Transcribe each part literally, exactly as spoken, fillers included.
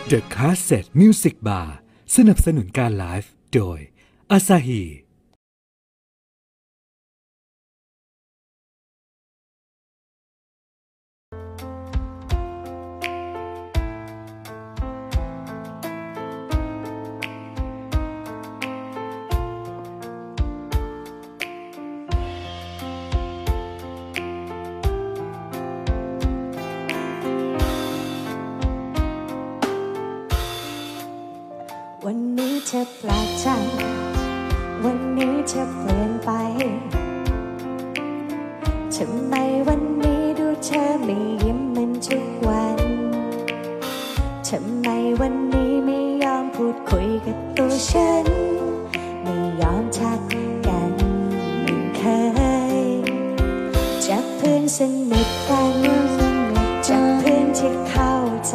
The Cassette Music Bar สนับสนุนการไลฟ์โดย Asahi วันนี้เธอแปลกใจวันนี้เธอเปลี่ยนไปทำไมวันนี้ดูเธอไม่ยิ้มเหมือนทุกวันทำไมวันนี้ไม่ยอมพูดคุยกับตัวฉันไม่ยอมทักกันเหมือนเคยจากเพื่อนสนิทกันจากเพื่อนที่เข้าใจ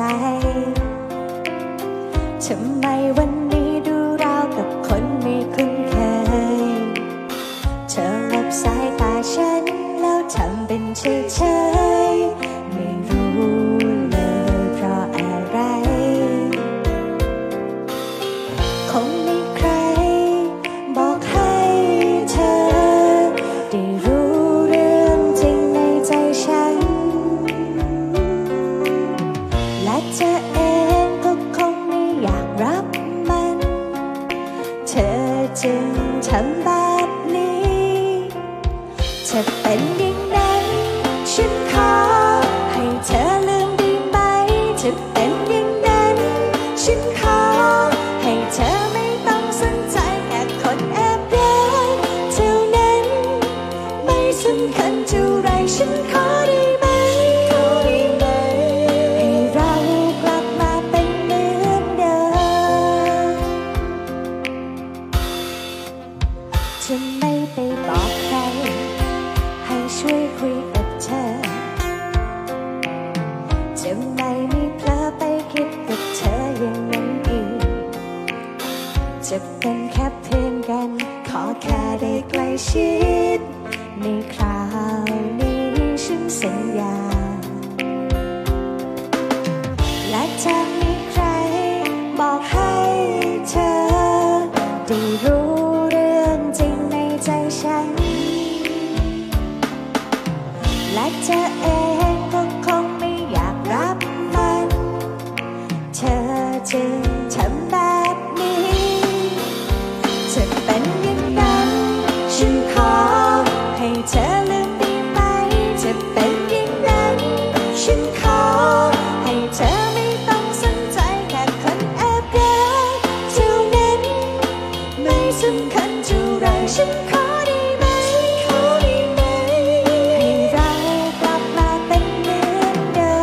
ทำไมวันนี้ดูราวกับคนไม่คุ้นเคยเธอหลบสายตาฉันแล้วทำเป็นเฉยๆไม่รู้เลยเพราะอะไรคงมีใครบอกให้เธอได้รู้เรื่องจริงในใจฉันและเธอเองก็คงไม่อยากรับมันเธอจึงทำแบบนี้เธอเป็นอย่างนั้นฉันขอให้เธอลืมได้ไหมเธอเป็นอย่างนั้นฉันขอให้เธอไม่ต้องสนใจแค่คนแอบรักเท่านั้นไม่สำคัญเท่าไรฉันขอได้ไหมให้เรากลับมาเป็นเหมือนเดิมจะไม่ไปบอกใครให้ช่วยคุยกับเธอจะไม่มีเพลอไปคิดกับเธออย่างนั้นอีกจะเป็นแค่เพื่อนกันขอแค่ได้ใกล้ชิดในคราวนี้ฉันสัญญาและจะมีใครบอกให้เธอได้รู้เรื่องจริงในใจฉันและเธอเองก็คงไม่อยากรับมันเธอจึงทำแบบนี้เธอเป็นอย่างนั้นฉันขอให้เธอลืมได้ไหมเธอเป็นอย่างนั้นฉันขอให้เธอไม่ต้องสนใจแค่คนแอบรักเท่านั้นไม่สำคัญเท่าไรฉันขอได้ไหมให้เรากลับมาเป็นเหมือนเดิ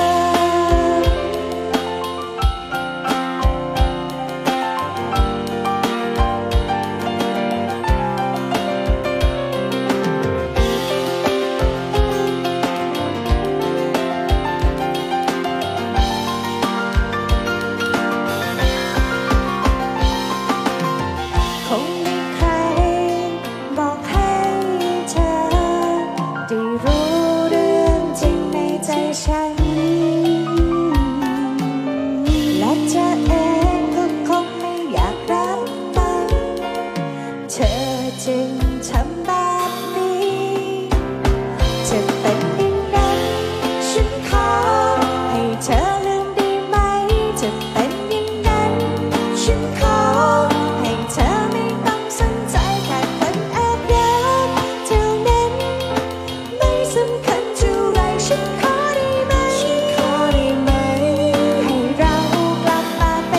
คงมีใครบอกให้เธอได้รู้เรื่องจริงในใจฉันและเธอเองก็คงไม่อยากรับมันเธอจึงทำแบบนี้เธอเป็นอย่างนั้นฉันขอให้เธอลืมได้ไหมเธอเป็นอย่างนั้นฉันขอให้เธอไม่ต้องสนใจแค่คนแอบรักเท่านั้นไม่สำคัญเท่าไรฉันขอได้ไหมให้เรากลับมาเป็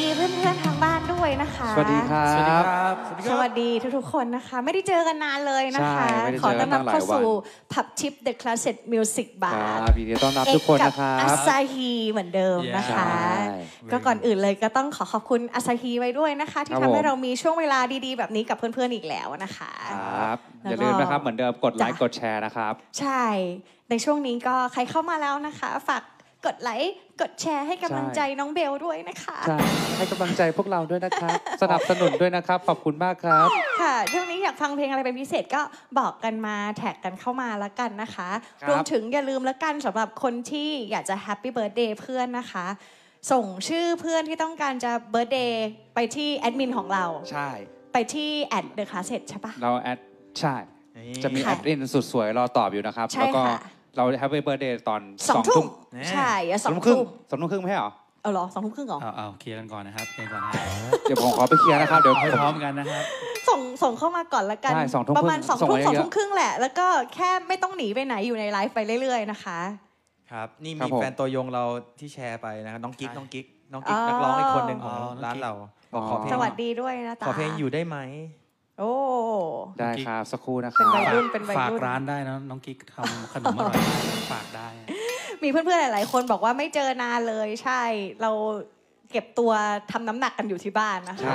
เพื่อนๆทางบ้านด้วยนะคะสวัสดีครับสวัสดีครับสวัสดีทุกๆคนนะคะไม่ได้เจอกันนานเลยนะคะขอต้อนรับเข้าสู่ผับทิป The Classic Music Bar ยินดีต้อนรับทุกคนนะครับอาซาฮีเหมือนเดิมนะคะก็ก่อนอื่นเลยก็ต้องขอขอบคุณอาซาฮีไว้ด้วยนะคะที่ทำให้เรามีช่วงเวลาดีๆแบบนี้กับเพื่อนๆอีกแล้วนะคะครับอย่าลืมนะครับเหมือนเดิมกดไลค์กดแชร์นะครับใช่ในช่วงนี้ก็ใครเข้ามาแล้วนะคะฝากกดไลค์กดแชร์ให้กำลังใจน้องเบลด้วยนะคะใช่ให้กำลังใจพวกเราด้วยนะครับสนับสนุนด้วยนะครับขอบคุณมากครับค่ะช่วงนี้อยากฟังเพลงอะไรเป็นพิเศษก็บอกกันมาแท็กกันเข้ามาแล้วกันนะคะรวมถึงอย่าลืมแล้วกันสำหรับคนที่อยากจะแฮปปี้เบิร์ธเดย์เพื่อนนะคะส่งชื่อเพื่อนที่ต้องการจะเบิร์ธเดย์ไปที่แอดมินของเราใช่ไปที่แอดเดอะคลาสเซ็ตใช่ปะเราแอดใช่จะมีแอดมินสุดสวยรอตอบอยู่นะครับแล้วก็เราแฮปปี้เบิร์ธเดย์ตอนสองทุ่มใช่สองทุ่มสองทุ่มครึ่งไม่ใช่หรอเอาหรอสองทุ่มครึ่งเหรอเอาเอาเคลียร์กันก่อนนะครับเคลียร์ก่อนเดี๋ยวผมขอไปเคลียร์นะครับเดี๋ยวพร้อมกันนะครับส่งส่งเข้ามาก่อนละกันประมาณสองทุ่มสองทุ่มครึ่งแหละแล้วก็แค่ไม่ต้องหนีไปไหนอยู่ในไลฟ์ไปเรื่อยๆนะคะครับนี่มีแฟนตัวยงเราที่แชร์ไปนะครับน้องกิ๊กน้องกิ๊กน้องกิ๊กนักร้องอีกคนหนึ่งของร้านเราบอกขอเพลงสวัสดีด้วยนะตาขอเพลงอยู่ได้ไหมโอ้ได้ครับสักครู่นะครับเป็นวัยรุ่นเป็นวัยรุ่นฝากร้านได้นะน้องกิ๊กทำขนมอร่อยฝากได้มีเพื่อนๆหลายๆคนบอกว่าไม่เจอนานเลยใช่เราเก็บตัวทำน้ำหนักกันอยู่ที่บ้านนะคะ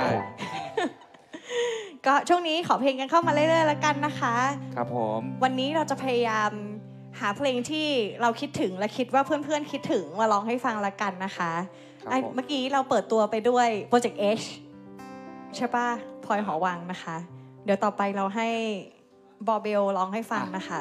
ก็ช่วงนี้ขอเพลงกันเข้ามาเรื่อยๆแล้วกันนะคะครับผมวันนี้เราจะพยายามหาเพลงที่เราคิดถึงและคิดว่าเพื่อนๆคิดถึงมาร้องให้ฟังละกันนะคะเมื่อกี้เราเปิดตัวไปด้วยโปรเจกต์ H ใช่ป่ะพลอยหอวังนะคะเดี๋ยวต่อไปเราให้บอเบลร้องให้ฟังนะคะ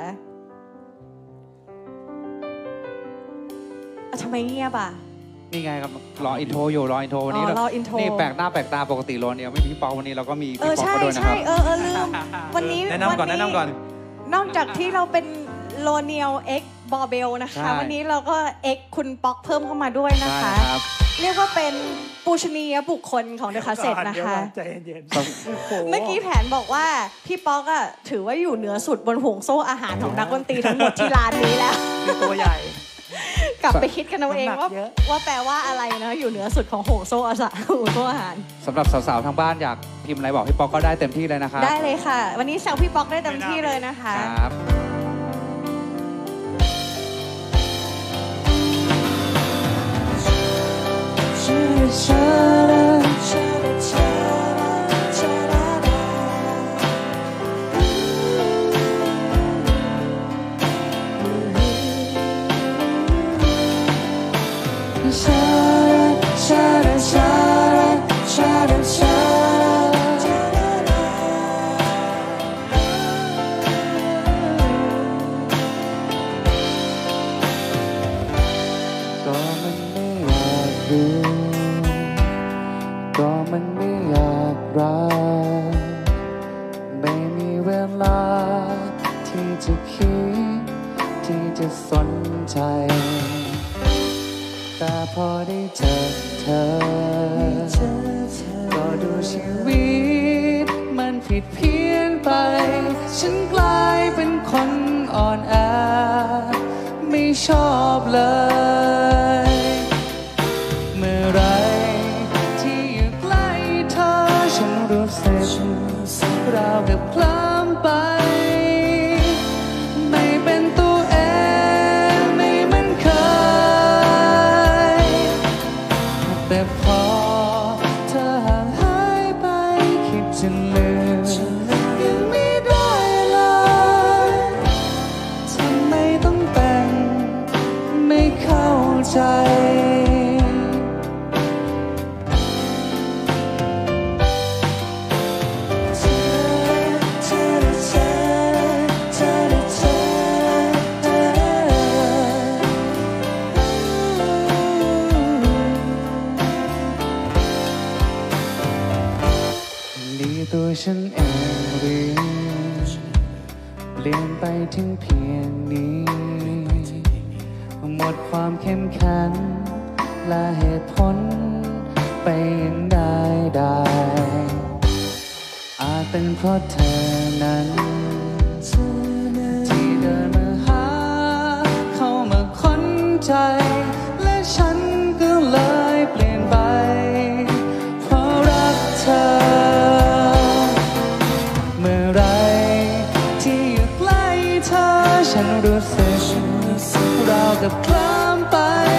ทำไมเงียบอ่ะนี่ไงครับรออินโทรอยู่รออินโทรวันนี้รออินโทรนี่แปลกหน้าแปลกตาปกติโรนเดียวไม่มีพี่ป๊อกวันนี้เราก็มีพี่ป๊อกมาด้วยนะครับเออใช่เออลืมวันนี้แนะนำก่อนแนะนำก่อนนอกจากที่เราเป็นโรเนียลเอ็กบอเบลนะคะวันนี้เราก็เอ็กคุณป๊อกเพิ่มเข้ามาด้วยนะคะเรียกว่าเป็นปูชนียบุคคลของเดอะคาสเซ็ตนะคะใจเย็นๆเมื่อกี้แผนบอกว่าพี่ป๊อกอะถือว่าอยู่เหนือสุดบนห่วงโซ่อาหารของนักดนตรีทั้งหมดที่ร้านนี้แล้วตัวใหญ่กลับไปคิดกันเอาเองว่าว่าแปลว่าอะไรนะอยู่เหนือสุดของห่วงโซ่อาหารห่วงโซ่อาหารสำหรับสาวๆทางบ้านอยากพิมพ์อะไรบอกพี่ป๊อกก็ได้เต็มที่เลยนะคะได้เลยค่ะวันนี้แซวพี่ป๊อกได้เต็มที่เลยนะคะครับก็มันไม่อยากรักไม่มีเวลาที่จะคิดที่จะสนใจแต่พอได้เจอเธอก็ดูชีวิตมันผิดเพี้ยนไปฉันกลายเป็นคนอ่อนแอไม่ชอบเลยเมื่อไรที่อยู่ใกล้เธอฉันรู้สึกราวกับเคลิ้มไปไม่เป็นตัวเองไม่เหมือนเคยแต่พอเธอห่างหายไปคิดจะลืมยังไม่ได้เลยทำไมต้องเป็นไม่เข้าใจตัวฉันเองหรือเปลี่ยนไปถึงเพียงนี้หมดความเข้มแข็งและเหตุผลไปยังได้ได้อาจเป็นเพราะเธอนั้นที่เดินมาหาเข้ามาค้นใจและฉันก็เลยเปลี่ยนไปกับเคลิ้มไป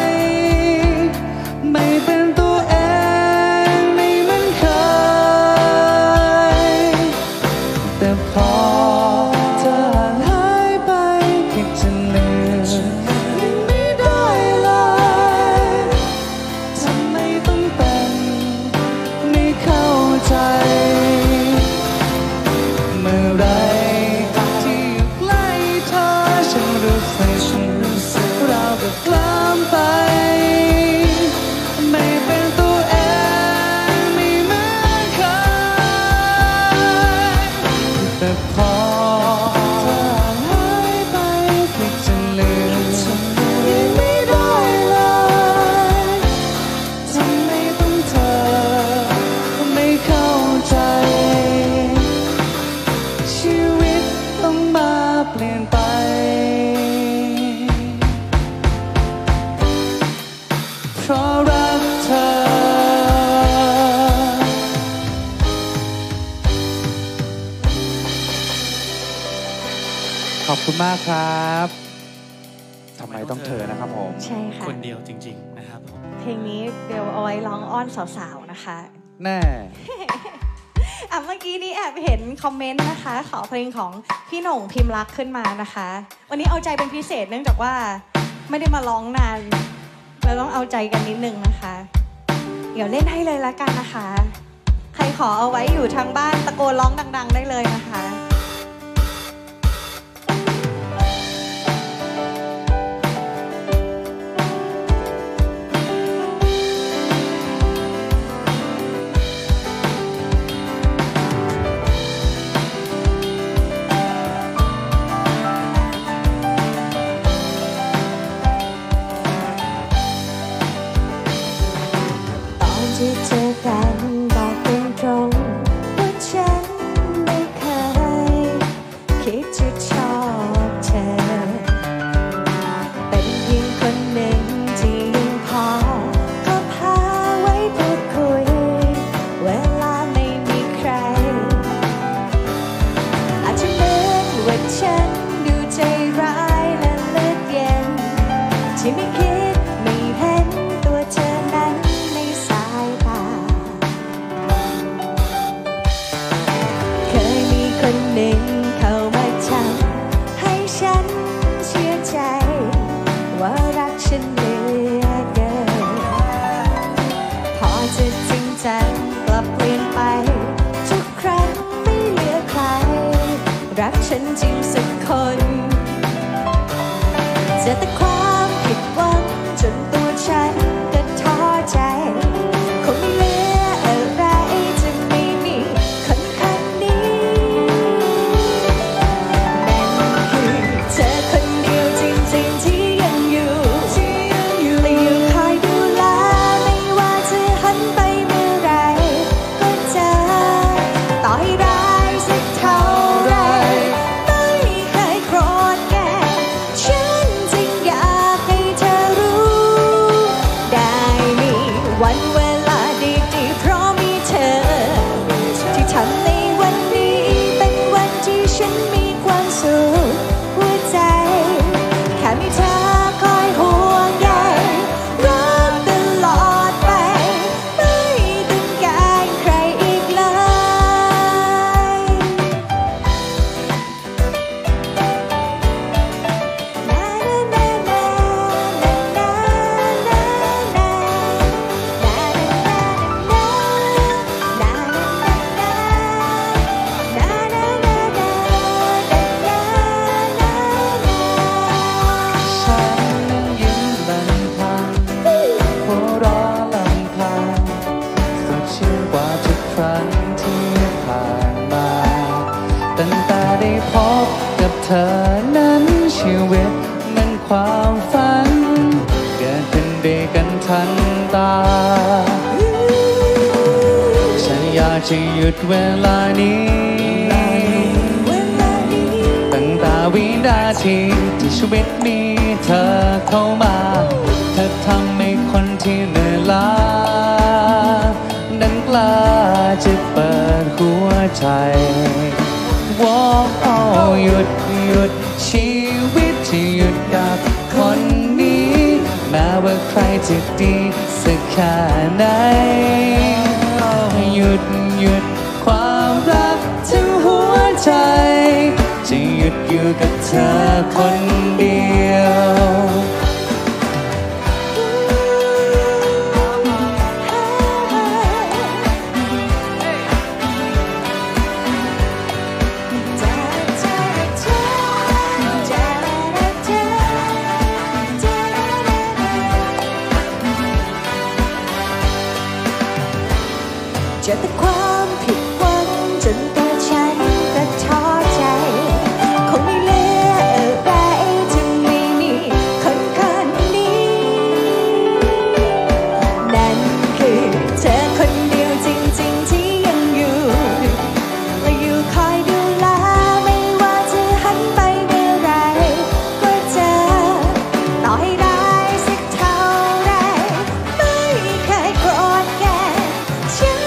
ไม่เป็นตัวเองไม่เหมือนเคยแต่พอเธอห่างหายไปคิดจะลืมยังไม่ได้เลยทำไมต้องเป็นไม่เข้าใจเมื่อไรที่อยู่ใกล้เธอฉันรู้สึกเราก็เคลิ้มไปไม่เป็นตัวเองไม่เหมือนเคยแต่พอเธอห่างหายไปคิดจะลืมยังไม่ได้เลยทำไมต้องเธอไม่เข้าใจชีวิตต้องมาเปลี่ยนไปเพราะรักเธอขอบคุณมากครับทำไมต้องเธอนะครับผมใช่ค่ะคนเดียวจริงๆนะครับผมเพลงนี้เบลเอาไว้ร้องอ้อนสาวๆนะคะแน่อ่ะเมื่อกี้นี้แอบเห็นคอมเมนต์นะคะ ขอเพลงของพี่หน่งพิมพ์รักขึ้นมานะคะ วันนี้เอาใจเป็นพิเศษเนื่องจากว่าไม่ได้มาร้องนานเราต้องเอาใจกันนิดนึงนะคะ เดี๋ยวเล่นให้เลยละกันนะคะ ใครขอเอาไว้อยู่ทางบ้านตะโกนร้องดังๆได้เลยนะคะ ตอนที่เจอกันบอกตรงๆว่าฉันไม่เคยคิดจะชอบเธอเป็นเพียงคนหนึ่งที่ยังพอก็พาไว้พูดคุยเวลาไม่มีใครอาจจะเหมือนว่าฉันดูใจร้ายและเลือดเย็นที่ไม่คิดไม่เห็นตัวเธอนั้นในสายตาเคยมีคนหนึ่งเข้ามาทำให้ฉันเชื่อใจว่ารักฉันเหลือเกินพอจะจริงจังกลับเปลี่ยนไปทุกครั้งไม่เหลือใครรักฉันจริงสักคนเจอแต่ความผิดหวังจนตัวฉันก็ท้อใจคงไม่เหลืออะไรจะไม่มีคนคนนี้นั่นคือเธอคนเดียวจริงๆที่ยังอยู่และอยู่คอยดูแลไม่ว่าจะหันไปเมื่อไรก็เจอต่อให้ร้ายสักเท่าไรไม่เคยโกรธแกฉันจึงอยากให้เธอรู้ได้มีวันเวลาดีๆเพราะมีเธอที่ทำในวันนี้เป็นวันที่ฉันมีความสุขหัวใจแค่มีเธอคอยห่วงใยรักตลอดไปไม่ต้องการใครอีกเลยนานานานานานาฉันยิ้มลำพังหัวเราะลำพังสดชื่นกว่าทุกครั้งที่ผ่านมาตั้งแต่ได้พบกับเธอนั้นชีวิตมันความฝันเกิดขึ้นด้วยกันทันตาฉันอยากจะหยุดเวลานี้ ตั้งแต่วินาทีที่ชีวิตมีเธอเข้ามาเธอทำให้คนที่เหนื่อยล้านั้นกล้าจะเปิดหัวใจว่าเอาหยุดหยุดชีวิตที่หยุดกับคนนี้จะดีสักแค่ไหนหยุดหยุดความรักทั้งหัวใจจะหยุดอยู่กับเธอคนเดียวเจอแต่ความผิดหวังจนตัวฉันก็ท้อใจคงไม่เหลืออะไรจะไม่มีคนคนนี้นั่นคือเธอคนเดียวจริงๆที่ยังอยู่และอยู่คอยดูแลไม่ว่าจะหันไปเมื่อไรก็เจอต่อให้ได้สักเท่าไรไม่เคยโกรธแกฉัน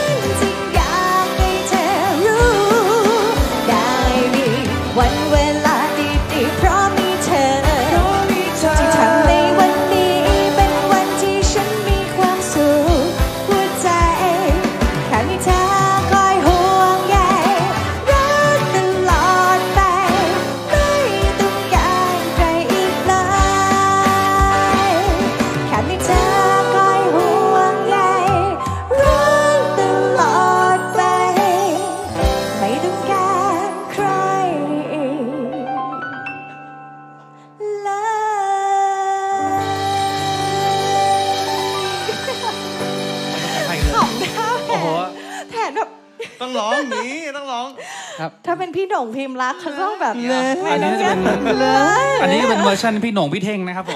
วันเวลาดีๆเพราะมีเธอที่ทำในวันนี้เป็นวันที่ฉันมีความสุขหัวใจแค่มีเธอคอยห่วงใยรักตลอดไปไม่ต้องการใครอีกเลยแค่มีเธอคอยห่วงใยรักตลอดไปไม่ต้องการใครโอ้โหแทนแบบต้องร้องอย่างนี้ต้องร้องครับถ้าเป็นพี่โด่งพิมพ์รักเขาต้องแบบอันนี้จะเป็นอันนี้เป็นเวอร์ชันพี่โหน่งพี่เท่งนะครับผม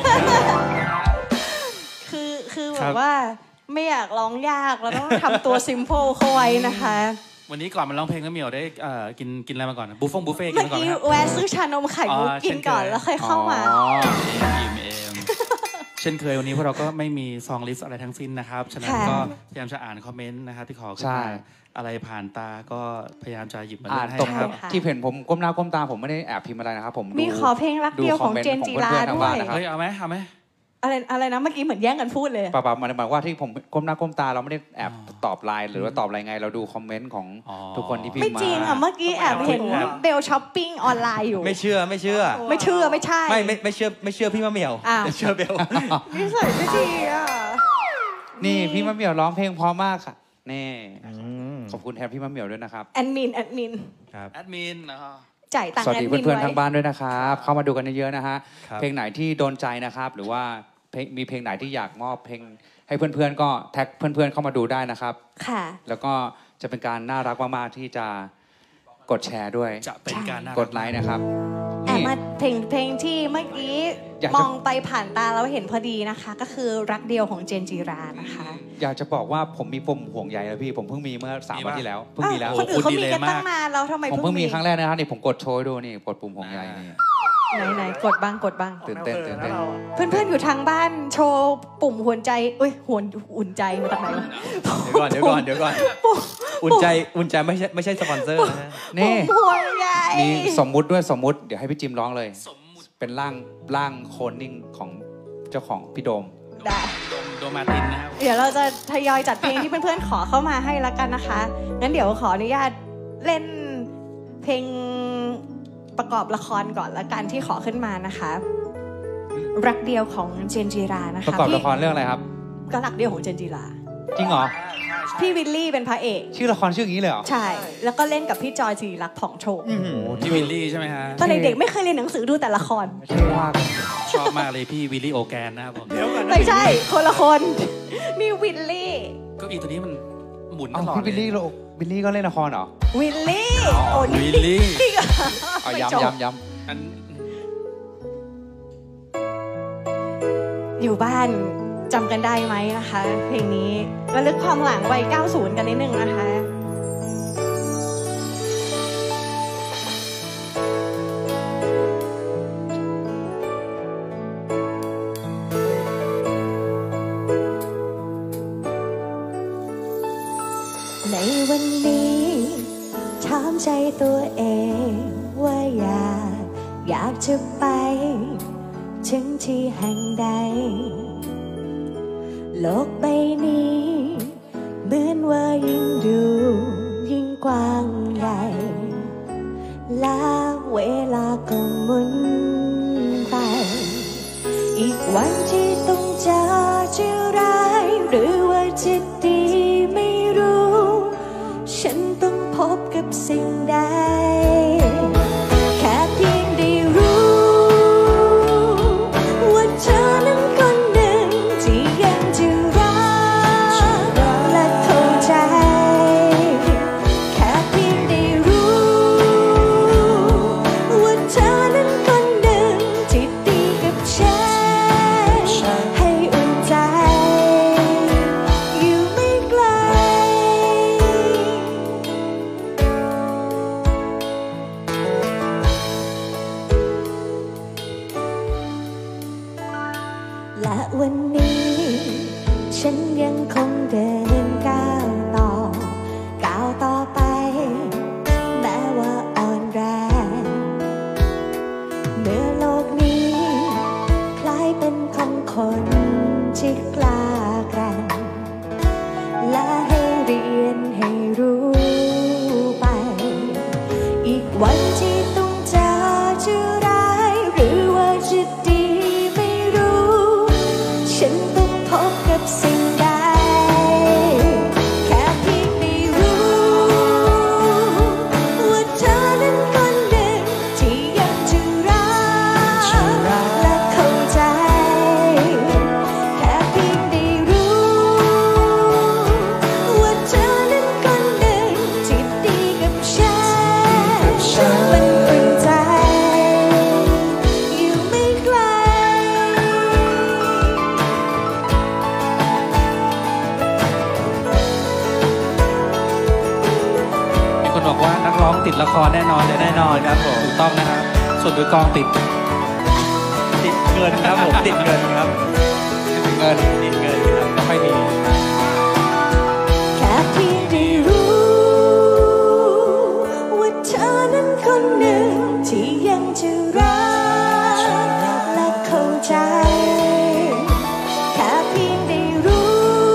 คือคือคแบรับบว่าไม่อยากร้องยากเราต้องทำตัวซิม p พ e เข้าไว้นะคะวันนี้ก่อนมาร้องเพลงน้ำเหมียวได้เอ่อกินกินอะไรมาก่อนบุฟเฟ่บุฟเฟ่กิเมื่นอมาก่อนกี้ครับแวะซื้อชานมไข่มุกอ๋อกินก่อนเช่นเคยแล้วค่อยเข้ามาอ๋ออิ่มเอมเช่นเคยวันนี้พวกเราก็ไม่มีซองลิสต์อะไรทั้งสิ้นนะครับฉะนั้นค่ะก็พยายามจะอ่านคอมเมนต์นะครับที่ขอขึ้นใช่มาอะไรผ่านตาก็พยายามจะหยิบมาอ่าเล่นให้ตรงนะครับค่ะที่เห็นผมก้มหน้าก้มตาผมไม่ได้แอบพิมพ์อะไรนะครับผมมีขอเพลงรักเดียวของเจนจีราด้วยเฮ้ยเอาไหมเอาไหมอะไรอะไรนะเมื่อกี้เหมือนแย่งกันพูดเลยป่าวๆมันหมายว่าที่ผมก้มหน้าก้มตาเราไม่ได้แอบตอบไลน์หรือว่าตอบอะไรไงเราดูคอมเมนต์ของทุกคนที่พิมพ์มาไม่จริงอ่ะเมื่อกี้แอบเห็นเบลช้อปปิ้งออนไลน์อยู่ไม่เชื่อไม่เชื่อไม่เชื่อไม่ใช่ไม่ไม่ไม่เชื่อไม่เชื่อพี่มะเหมี่ยวอ้าวแต่เชื่อเบลนิสัยไม่ดีอ่ะนี่พี่มะเหมี่ยวร้องเพลงเพราะมากค่ะนี่ขอบคุณแทนพี่มะเหมี่ยวด้วยนะครับแอดมินแอดมินครับแอดมินนะครับจ่ายตังสค์วัสแอดีดมินเพื่อนๆไว้ทางบ้านด้วยนะครับเข้ามาดูกันเยอะๆนะฮะครับเพลงไหนที่โดนใจนะครับหรือว่าเพลงมีเพลงไหนที่อยากมอบเพลงให้เพื่อนๆก็แท็กเพื่อนๆเข้ามาดูได้นะครับค่ะแล้วก็จะเป็นการน่ารักมากๆที่จะกดแชร์ด้วยจะเป็นการน่ารักดไลค์นะครับแอบนี่มาเพลงเพลงที่เมื่อกี้อยากจะมองไปผ่านตาแล้วเห็นพอดีนะคะ ก็คือรักเดียวของเจนจีรานะคะอยากจะบอกว่าผมมีปมห่วงใยแล้วพี่ผมเพิ่งมีเมื่อสามวันที่แล้วเพิ่งมีแล้วอ้าวคนอื่นเขามีกันตั้งนานแล้วทำไมผมเพิ่เพิ่งงมีมีครั้งแรกนะครับนี่ผมกดโชว์ให้ดูนี่กดปุ่มห่วงใยนี่ไหนไหนกดบ้างกดบ้างตื่นเต้นตื่นเต้นเพื่อนๆอยู่ทางบ้านโชว์ปุ่มหัวใจเอ้ยหัวอุ่นใจมาจากไหนวะเดี๋ยวก่อนเดี๋ยวก่อนเดี๋ยวก่อนอุ่นใจอุ่นใจไม่ใช่ไม่ใช่สปอนเซอร์นะฮะนี่ปุ่มห่วงใยมีสมมุติด้วยสมมุติเดี๋ยวให้พี่จิมร้องเลยสมมุติเป็นร่างร่างโคลนนิ่งของเจ้าของพี่โดมได้โดมโดมาตินนะครับเดี๋ยวเราจะทยอยจัดเพลงที่เพื่อนๆขอเข้ามาให้ละกันนะคะ งั้นเดี๋ยวขออนุญาตเล่นเพลงประกอบละครก่อนละกันที่ขอขึ้นมานะคะ รักเดียวของเจนจีรานะคะประกอบละครเรื่องอะไรครับก็รักเดียวของเจนจีราจริงเหรอพี่วิลลี่เป็นพระเอกชื่อละครชื่ออย่างนี้เลยเหรอใช่ แล้วก็เล่นกับพี่จอยจีรักผ่องโชคโอ้โหพี่วิลลี่ใช่ไหมฮะตอนเด็กๆไม่เคยเรียนหนังสือดูแต่ละครเท่มากชอบมากเลยพี่วิลลี่โอแกนนะครับผมไม่ใช่ คนละคน นี่วิลลี่เก็อีตัวนี้มันหมุนตเอาลอดพี่บิลลี่โลบิลลี่ก็เล่นละครเหรอวิลลี่โอ้วิลลี่นี่ก็เอาไม่ย้ำจบย้ำย้อันอยู่บ้านจำกันได้ไหมนะคะ เพลงนี้ระลึกความหลังวัยเก้าสิบกันนิดนึงนะคะ ในวันนี้ถามใจตัวเองว่าอยากอยากจะไปถึงที่แห่งใดโลกใบนี้เหมือนว่ายิ่งดูยิ่งกว้างใหญ่และเวลาก็หมุนไปอีกวันที่ต้องเจอจะร้ายหรือว่าจะดีไม่รู้ฉันต้องพบกับสิ่งใดแค่เพียงได้รู้ว่าเธอนั้นคนหนึ่งที่ยังจะรักและเข้าใจแค่เพียงได้รู้ว่าเธอนั้นคนหนึ่งที่ดีกับฉันให้อุ่นใจอยู่ไม่ไกลและวันนี้ฉันยังคงเดินก้าวต่อก้าวต่อไปแม้ว่าอ่อนแรงเมื่อโลกนี้คล้ายเป็นของคนที่กล้าแกร่งและให้เรียนให้รู้ไปอีกวันที่ต้องเจอจะร้ายหรือว่าจะดีไม่รู้ฉันต้องพบกับสิ่งใดแค่เพียงได้รู้ว่าเธอนั้นคนหนึ่งที่ยังจะรักและเข้าใจแค่เพียงได้รู้ว่าเธอนั้นคนหนึ่งที่ดีกับฉันมันอุ่นใจอยู่ไม่ไกลมีคนบอกว่านักร้องติดละครแน่นอนเลยแน่นอนครับผมถูกต้องนะครับ ส่วนมือกลองติดติดเงินครับผมติดเงินครับติดเงินติดเงินครับก็ไม่มีแค่เพียงได้รู้ว่าเธอนั้นคนหนึ่งที่ยังจะรักและเข้าใจแค่เพียงได้รู้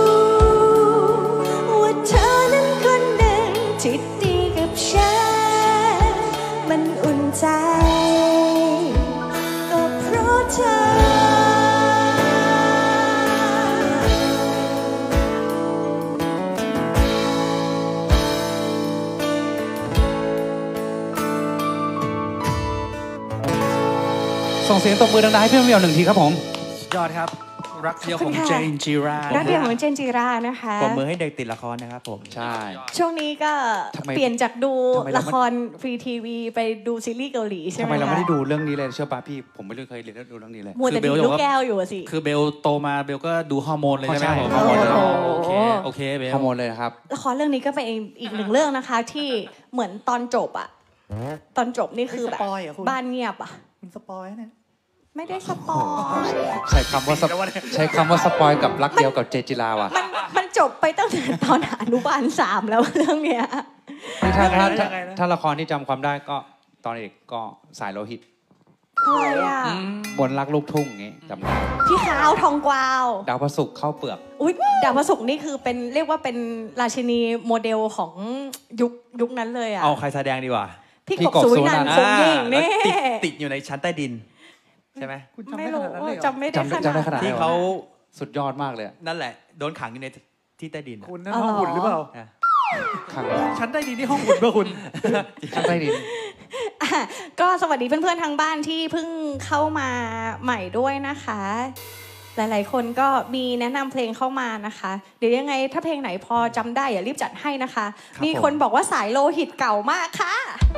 ว่าเธอนั้นคนหนึ่งที่ดีกับฉันมันอุ่นใจก็เพราะเธอส่งเสียงตบมือดังๆให้พี่มะเหมี่ยวหนึ่งทีครับผมสุดยอดครับ รักเดียวของขอบคุณค่ะเจนจีรารักเดียวของเจนจิรานะคะปรบมือให้เด็กติดละครนะครับผมใช่ช่วงนี้ก็ทำไมเปลี่ยนจากดูทำไมเราละครฟรีทีวีไปดูซีรีส์เกาหลีใช่ไหทำมไมเราคะไม่ได้ดูเรื่องนี้เลยเชื่อป่ะพี่ผมไม่เคยเรียนดูเรื่องนี้เลยมัวแต่คือดูเบลลูกบอกว่าแก้วอยู่อะสิคือเบลโตมาเบลก็ดูฮอร์โมนเลยใช่ไหมใช่ผมฮอร์โมนเลยโอ้โหโอเคโอเคเบลฮอร์โมนเลยนะครับละครเรื่องนี้ก็เป็นอีกหนึ่งเรื่องนะคะที่เหมือนตอนจบอะตอนจบนี่คือแบบสปอยเหรอคุณบ้านเงียบอะคุณสปอยเนี่ยไม่ได้สปอยใช้คำว่าสปใช้คำว่าสปอยกับรักเดียวกับเจจิราว่ะมันมันจบไปตั้งแต่ตอนอนุบาลสามแล้วเรื่องเนี้ยนี่ถ้าถ้ายังไงนะถ้าละครที่จำความได้ก็ตอนเด็กก็สายโลหิตอะไรอะบนรักลูกทุ่งอย่างงี้จำได้พี่ขาวทองกวาวดาวพระศุกร์เข้าเปลือกอุ๊ยดาวพระศุกร์นี่คือเป็นเรียกว่าเป็นราชินีโมเดลของยุคยุคนั้นเลยอะเอาใครแสดงดีกว่าพี่พี่กบกบสุวินันท์คงยิ่งอ่านี่แล้วติดติดอยู่ในชั้นใต้ดิน ใช่ไหมไม่รู้จำไม่ได้จำได้จำได้ขนาดที่นั้นเขาสุดยอดมากเลยอะนั่นแหละ โดนขังอยู่ในที่ใต้ดินคุณนั่นห้องหุ่นหรือเปล่าอ่ะข้างชั้นใต้ดินนี่ห้องหุ่นเปล่าคุณข้างใต้ดินอ่ะก็สวัสดีเพื่อนๆทางบ้านที่เพิ่งเข้ามาใหม่ด้วยนะคะ หลายๆคนก็มีแนะนำเพลงเข้ามานะคะ เดี๋ยวยังไงถ้าเพลงไหนพอจำได้อย่ารีบจัดให้นะคะ มีคนบอกว่าสายโลหิตเก่ามากค่ะ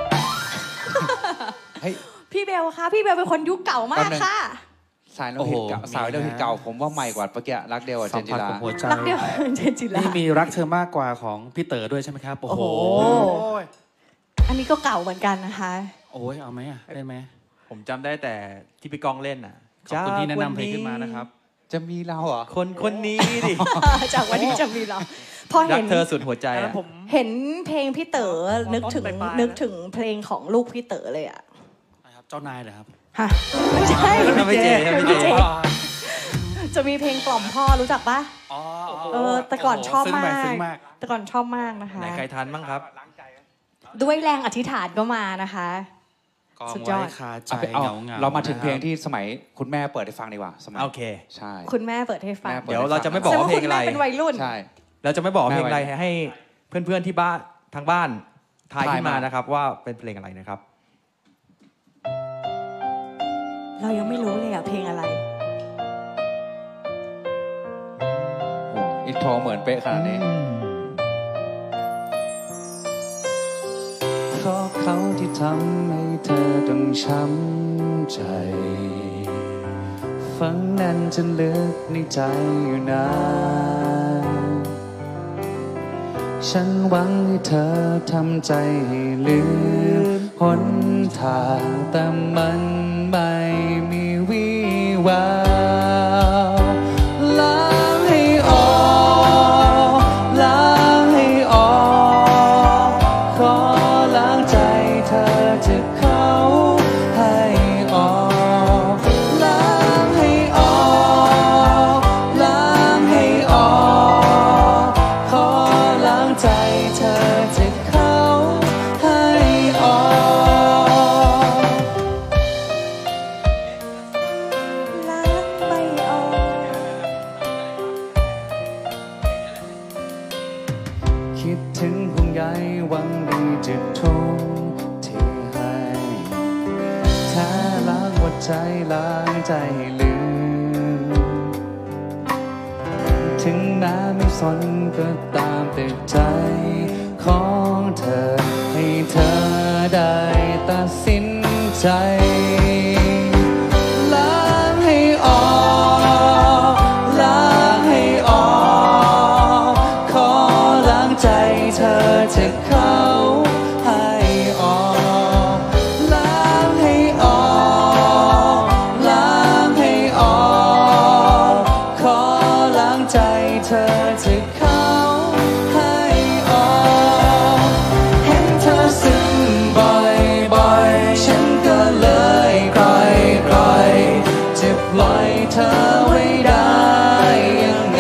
เฮ้ยพี่เบลคะพี่เบลเป็นคนยุคเก่ามากค่ะสายโลหิตเก่าโอ้โหสายโลหิตเก่าผมว่าใหม่กว่าเมื่อกี้รักเดียวกับเจสัมนจิผัสราของหัวใจรักเดียวเจนจิรานี่มีรักเธอมากกว่าของพี่เต๋อด้วยใช่ไหมครับ โอ้โหโอ้โห อันนี้ก็เก่าเหมือนกันนะคะโอ้ยเอาไหมอ่ะได้ไหมผมจำได้แต่ที่พี่กองเล่นน่ะขอบคุณที่แนะนำเพลงขึ้นมานะครับจะมีเราเหรอคนคนนี้ดิจากวันนี้จะมีเราพอรัเห็กนเธอสุดหัวใจแล้วอะผมเห็นเพลงพี่เต๋อนึกถึงต้นปลายๆนึกถึงเพลงของลูกพี่เต๋อเลยอะนะครับเจ้านายเหรอครับฮะไม่ใช่ไม่เจไม่เจจะมีเพลงกล่อมพ่อรู้จักปะเออแต่ก่อนชอบมากซึ้งมากแต่ก่อนชอบมากนะคะไหนใครทันบ้างครับด้วยแรงอธิษฐานก็มานะคะกองสุดยอไว้ดคาใจเอาไปเอาเหงาเหงาเรามาถึงเพลงที่สมัยคุณแม่เปิดให้ฟังดีกว่าสมัยโอเคใช่คุณแม่เปิดให้ฟังแม่ปิเดี๋ยวเราจะไม่บอกแสดงว่าว่าเพลคุงณอะไรแม่เป็นวัยรุ่นใช่เราจะไม่บอกว่าเพลงอะไรแม่ไว้ให้เพื่อนๆที่บ้านทางบ้านทายขึ้นมาทายมานะครับว่าเป็นเพลงอะไรนะครับเรายังไม่รู้เลยอะเพลงอะไรโอ้อินโทรเหมือนเป๊ะขนาดนี้เพราะเขาที่ทำให้เธอต้องช้ำใจ ฝังแน่นจนลึกในใจอยู่นานฉันหวังให้เธอทำใจให้ลืมหนทางแต่มันไม่มีวี่แววล้างให้ออกล้างให้ออกขอล้างใจเธอจากเขาให้ออกล้างให้ออกล้างให้ออกขอล้างใจเธอจากเขาให้ออกล้างไม่ออกคิดถึงห่วงใยหวังดีจะทุ่มเทให้แค่ล้างหัวใจล้างใจให้ลืมถึงแม้ไม่สนก็ตามแต่ใจของเธอให้เธอได้ตัดสินใจล้างให้ออกล้างให้ออกขอล้างใจเธอจากเขาให้ออกล้างให้ออกล้างให้ออกขอล้างใจเธอจากเขาให้ออกเห็นเธอซึ้งบ่อยๆฉันก็เลยปล่อยปล่อยจะปล่อยเธอไว้ได้ยังไง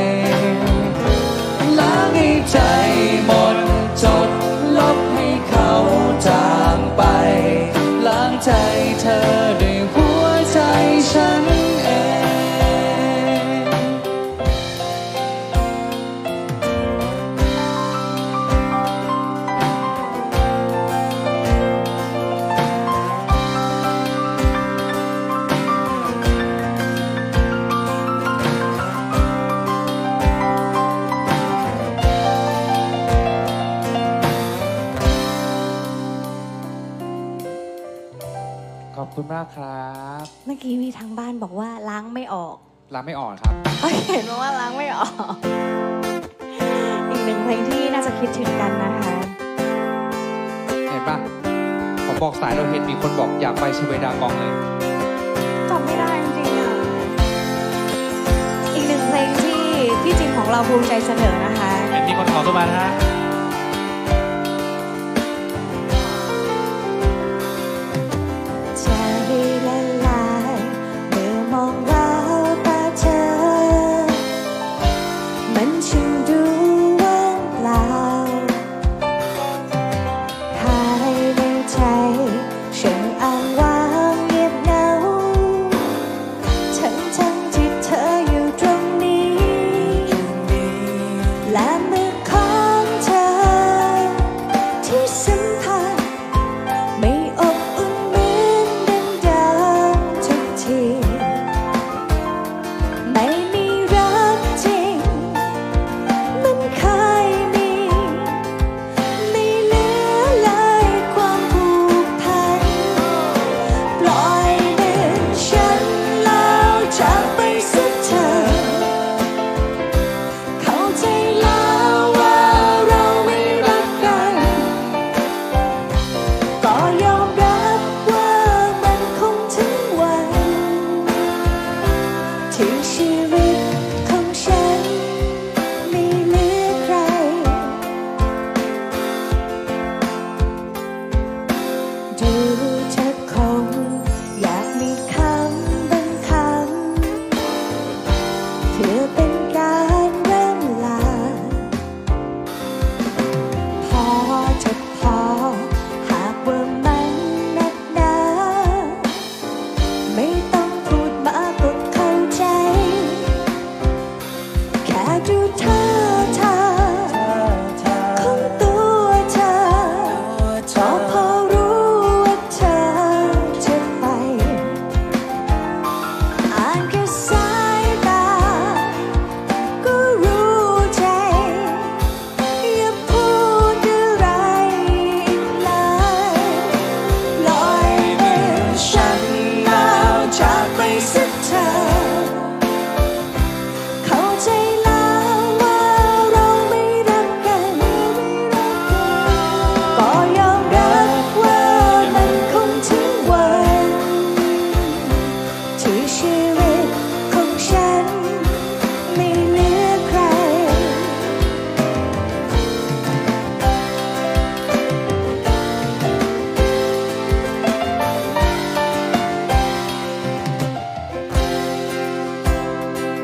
ล้างให้ใจหมดจดลบให้เขาจางไปล้างใจเธอด้วยหัวใจฉันเองขอบคุณมากครับเมื่อกี้มีทางบ้านบอกว่าล้างไม่ออกลาไม่อ่อนครับเห็นว่าล้างไม่ออก อีกหนึ่งเพลงที่น่าจะคิดถึงกันนะคะเห็นปะผมบอกสายเราเห็นมีคนบอกอยากไปชเวดากองเลยจำไม่ได้จริงๆอ่ะ อีกหนึ่งเพลงที่พี่จิมของเราภูมิใจเสนอนะคะเห็นมีคนขอตัวมานะฮะใจละลายเมื่อมองแววตาเธอ มันช่างดูว่างเปล่าภายในใจฉันอ้างว้างเงียบเหงาทั้งทั้งที่เธออยู่ตรงนี้และมือของเธอที่สัมผัสไม่อบอุ่นเหมือนดังเดิมทุกทีไม่มีรักจริงมันเคยมีไม่เหลือเลยความผูกพันปล่อยมือฉันแล้วจากไปสักเธอเข้าใจแล้วว่าเราไม่รักกันก็ยอมรับว่ามันคงถึงวันที่ชีวิตของฉันไม่เหลือใครดูเธอคงอยากมีคำบางคำเพื่อเป็นการ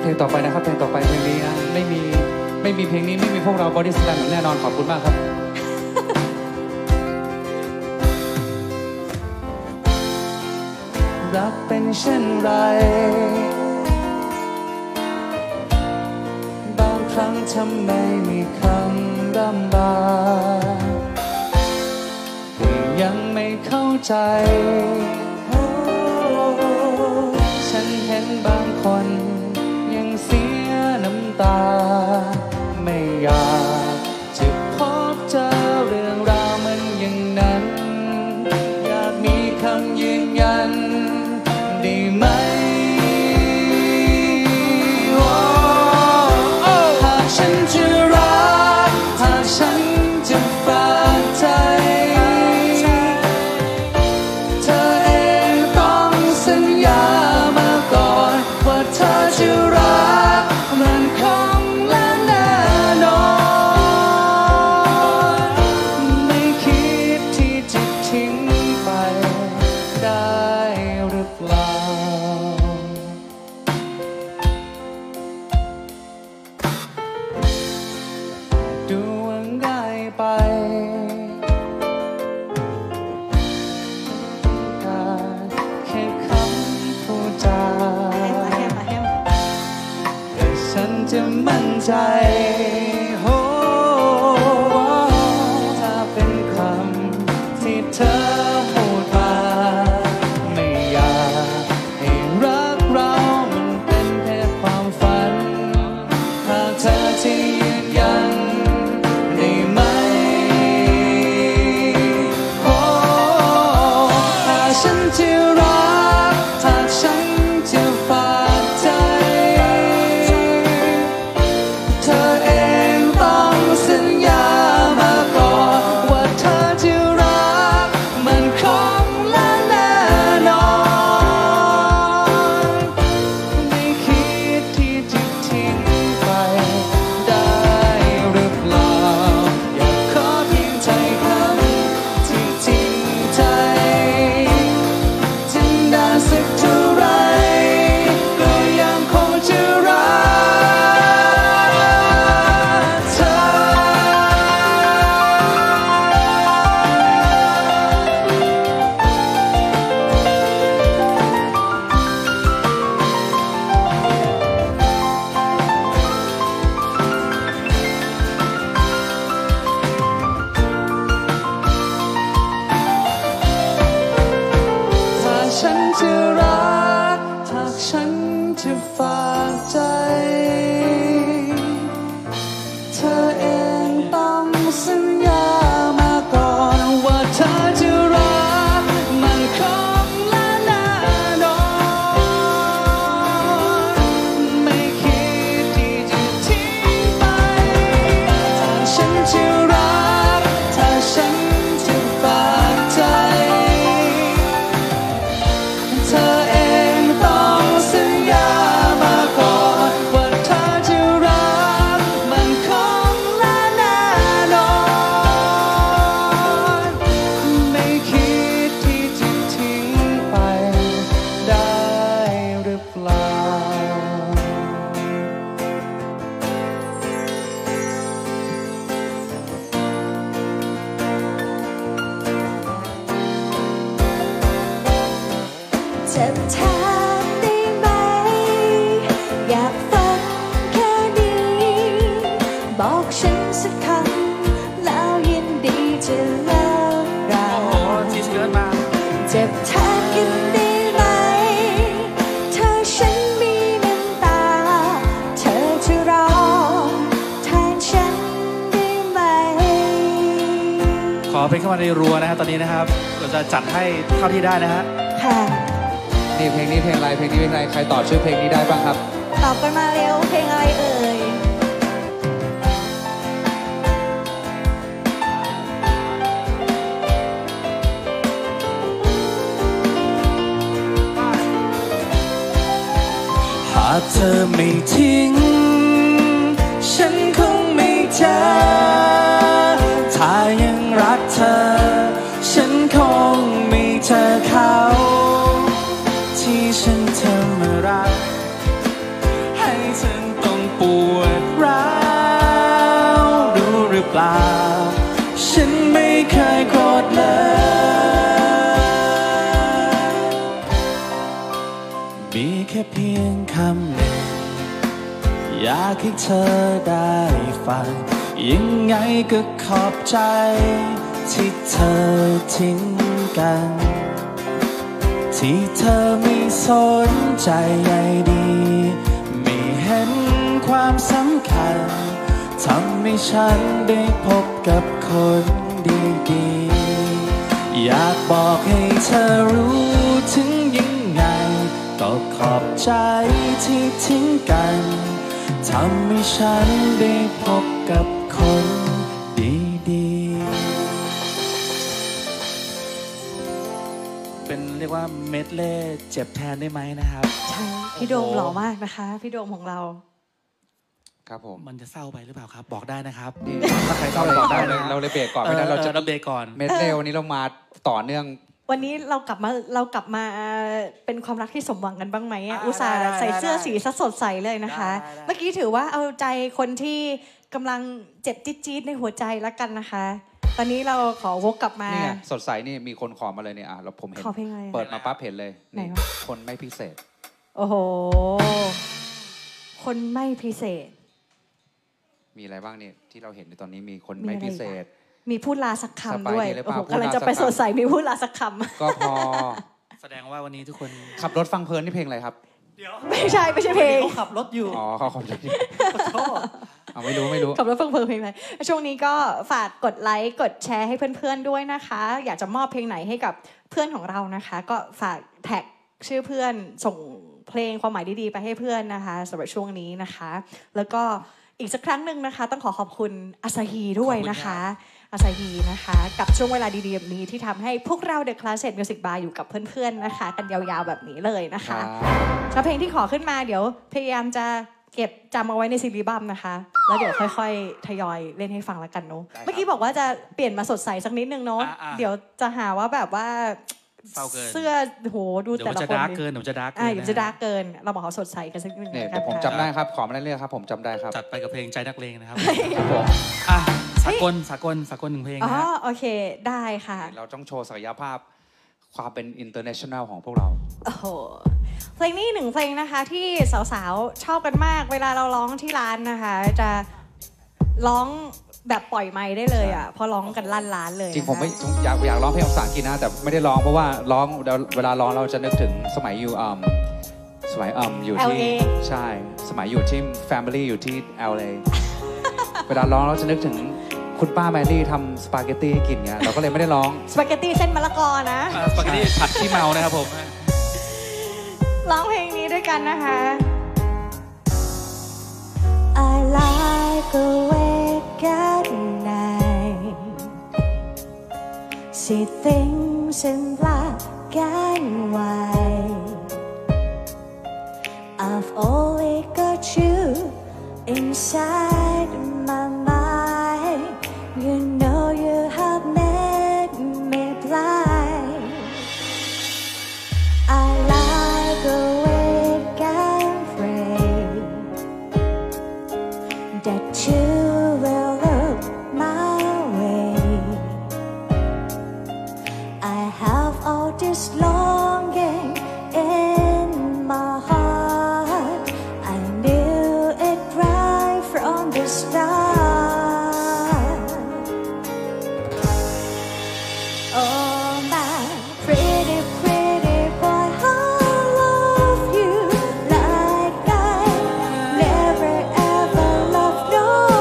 ลงต่อไปนะครับเพลงต่อไปเพลงนี้นะไม่มีไม่มีเพลงนี้ไม่มีพวกเราบอดี้สแลมแน่นอนขอบคุณมากครับรักเป็นเช่นไรบางครั้งทำไมมีคำร่ำลาที่ยังไม่เข้าใจฉันเห็นบางคนยังเสียน้ำตาไม่อยากจะพบเจอเรื่องราวมันอย่างนั้นอยากมีคำยืนยันได้ไหมหากฉันจะรักหากฉันจะฝากใจเธอเองต้องสัญญามาก่อนว่าเธอจะรักมันคงและแน่นอนไม่คิดที่จะทิ้งไปได้หรือเปล่าดูว่าง่ายไปการแค่คำพูดจาแต่ฉันจะมั่นใจโอ้ถ้าเป็นคำที่เธอพูดมาไม่อยากให้รักเรามันเป็นแค่ความฝันหากเธอจะยืนยันได้ไหมโอ้ถ้าฉันจะรักถ้าฉันจะฝากใจเธอเองต้องสัญญามาก่อนว่าเธอจะรักมันคงและแน่นอนไม่คิดที่จะทิ้งไปได้หรือเปล่าอยากขอเพียงใจคำที่จริงใจถึงนานสักเท่าไรก็ยังคงจะรักเธอถ้าฉันจะรักถ้าฉันจะฝากใจเธอเองต้องสัญญามาก่อนว่าเธอจะรักมันคงและแน่นอนไม่คิดที่จะทิ้งไปถ้าฉันจะรักถ้าฉันจะฝากใจเธอเองต้องสัญญามาก่อนว่าเธอจะรักมันคงและแน่นอนไม่คิดที่จะทิ้งไปได้หรือเปล่าจะถามได้ไหมอยากฟังแค่นี้บอกฉันสักคำแล้วยินดีจะเลิกราโอ้โหทีเชิญมาเจ็บแทนกันได้ไหมถ้าฉันมีน้ำตาเธอจะร้องแทนฉันได้ไหมขอเพลงเข้ามาในรัวนะครับตอนนี้นะครับเราจะจัดให้เท่าที่ได้นะฮะค่ะนี่เพลงนี้เพลงอะไรเพลงนี้เพลงอะไรใครตอบชื่อเพลงนี้ได้บ้างครับตอบกันมาเร็วเพลงอะไรเอ่ยหากเธอไม่ทิ้งฉันคงไม่เจอถ้ายังรักเธอฉันคงไม่เจอเขาที่ฉันทำอะไรให้เธอเคยโกรธเลยมีแค่เพียงคำหนึ่งอยากให้เธอได้ฟังยังไงก็ขอบใจที่เธอทิ้งกันที่เธอไม่สนใจใยดีไม่เห็นความสำคัญทำให้ฉันได้พบกับคนดีๆอยากบอกให้เธอรู้ถึงยังไงก็ขอบใจที่ทิ้งกันทำให้ฉันได้พบกับคนดีๆเป็นเรียกว่าเมดเล่เจ็บแทนได้ไหมนะครับใช่พี่โดมหล่อมากนะคะพี่โดมของเราครับผมมันจะเศร้าไปหรือเปล่าครับบอกได้นะครับถ้าใครต้องบอกได้เลยเราเลยเบรกก่อนไม่ได้เราจะเบรกก่อนเมดเล่วันนี้เรามาต่อเนื่องวันนี้เรากลับมาเรากลับมาเป็นความรักที่สมหวังกันบ้างไหมอุตส่าห์ใส่เสื้อสีสดใสเลยนะคะเมื่อกี้ถือว่าเอาใจคนที่กำลังเจ็บจี๊ดๆในหัวใจแล้วกันนะคะตอนนี้เราขอวกกลับมาเนี่ยสดใสนี่มีคนขอมาเลยเนี่ยอ่ะเราผมเห็นเปิดมาปั๊บเห็นเลยนี่คนไม่พิเศษโอ้โหคนไม่พิเศษมีอะไรบ้างเนี่ยที่เราเห็นในตอนนี้มีคนไม่พิเศษมีพูดลาสักคำด้วยโอ้โหกำลังจะไปสดใสมีพูดลาสักคำก็พอแสดงว่าวันนี้ทุกคนขับรถฟังเพลินนี่เพลงอะไรครับเดี๋ยวไม่ใช่ไม่ใช่เพลงเขาขับรถอยู่อ๋อเขาขับรถอยู่เอาไม่รู้ไม่รู้ขับรถฟังเพลินเพลงอะไรช่วงนี้ก็ฝากกดไลค์กดแชร์ให้เพื่อนๆด้วยนะคะอยากจะมอบเพลงไหนให้กับเพื่อนของเรานะคะก็ฝากแท็กชื่อเพื่อนส่งเพลงความหมายดีๆไปให้เพื่อนนะคะสำหรับช่วงนี้นะคะแล้วก็อีกสักครั้งหนึ่งนะคะต้องขอขอบคุณอาซาฮีด้วยนะคะอาซาฮีนะคะกับช่วงเวลาดีๆแบบนี้ที่ทำให้พวกเรา The Classic Music Bar อยู่กับเพื่อนๆนะคะกันยาวๆแบบนี้เลยนะคะถ้าเพลงที่ขอขึ้นมาเดี๋ยวพยายามจะเก็บจำเอาไว้ในซีรีส์บัมนะคะแล้วเดี๋ยวค่อยๆทยอยเล่นให้ฟังแล้วกันเนาะเมื่อกี้บอกว่าจะเปลี่ยนมาสดใสสักนิดนึงเนาะเดี๋ยวจะหาว่าแบบว่าเสื้อโหดูแต่ละคนเดี๋ยวจะดาร์กเกินเดี๋ยวจะดาร์กเกินเดี๋ยวจะดาร์กเกินเราบอกเขาสดใสกันสักนิดนึงเนี่ยแต่ผมจำได้ครับขอมาเรื่อยๆครับผมจำได้ครับจัดไปกับเพลงใจนักเลงนะครับอ่ะสากลสากลสากลหนึ่งเพลงนะอ๋อโอเคได้ค่ะเราต้องโชว์ศักยภาพความเป็น international ของพวกเราโอ้โหเพลงนี้หนึ่งเพลงนะคะที่สาวๆชอบกันมากเวลาเราร้องที่ร้านนะคะจะร้องแบบปล่อยไมค์ได้เลยอ่ะพอร้องกันลั่นร้านเลยจริงผมไม่อยากอยากร้องเพลงภาษาอังกฤษนะแต่ไม่ได้ร้องเพราะว่าร้องเวลาร้องเราจะนึกถึงสมัยอยู่อ่าสมัยอ่าอยู่ที่ใช่สมัยอยู่ที่ family อยู่ที่ แอล เอ เวลาร้องเราจะนึกถึงคุณป้าแมรี่ทำสปาเกตตี้กินเงี้ยเราก็เลยไม่ได้ร้องสปาเกตตี้เส้นมะละกอนะสปาเกตตี้ผัดขี้เมานะครับผมร้องเพลงนี้ด้วยกันนะคะ I like a wake at night See things in black and white I've only got you inside my mind You know you have made me blind I like a wake and pray That you will look my way I have all this longing in my heart I knew it right from the start Oh my pretty pretty boy I love you like I never ever loved no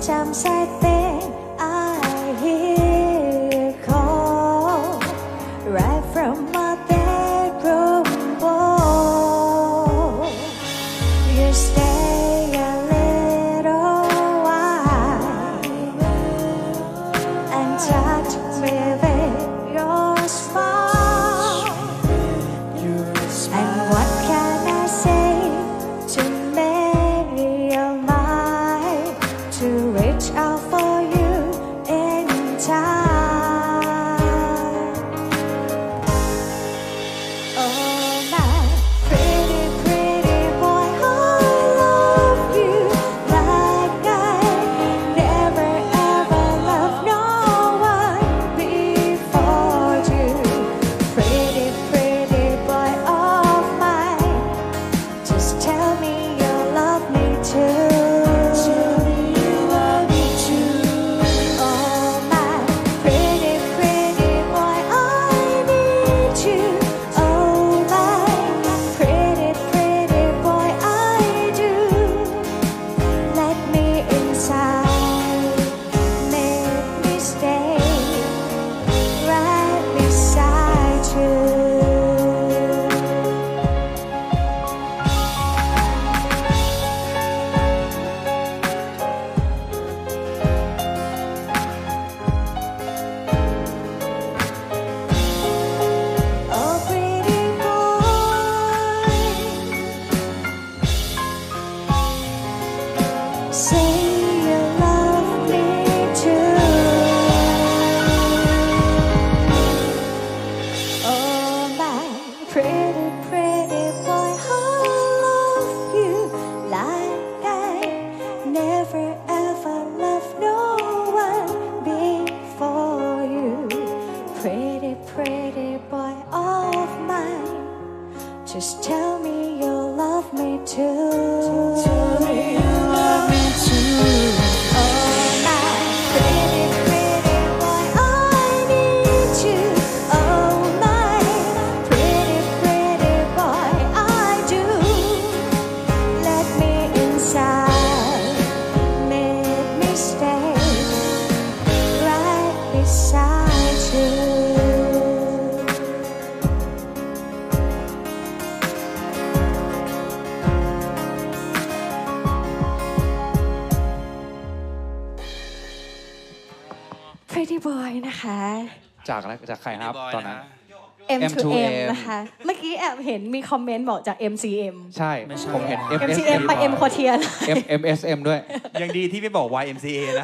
some sad thing I hear call right from my bedroom wall. You stay a little while and touch me with your smile. And what can I say to make you mine, to reach out for you in time? Oh my pretty, pretty boy, I love you like I never ever loved no one before you. Pretty, pretty boy of mine, just tell me you love me too. Tell me you love me too. Oh my pretty, pretty boy, I need you. Oh my pretty, pretty boy, I do. Let me inside, make me stay right beside you. Oh pretty boy, say you love me too. Oh my pretty, pretty boy, I love you like I never ever loved no one before you. Pretty, pretty boy of mine, just tell me you love me too. Tell me you love me too. Oh my pretty, pretty boy, I need you. Oh my pretty, pretty boy, I do. Let me inside, make me stay right beside you. Pretty boy นะคะจากอะไรจากใครครับตอนนั้น M to M นะคะ เมื่อกี้แอบเห็นมีคอมเมนต์บอกจาก M C M ใช่ ผมเห็น M C M ไป M โคเทียน M M S M ด้วยยังดีที่ไม่บอก Y M C A นะ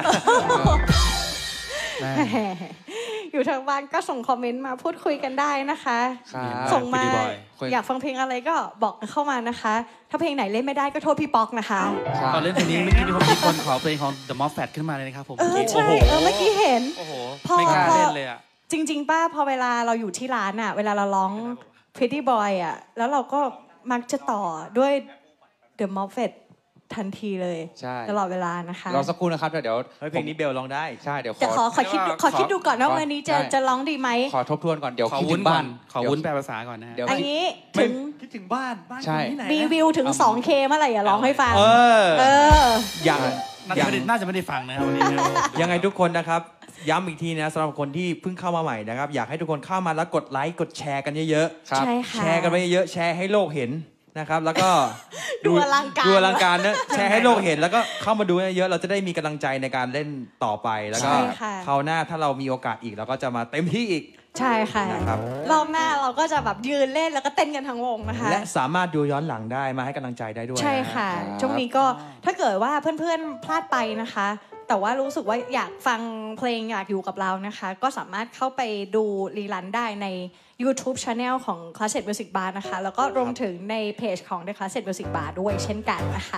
อยู่ทางบ้านก็ส่งคอมเมนต์มาพูดคุยกันได้นะคะครับส่งมา Pretty Boy อยากฟังเพลงอะไรก็บอกเข้ามานะคะ ถ้าเพลงไหนเล่นไม่ได้ก็โทษพี่ป๊อกนะคะตอนเล่นเพลงนี้เมื่อกี้มีคนมีคนขอเพลงของ The Moffat ขึ้นมาเลยนะครับผมเออใช่เออเมื่อกี้เห็นโอ้โหพอไม่กล้าเล่นเลยอ่ะจริงๆป้าพอเวลาเราอยู่ที่ร้านอะเวลาเราร้อง Pretty Boy อะแล้วเราก็มักจะต่อด้วย The Moffat ทันทีเลยใช่ตลอดเวลานะคะรอสักครู่นะครับเดี๋ยวเฮ้ยเพลงนี้เบลร้องได้ใช่เดี๋ยวขแต่ขออขอคิดดูขอคิดดูก่อนว่าวันนี้จะได้จะร้องดีไหมขอทบทวนก่อนเดี๋ยวขอคิดวุ้ถึนงก่อบ้าน นขอวุ้นแปลภาษาก่อนนะฮะเดี๋ยวอันนี้ถึงคิดถึงบ้านบ้านใช่ที่ไหนมีวิวถึง สองเค เมื่อไหร่อย่าร้องให้ฟังเออเอออย่างน่าอจะย่างไม่ได้น่าจะไม่ได้ฟังนะครับวันนี้นะยังไงทุกคนนะครับ ย้ำอีกทีนะสำหรับคนที่เพิ่งเข้ามาใหม่นะครับ อยากให้ทุกคนเข้ามาแล้วกดไลค์กดแชร์กันเยอะครับใช่ค่ะๆแชร์กันไปเยอะๆแชร์ให้โลกเห็นนะครับ แล้วก็ดูอลังการดูอลังการนะแชร์ให้โลกเห็นแล้วก็เข้ามาดูเยอะๆเราจะได้มีกำลังใจในการเล่นต่อไปแล้วก็ใช่ค่ะคราวหน้าถ้าเรามีโอกาสอีกเราก็จะมาเต็มที่อีกใช่ค่ะนะครับรอบหน้าเราก็จะแบบยืนเล่นแล้วก็เต้นกันทั้งวงนะคะและสามารถดูย้อนหลังได้มาให้กำลังใจได้ด้วยใช่ค่ะครับช่วงนี้ก็ถ้าเกิดว่าเพื่อนๆพลาดไปนะคะ แต่ว่ารู้สึกว่าอยากฟังเพลงอยากอยู่กับเรานะคะ ก็สามารถเข้าไปดูรีลันได้ใน YouTube Channel ของ Classic Music Bar นะคะ แล้วก็รวมถึงในเพจของ The Classic Music Bar ด้วยเช่นกันนะคะ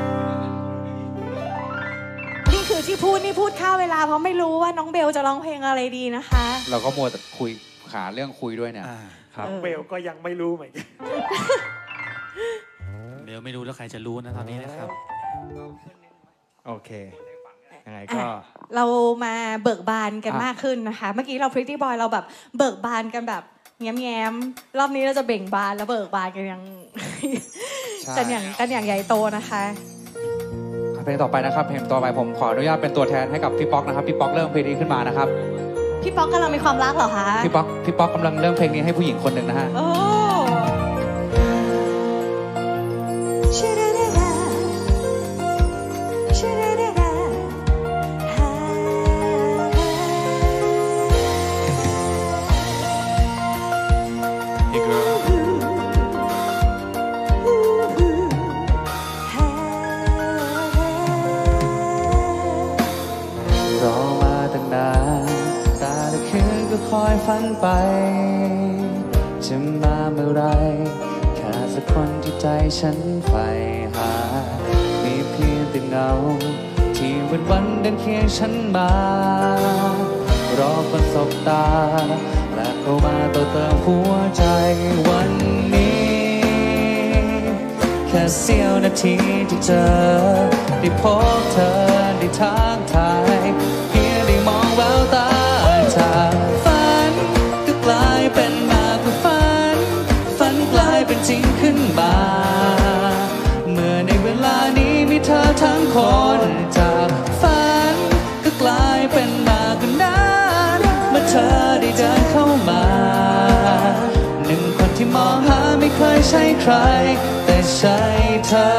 นี่คือที่พูดนี่พูดค่าเวลาเพราะไม่รู้ว่าน้องเบลจะร้องเพลงอะไรดีนะคะเราก็มัวแต่คุยหาเรื่องคุยด้วยเนี่ยอ่าครับเออเบลก็ยังไม่รู้เหมือนกันเดี๋ยวไม่รู้แล้วใครจะรู้นะตอนนี้นะครับโอเคยังไงก็อ่ะเรามาเบิกบานกันมากขึ้นนะคะ เมื่อกี้เรา Pretty Boy เราแบบเบิกบานกันแบบแง้มๆรอบนี้เราจะเบ่งบานแล้วเบิกบานกันอย่างใช่กันอย่างกันอย่างใหญ่โตนะคะพเพลงต่อไปนะครับเพลงต่อไปผมขออนุญาตเป็นตัวแทนให้กับพี่ป๊อกนะครับพี่ป๊อกเริ่มเพลงนี้ขึ้นมานะครับพี่ป๊อกกำลังมีความรักเหรอคะพี่ป๊อกพี่ป๊อกกำลังเริ่มเพลงนี้ให้ผู้หญิงคนหนึ่งนะฮะโอ้คอยฝันไปจะมาเมื่อไรแค่สักคนที่ใจฉันใฝ่หามีเพียงแต่เงาที่วันวันเดินเคียงฉันมารอคนสบตาและเข้ามาต่อเติมหัวใจวันนี้แค่เสี้ยวนาทีที่เจอได้พบเธอได้ทักทายเพียงได้มองแววตาจากกลายเป็นมากกว่าฝันฝันกลายเป็นจริงขึ้นมาเมื่อในเวลานี้มีเธอทั้งคนจากฝันก็กลายเป็นมากกว่านั้นเมื่อเธอได้เดินเข้ามาหนึ่งคนที่มองหาไม่เคยใช่ใครแต่ใช่เธอ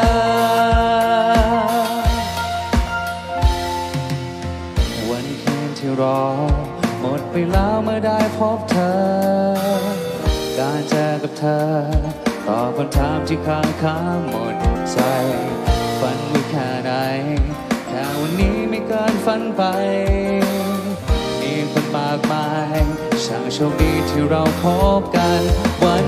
วันคืนที่รอหมดไปแล้วเมื่อได้พบเธอการเจอกับเธอตอบคำถามที่ค้างคาหมดใจฝันไม่แค่ไหนแค่วันนี้ไม่เกินฝันไปมีคนมากมายช่างโชคดีที่เราพบกันวัน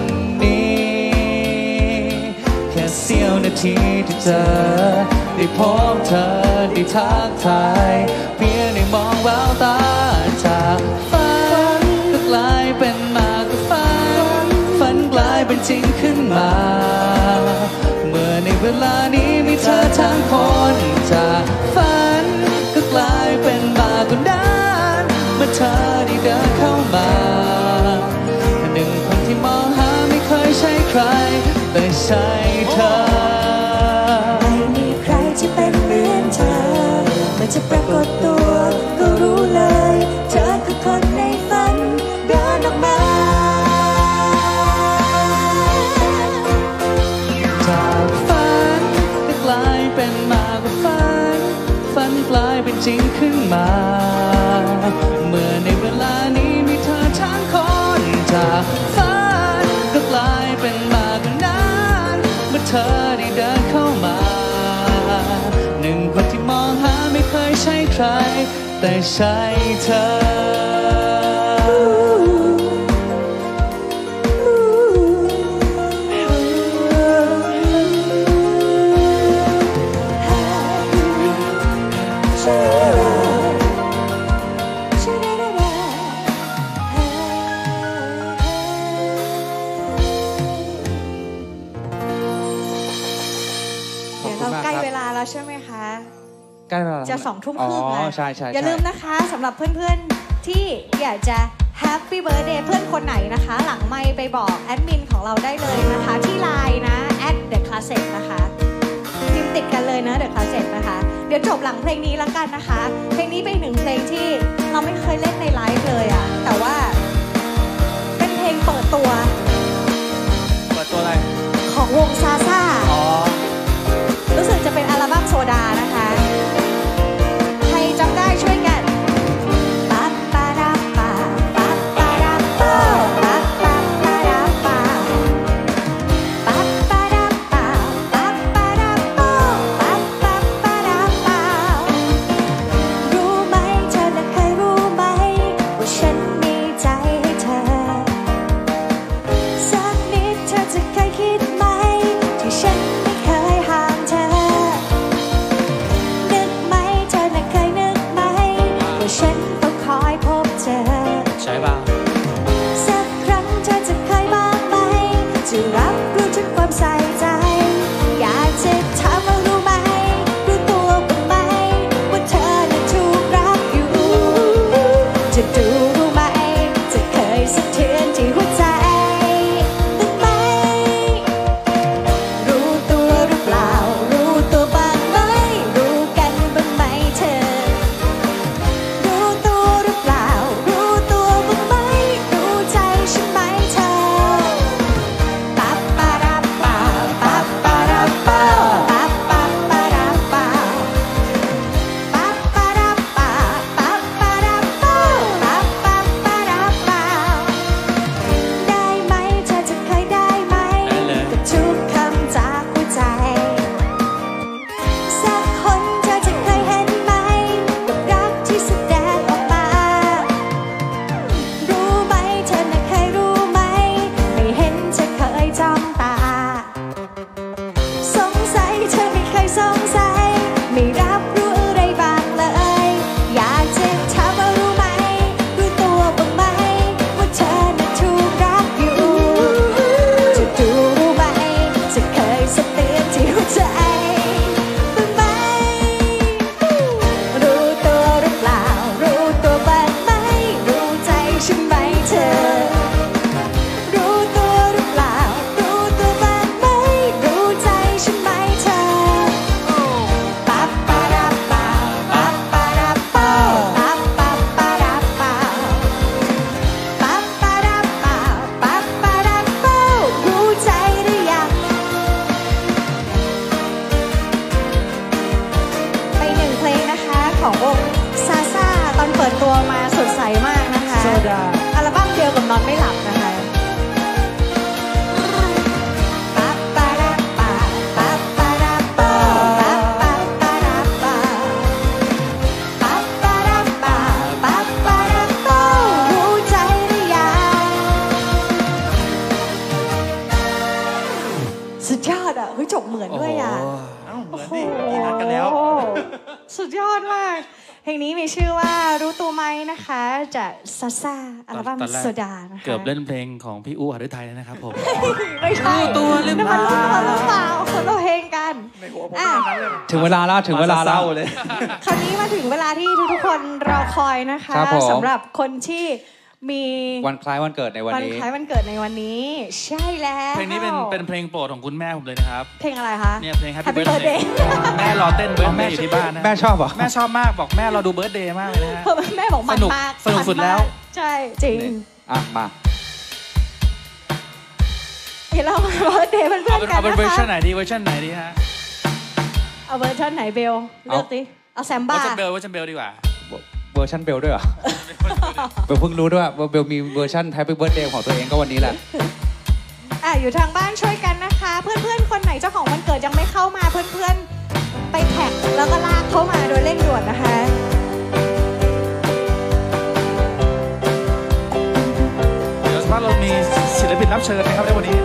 นี้แค่เสี้ยวนาทีที่เจอได้พบเธอได้ทักทายเพียงได้มองแววตาจากฝันก็กลายเป็นมากกว่าฝันฝันกลายเป็นจริงขึ้นมาเมื่อในเวลานี้มีเธอทั้งคนจากฝันก็กลายเป็นมากกว่านั้นเมื่อเธอได้เดินเข้ามาหนึ่งคนที่มองหาไม่เคยใช่ใครแต่ใช่เธอไม่มีใครที่เป็นเหมือนเธอเมื่อจะปรากฏตัวก็รู้เลยเธอคือคนในฝันเดินออกมาจากฝันก็กลายเป็นมากกว่าฝันฝันกลายเป็นจริงขึ้นมาเมื่อในเวลานี้มีเธอทั้งคนจากฝันก็กลายเป็นมากกว่านั้นเมื่อเธอได้เดินเข้ามาหนึ่งคนที่มองหาไม่เคยใช่ใครแต่ใช่เธอใกล้เวลาแล้วใช่ไหมคะใกล้เวลาจะสองทุ่มครึ่งแล้วใช่ใช่อย่าลืมนะคะสำหรับเพื่อนๆที่อยากจะ Happy Birthday เพื่อนคนไหนนะคะหลังไมค์ไปบอกแอดมินของเราได้เลยนะคะที่ไลน์นะ at the classic นะคะพิมพ์ติดกันเลยนะ the classic นะคะเดี๋ยวจบหลังเพลงนี้แล้วกันนะคะเพลงนี้เป็นหนึ่งเพลงที่เราไม่เคยเล่นในไลฟ์เลยอะแต่ว่าเป็นเพลงเปิดตัวเปิดตัวอะไรของวงซาซ่าอ๋อรู้สึกจะเป็นอัลบั้มโซดานะคะใครจำได้ช่วยกันปั๊บปะดับปะปั๊บปะดับปะปั๊บปั๊บปะดับปะปั๊บปะดับปะปั๊บปะดับปะปั๊บปั๊บปะดับปะรู้ไหมเธอน่ะเคยรู้ไหมว่าฉันมีใจให้เธอสักนิดเธอจะเคยคิดไหมที่ฉันฉันต้องคอยพบเจอใช่ป่ะสักครั้งเธอจะเคยบ้างไหมจะรับรู้ถึงความใส่ใจอยากจะถามว่ารู้ไหมรู้ตัวบ้างไหมว่าเธอนั้นถูกรักอยู่จะดูรู้ไหมจะเคยสะเทือนที่หัวใจบ้างไหมรู้ตัวหรือเปล่ารู้ตัวบ้างไหมรู้กอนไม่หลับนะคะสุดยอดอ่ะเฮ้ยจบเหมือนด้วยอ่ะเอ้าเหมือนดิมีนัดกันแล้วสุดยอดมากเพลงนี้มีชื่อว่ารู้ตัวไหมนะคะจากซาซ่าอัลบั้มตอนแรกโซดานะคะเกือบเล่นเพลงของพี่อู้หฤทัยนะครับผมไม่ใช่รู้ตัวหรือเปล่านั่นมันรู้ตัวหรือเปล่าคนละเพลงกันอ่ะถึงเวลาแล้วถึงเวลาแล้วเลยคราวนี้มาถึงเวลาที่ทุกๆคนรอคอยนะคะครับผมสำหรับคนที่มีวันคล้ายวันเกิดในวันวันนี้คล้ายวันเกิดในวันนี้ ใช่แล้วเพลงนี้เป็นเป็นเพลงโปรดของคุณแม่ผมเลยนะครับเพลงอะไรคะเนี่ยเพลง Happy Happy Birthday Birthday แม่รอเต้นเบิร์ดแม่อยู่ที่บ้านนะแม่ชอบเหรอแม่ชอบมากบอกแม่เราดูเบิร์ดเดย์มากเลยนะฮะแม่บอกมันสนุกมากสนุกสุดแล้วใช่จริงอ่ะมาเดี๋ยวเรามาเบิร์ดเดย์เพื่อนเอาๆเป็นกัเอานเป็นนะเวอร์ชันคะไหนดีเวอร์ชันไหนดีฮะเอาเวอร์ชันไหนเบลเลือกดิเอาแซมเวอบ้าร์ชันเบลเวอร์ชันเบลดีกว่าเวอร์ชันเบลด้วยเหรอ เบลเพิ่งรู้ด้วยว่าเบลมีเวอร์ชัน Happy Birthday ของตัวเองก็วันนี้แหละอ่ะอยู่ทางบ้านช่วยกันนะคะ เพื่อนๆคนไหนเจ้าของวันเกิดยังไม่เข้ามาเพื่อนๆไปแท็กแล้วก็ลากเข้ามาโดยเร่งด่วนนะคะเดี๋ยวสักพักเรามีศิลปินรับเชิญนะครับในวันนี้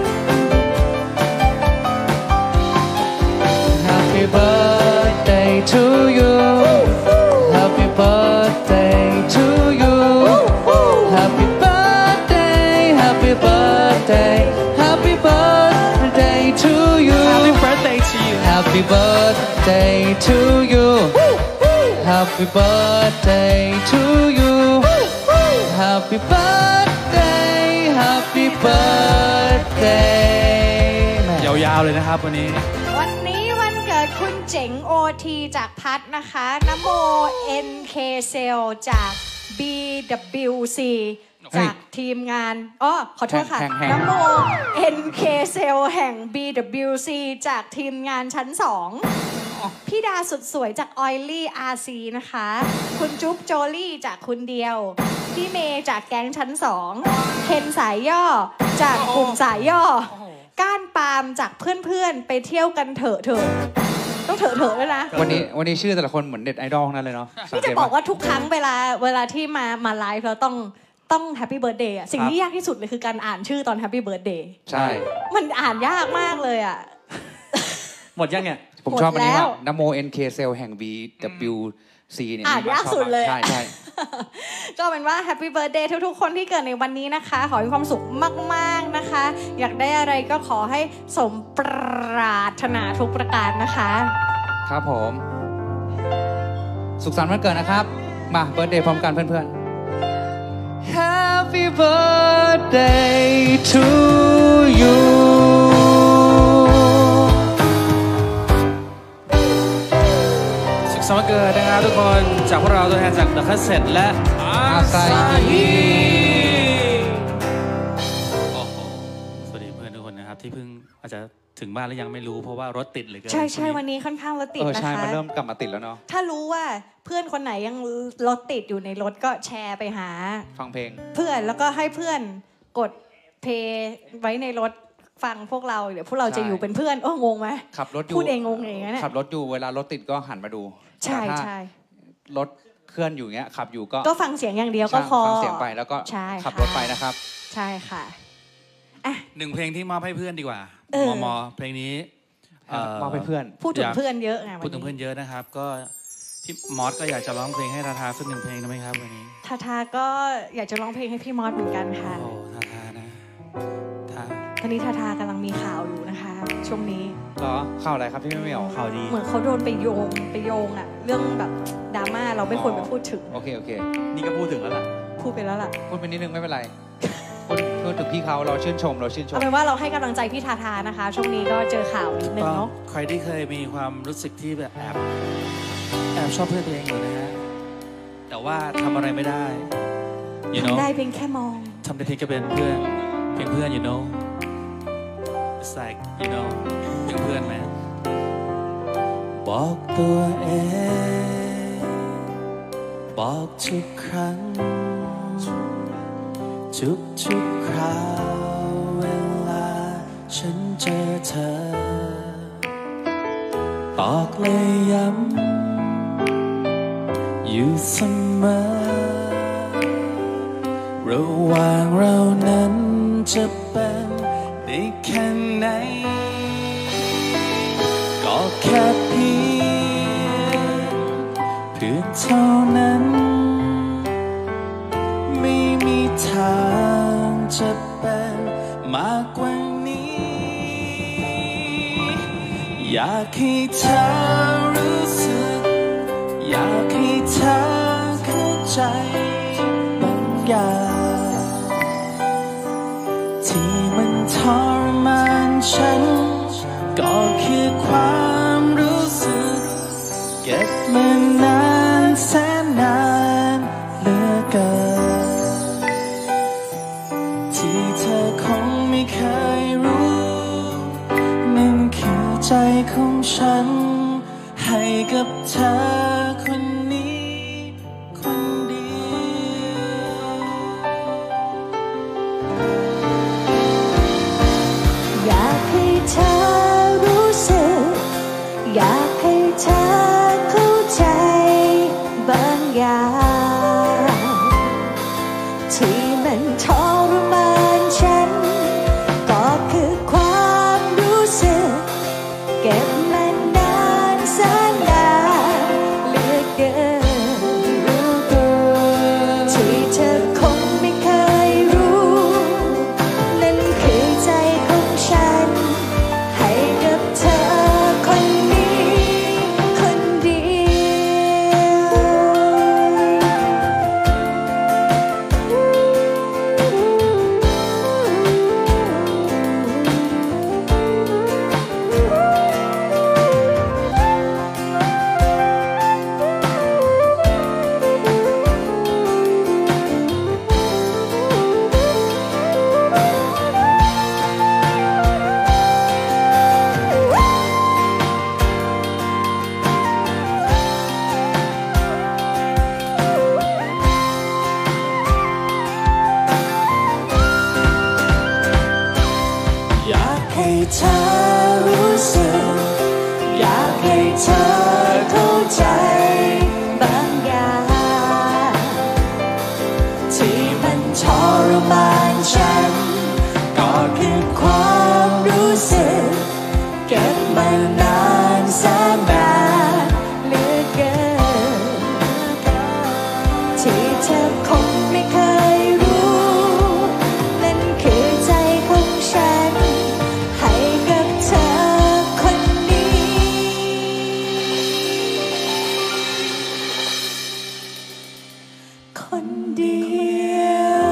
Happy birthday to you Happy birthday to you Happy birthday Happy birthday Happy birthday to you Happy birthday to you Happy birthday to you Happy birthday to you Happy birthday Happy birthday ยาวๆเลยนะครับวันนี้วันนี้วันเกิดคุณเจ๋ง โอ ที จากพัดนะคะนโม เอ็น เค Cell จาก บี ดับเบิลยู ซีเฮ้ยจากทีมงานอ๋อขอโทษค่ะแห่งแห่งนโม เอ็น เค Cell แห่ง บี ดับเบิลยู ซี จากทีมงานชั้นสองพี่ดาสุดสวยจาก Oily อาร์ ซี นะคะ คุณจุ๊บโจลี่จากคุณเดียว พี่เมย์จากแก๊งชั้นสองเคนสายย่อจากกลุ่มสายย่อ ก้านปาล์มจากเพื่อนๆ ไปเที่ยวกันเถอะเถอะต้องเถอะเถอะด้วยนะวันนี้วันนี้ชื่อแต่ละคนเหมือนเน็ตไอดอลนั่นเลยเนาะสังพี่เกจะตบอกว่าว่าทุกครั้งเวลาเวลาที่มามาไลฟ์เราต้องต้องแฮปปี้เบิร์ดเดย์สิ่งที่ยากที่สุดเลยคือการอ่านชื่อตอนแฮปปี้เบิร์ดเดย์ใช่มันอ่านยากมากเลยอ่ะหมดยังเนี่ยผมชอบอันนี้หมดแล้วมากนโม เอ็น เค Cell แห่ง บี ดับเบิลยู ซี เนี่ยอ่านยากสุดเลยใช่ใช่ก็เป็นว่าแฮปปี้เบิร์ดเดย์ทุกๆ คนที่เกิดในวันนี้นะคะ ขอให้มีความสุขมากๆนะคะ อยากได้อะไรก็ขอให้สมปรารถนาทุกประการนะคะครับผม สุขสันต์วันเกิดนะครับ มาเบิร์ดเดย์พร้อมกันเพื่อนๆ Happy birthday to you สุขสันต์วันเกิดนะครับทุกคนจากพวกเราตัวแทนจาก The Cassette และอาซาฮิโอ้โหสวัสดีเพื่อนทุกคนนะครับที่เพิ่งอาจจะถึงบ้านแล้วยังไม่รู้เพราะว่ารถติดเหลยเกินใช่ใช่วันนี้ค่อนข้างรถติดเออนะใช่คะมันเริ่มกลับมาติดแล้วเนาะถ้ารู้ว่าเพื่อนคนไหนยังรถติดอยู่ในรถก็แชร์ไปหาฟังเพลงเพื่อนแล้วก็ให้เพื่อนกดเพลย์ไว้ในรถฟังพวกเราเดี๋ยวพวกเราจะใช่อยู่เป็นเพื่อนโอ้งงไหมขับรถอยู่พูดเองงงเองนะเนี่ยขับรถอยู่เวลารถติดก็หันมาดูใช่แต่ถ้าใช่รถเคลื่อนอยู่เงี้ยขับอยู่ก็ก็ฟังเสียงอย่างเดียวก็พอฟังเสียงไปแล้วก็ใช่ขับค่ะรถไปนะครับใช่ค่ะอ่ะหนึ่งเพลงที่มอบให้เพื่อนดีกว่าเออมอมอเพลงนี้เอ่อมอบให้เพื่อนพูดถึอง ยากเพื่อนเยอะไงวัพูดถึงเพื่อนเยอะนะครับ ก็พี่มอสก็อยากจะร้องเพลงให้ทาทาสักหนึ่งเพลงได้ไหมครับวันนี้ทาทาก็อยากจะร้องเพลงให้พี่มอสเหมือนกันค่ะโอ้ทาทานะทาตอนนี้ทาทากำลังมีข่าวอยู่นะคะ ช่วงนี้เหรอข่าวอะไรครับพี่ไม่เหมียวข่าวดีเหมือนเขาโดนไปโยงไปโยงอะเรื่องแบบดราม่าเราไม่ควรไปพูดถึงโอเคโอเคนี่ก็พูดถึงแล้วล่ะพูดไปแล้วล่ะพูดไปนิดนึงไม่เป็นไรพูดพูดถึงพี่เขาเราชื่นชมเราชื่นชเอามเป็นว่าเราให้กำลังใจพี่ทาทานะคะ ช่วงนี้ก็เจอข่าวนิดนึงก็เนาะใครที่เคยมีความรู้สึกที่แบบแอบแอบชอบเพื่อนตัวเองอยู่นะฮะแต่ว่าทำอะไรไม่ได้ you know ทำได้เพียงแค่มองทำได้เพียงแค่เป็นเพื่อนเพียงเพื่อน you know it's like you know เพียงเพื่อนไหมบอกตัวเองบอกทุกครั้งทุกทุกคราวเวลาฉันเจอเธอตอกเลยย้ำอยู่เสมอระหว่างเรานั้นจะเป็นได้แค่ไหนก็แค่เพียงเพื่อนเท่านั้นไม่มีทางจะเป็นมากกว่านี้อยากให้เธอรู้สึกอยากให้เธอเข้าใจบางอย่างที่มันทรมานฉันก็คือความรู้สึกเก็บมานานแสนนานเหลือเกินที่เธอคงไม่เคยรู้นั่นคือใจของฉันให้กับเธอคนนี้คนเดียวอยากให้เธอรู้สึกอยากให้เธอเข้าใจบางอย่างที่มันทรมานฉันก็คือความรู้สึกเก็บมานานแสนนานเหลือเกินที่เธอคงไม่เคยรู้นั่นคือใจของฉันให้กับเธอคนนี้คนเดีอยากให้เธอรู้สึกอยากให้เธอเข้าใจบางอย่างที่มันทรมานฉันก็คือความรู้สึกเก็บมานานแสนนานเหลือเกินที่เธอคงไม่เคยรู้นั่นคือใจของฉันให้กับเธอคนนี้คนเดียว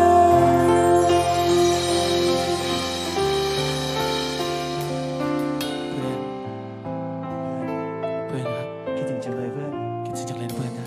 เพื่อนครับคิดถึงจังเลยเพื่อนคิดถึงจังเลยนะเพื่อนนะ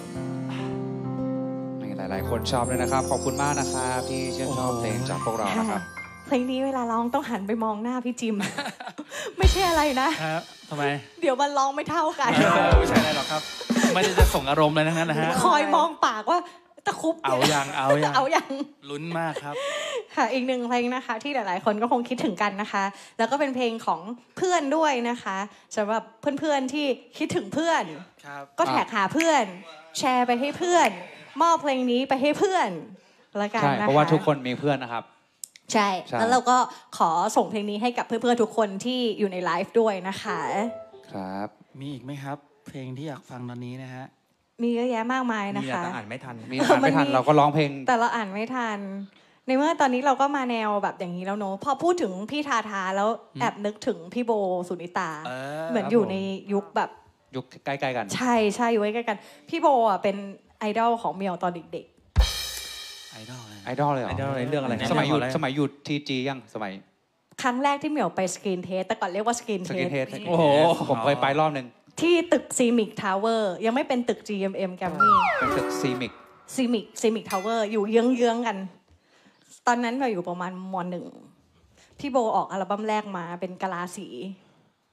หลายๆคนชอบด้วยนะครับ ขอบคุณมากนะครับที่ชื่นชอบเพลงจากพวกเรานะครับเพลงนี้เวลาร้องต้องหันไปมองหน้าพี่จิม ไม่ใช่อะไรนะครับทำไมเดี๋ยวมันร้องไม่เท่ากันเออไม่ใช่อะไรหรอกครับ ไม่ได้จะส่งอารมณ์อะไรทั้งนั้นนะฮะคอยมองปากว่าตะคุบเอายังเอายังเอายังลุ้นมากครับค่ะอีกหนึ่งเพลงนะคะที่หลายๆคนก็คงคิดถึงกันนะคะ แล้วก็เป็นเพลงของเพื่อนด้วยนะคะสำหรับเพื่อนๆที่คิดถึงเพื่อนครับก็แท็กหาเพื่อน แชร์ไปให้เพื่อน มอบเพลงนี้ไปให้เพื่อนละกันใช่นะคะเพราะว่าทุกคนมีเพื่อนนะครับใช่ใช่แล้วเราก็ขอส่งเพลงนี้ให้กับเพื่อนๆทุกคนที่อยู่ในไลฟ์ด้วยนะคะครับมีอีกไหมครับ เพลงที่อยากฟังตอนนี้นะฮะมีเยอะแยะมากมายนะมีคะแต่อ่านไม่ทันมีอ่านไม่ทันเราก็ร้องเพลงแต่เราอ่านไม่ทัน ในเมื่อตอนนี้เราก็มาแนวแบบอย่างนี้แล้วเนอะพอพูดถึงพี่ทาทาแล้วแอบนึกถึงพี่โบสุนิตาเออเหมือนอยู่ในยุคแบบยุคใกล้ๆกันใช่ใช่อยู่ใกล้ๆกัน พี่โบอ่ะเป็นไอดอลของเมียวตอนเด็กไอดอลเลยไอดอลเลยเหรไอดอลอในเรื่องอะไรครับสมัยอยู่อะไรสมัยอยู่ทีจียังสมัยๆ ครั้งแรกที่เหมียวไปสกรีนเทสแต่ก่อนเรียกว่าสกรีนสเทกินสเฮดโอ้โหผมเคยไปรอบหนึ่งที่ตึกซีมิกทาวเวอร์ยังไม่เป็นตึก จี เอ็ม เอ็ม แกรมมี่เป็นตึกซีมิกซีมิกซีมิกทาวเวอร์อยู่เยื้องๆกัน ตอนนั้นเราอยู่ประมาณมหนึ่งพี่โบออกอัลบั้มแรกมาเป็นกะลาสี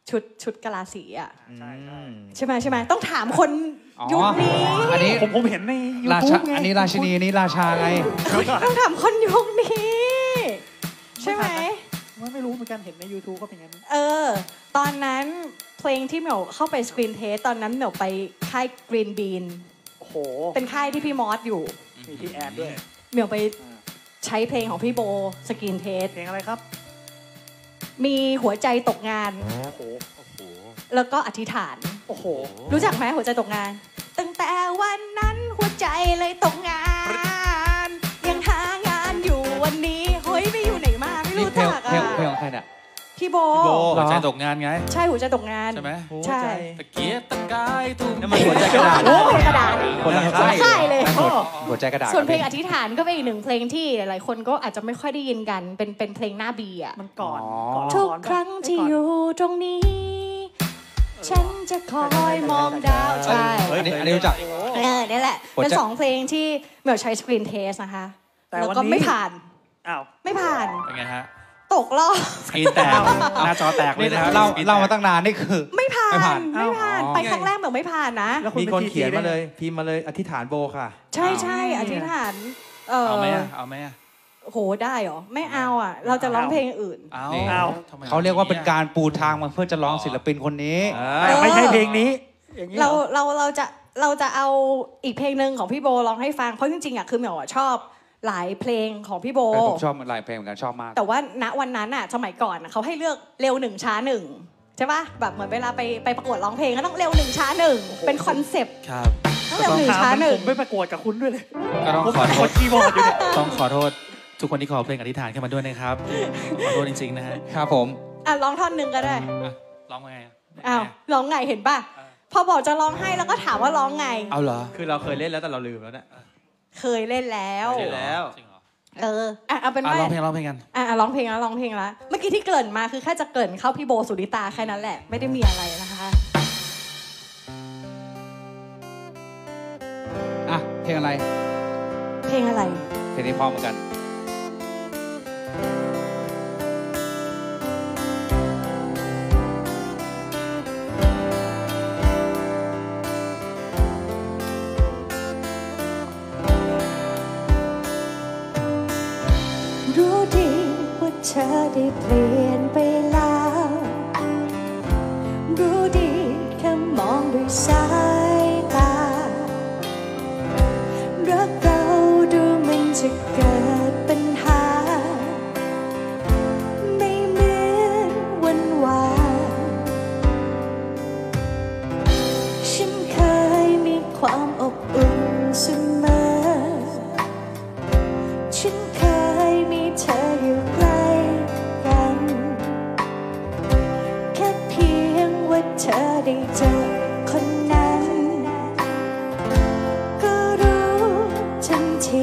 ชุดชุดกะลาสีอ่ะใช่ใช่ใช่ไหมใช่ไหมต้องถามคนยุคนี้อันนี้ผมผมเห็นในยูราทูชาบไงอันนี้ราชินีอันนี้ราชาไงต้องถามคนยุคนี้ ใช่ไหมว่าไม่รู้เหมือนกันเห็นใน ยูทูบ ก็เป็นอย่างนั้นเออตอนนั้นเพลงที่เหมียวเข้าไปสกรีนเทสตอนนั้นเหมียวไปค่าย Green Bean โอ้โหเป็นค่ายที่พี่มอสอยู่มีพี่แอนด้วยเหมียวไปใช้เพลงของพี่โบสกรีนเทสเพลงอะไรครับมีหัวใจตกงานโอ้โหแล้วก็อธิษฐานโอ้โหรู้จักไหมหัวใจตกงาน ตั้งแต่วันนั้นหัวใจเลยตกงาน ยังหางานอยู่วันนี้เฮ้ยไม่อยู่ไหนมาไม่นี่รู้เพลจังกเพลงอ่ะเพลงของใครเนี่ยพี่โบพี่โบหัวใจตกงานไงใช่หัวใจตกงานใช่ไหมใช่ตะเกียกตะกายทุ่มนั่นมันหัวใจกระดาษโอ้กระดาษคนละคนค่าละยค่ายเลยหัวใจกระดาษส่วนเพลงอธิษฐานก็เป็นอีกหนึ่งเพลงที่หลายๆคนก็อาจจะไม่ค่อยได้ยินกันเป็นเป็นเพลงหน้าบีอ่ะมันก่อนอ๋อก่อนละทุกปะครั้งที่ก่นอยู่ตรงนี้ ฉันจะคอยมองดาวใช่เฮ้ยอันนี้อันนี้รู้จักเออนี่แหละหัวใจเป็นสองเพลงที่เหมียวใช้สกรีนเทสนะคะแต่แล้ววันก็นี้ไม่ผ่านอ้าวไม่ผ่านเป็นไงฮะตกรอบสกรีนแตก หน้าจอแตกเลยนะเราเรามาตั้งนานนี่คือไม่ผ่านไม่ผ่านไม่ผ่านอ๋อไปครั้งแรกเหมียวไม่ผ่านนะแล้วคุณมีป็คนทีเขียนมาได้ไงเลยพิมพ์มาเลยอธิษฐานโบค่ะใช่ใช่อธิษฐานเออเอาไหมอะเอาไหมอะโหได้เหรอไม่เอาอ่ะ เราจะร้องเพลงอื่นเอานี่เอาทำไมเขาเรียกว่าเป็นการปูทางมาเพื่อจะร้องศิลปินคนนี้แต่ไม่ใช่เพลงนี้อย่างนี้หเราอเราเราจะเราจะเอาอีกเพลงหนึ่งของพี่โบร้องให้ฟังเพราะจริงๆอ่ะคือเหมียวอะชอบหลายเพลงของพี่โบเออผมชอบหลายเพลงเหมือนกันชอบมากแต่ว่าณวันนั้นอ่ะสมัยก่อนอะเขาให้เลือกเร็วหนึ่งช้าหนึ่งใช่ปะแบบเหมือนเวลาไปไปประกวดร้องเพลงก็ต้องเร็วหนึ่งช้าหนึ่งเป็นคอนเซปต์ครับต้องเร็วหนึ่งช้าหนึ่งผมไม่ประกวดกับคุณด้วยเลยก็ต้องผมขอโทกษดคีย์บอร์ดอยู่เนี่ยต้องขอโทษ ทุกคนที่ขอเพลงอธิษฐานขึ้นมาด้วยนะครับ ขอโทษจริงๆนะฮะครับผมอ่ะร้องท่อนหนึ่งก็ได้อ่ะร้องไงอะอ้าวร้องไงเห็นป่ะพอบอกจะร้องให้แล้วก็ถามว่าร้องไงเอาเหรอคือเราเคยเล่นแล้วแต่เราลืมแล้วเนี่ยเคยเล่นแล้วเคยเล่นแล้วจริงเหรอเอออ่ะเอาเป็นอ่ะว่าร้องเพลงร้องเพลงกันอ่ะอ่ะร้องเพลงแล้วร้องเพลงแล้วเมื่อกี้ที่เกริ่นมาคือแค่จะเกริ่นเข้าพี่โบสุริตาแค่นั้นแหละไม่ได้มีอะไรนะคะอ่ะเพลงอะไรเพลงอะไรเพลงนี้พร้อมเหมือนกันรู้ดีว่าเธอได้เปลี่ยนไปแล้ว รู้ดีแค่มองด้วยสายตารักเราดูมันจะเกิดปัญหาไม่เหมือนวันวานฉันเคยมีความอบอุ่นเสมอฉันเคยมีเธออยู่ใกล้กันแค่เพียงว่าเธอได้เจอคนนั้นก็รู้ทันที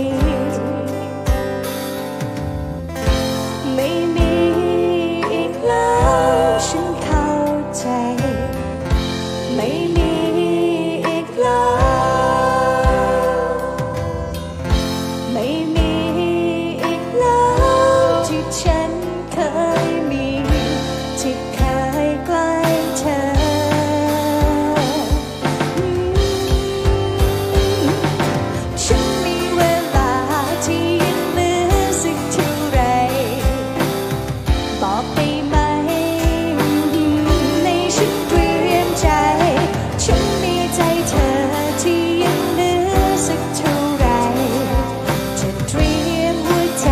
ไม่มีอีกแล้วฉันเข้าใจไม่มีอีกแล้วไม่มีอีกแล้วที่ฉันเคยมีที่เคยใกล้เธออืมฉันมีเวลาที่ยังเหลือสักเท่าไรบอกได้ไหมในฉันเตรียมใจฉันมีใจเธอที่ยังเหลือสักเท่าไรจะเตรียมหัวใจ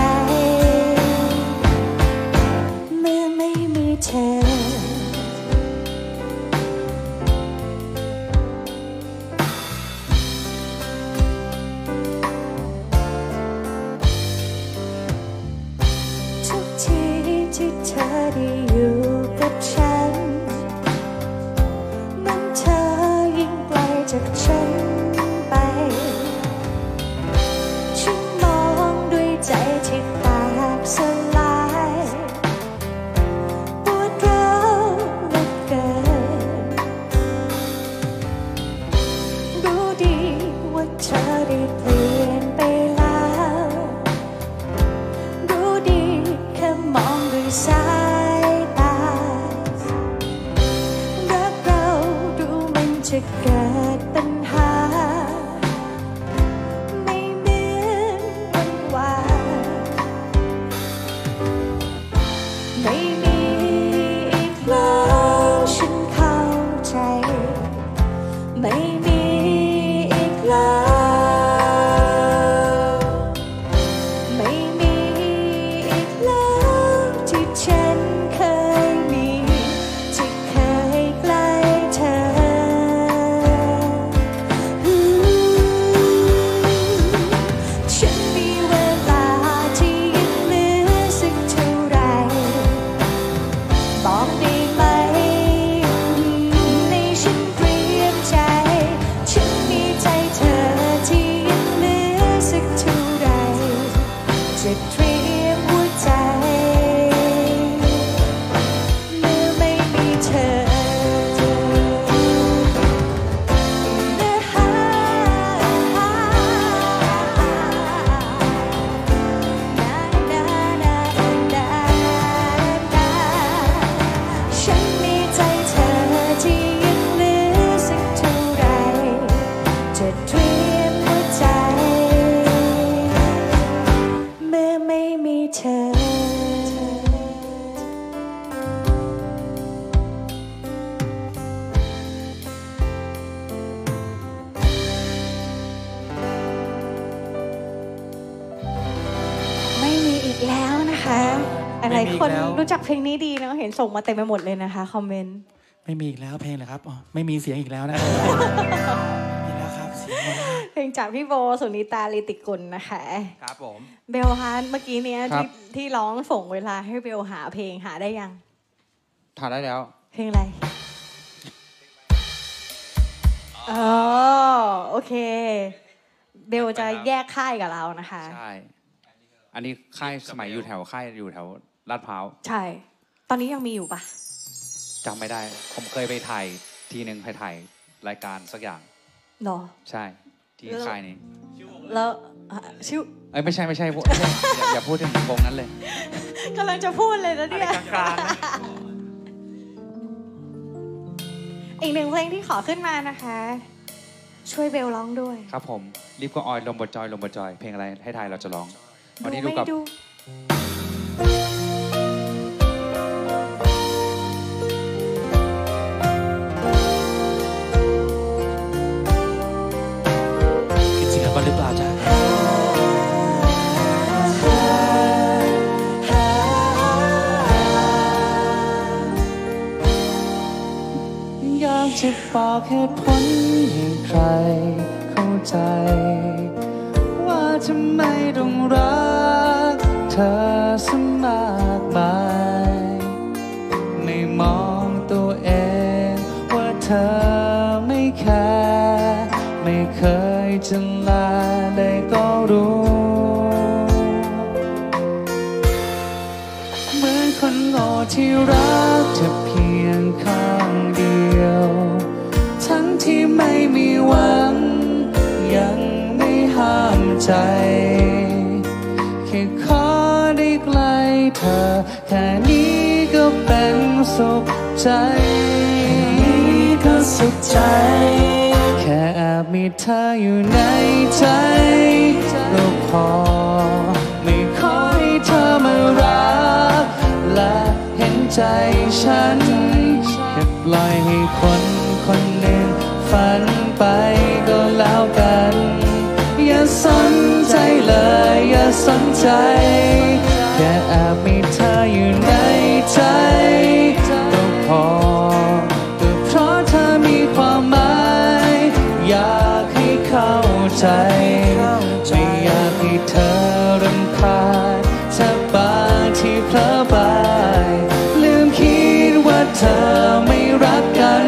เมื่อไม่มีเธอทุกทีที่เธอได้อยู่กับฉันนั้นเธอยิ่งไกลจากฉันไปฉันมองด้วยใจที่แตกสลายปวดร้าวเหลือเกินรู้ดีว่าเธอได้เปลี่ยนไปแล้วรู้ดีแค่มองด้วยสายตาเตรียมหัวใจเมื่อไม่มีเธอแล้วนะคะอะไรคนรู้จักเพลงนี้ดีเนาะเห็นส่งมาเต็มไปหมดเลยนะคะคอมเมนต์ไม่มีอีกแล้วเพลงเหรอครับอ๋อไม่มีเสียงอีกแล้วนะมีแล้วครับเสียงหมดแล้วเพลงจากพี่โบสุนิตาลิติกุลนะคะครับผมเบลฮาร์ดเมื่อกี้เนี้ยที่ที่ร้องส่งเวลาให้เบลหาเพลงหาได้ยังหาได้แล้วเพลงอะไรอ๋อโอเคเบลจะแยกค่ายกับเรานะคะใช่อันนี้ค่ายสมัยอยู่แถวค่ายอยู่แถวลาดพร้าวใช่ตอนนี้ยังมีอยู่ปะจำไม่ได้ผมเคยไปถ่ายทีหนึ่งไปถ่ายรายการสักอย่างหรอใช่ที่ค่ายนี้แล้วชื่อเอ้ยไม่ใช่ไม่ใช่อย่าพูดถึงวงนั้นเลยกำลังจะพูดเลยนะเนี่ยกลางอีกหนึ่งเพลงที่ขอขึ้นมานะคะช่วยเบลร้องด้วยครับผมรีบก็ออยลมบดจอยลมบดจอยเพลงอะไรให้ทายเราจะร้องวันนี้ดูกับคิดถึงกันหรือเปล่าจ๊ะอยากจะบอกเหตุผลให้ใครเข้าใจว่าทำไมต้องรักเธอสมากมายไม่มองตัวเองว่าเธอไม่แคร์ไม่เคยจะลาเลยก็รู้เหมือนคนโง่ที่รักเธอเพียงข้างเดียวทั้งที่ไม่มีหวังยังห้ามใจแค่ขอได้ใกล้เธอแค่นี้ก็เป็นสุขใจก็สุขใจแค่แอบมีเธออยู่ในใจก็พอไม่ขอให้เธอมารักและเห็นใจฉันแค่ปล่อยให้คนคนหนึ่งฝันไปก็แล้วกันอย่าสนใจเลยอย่าสนใจแค่แอบมีเธออยู่ในใจก็พอก็เพราะเธอมีความหมายอยากให้เข้าใจไม่อยากให้เธอรำคาญถ้าบางที่เผลอไปลืมคิดว่าเธอไม่รักกัน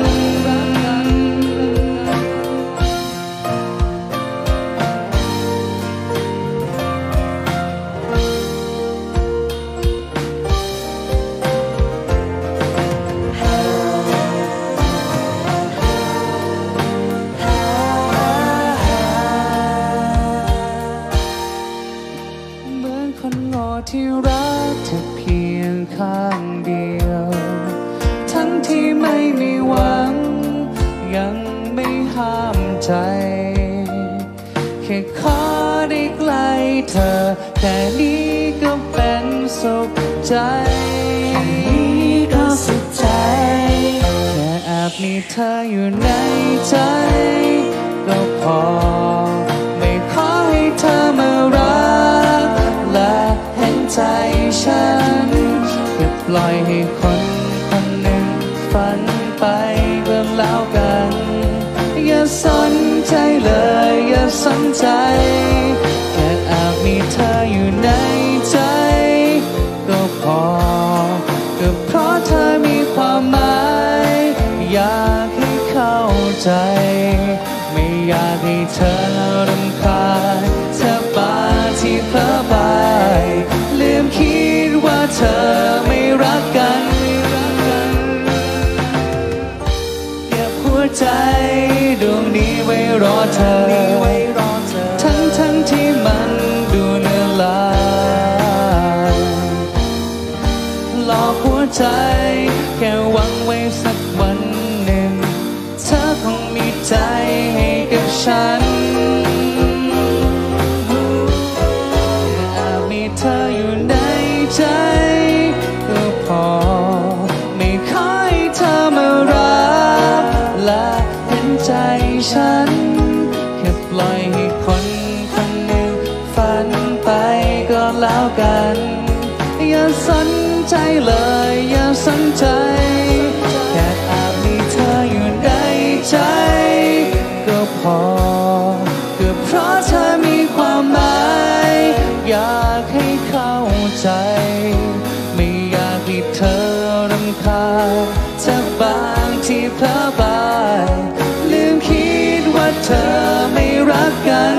ที่รักเธอเพียงข้างเดียวทั้งที่ไม่มีหวังยังไม่ห้ามใจแค่ขอได้ใกล้เธอแค่นี้ก็เป็นสุขใจแค่นี้ก็สุขใจแค่แอบมีเธออยู่ในใจก็พอไม่ขอให้เธอมารักและใจฉันอย่าปล่อยให้คนคนหนึ่งฝันไปก็แล้วกันอย่าสนใจเลยอย่าสนใจแค่อาจมีเธออยู่ในใจก็พอก็เพราะเธอมีความหมายอยากให้เข้าใจไม่อยากให้เธอรำคาญถ้าบางที่เผลอไปรอเธอทั้งทั้งที่มันดูเหนื่อยล้าหลอกหัวใจแค่หวังไว้สักวันหนึ่งเธอคงมีใจให้กับฉันอาจมีเธออยู่ในใจก็พอไม่ขอให้เธอมารับและเห็นใจฉันแค่ปล่อยให้คนคนหนึ่งฝันไปก็แล้วกันอย่าสนใจเลยอย่าสนใจแค่อาจมีเธออยู่ในใจก็พอก็เพราะเธอมีความหมายอยากให้เข้าใจไม่อยากให้เธอรำคาญจะบางที่เพ้อไปลืมคิดว่าเธอไม่รักกัน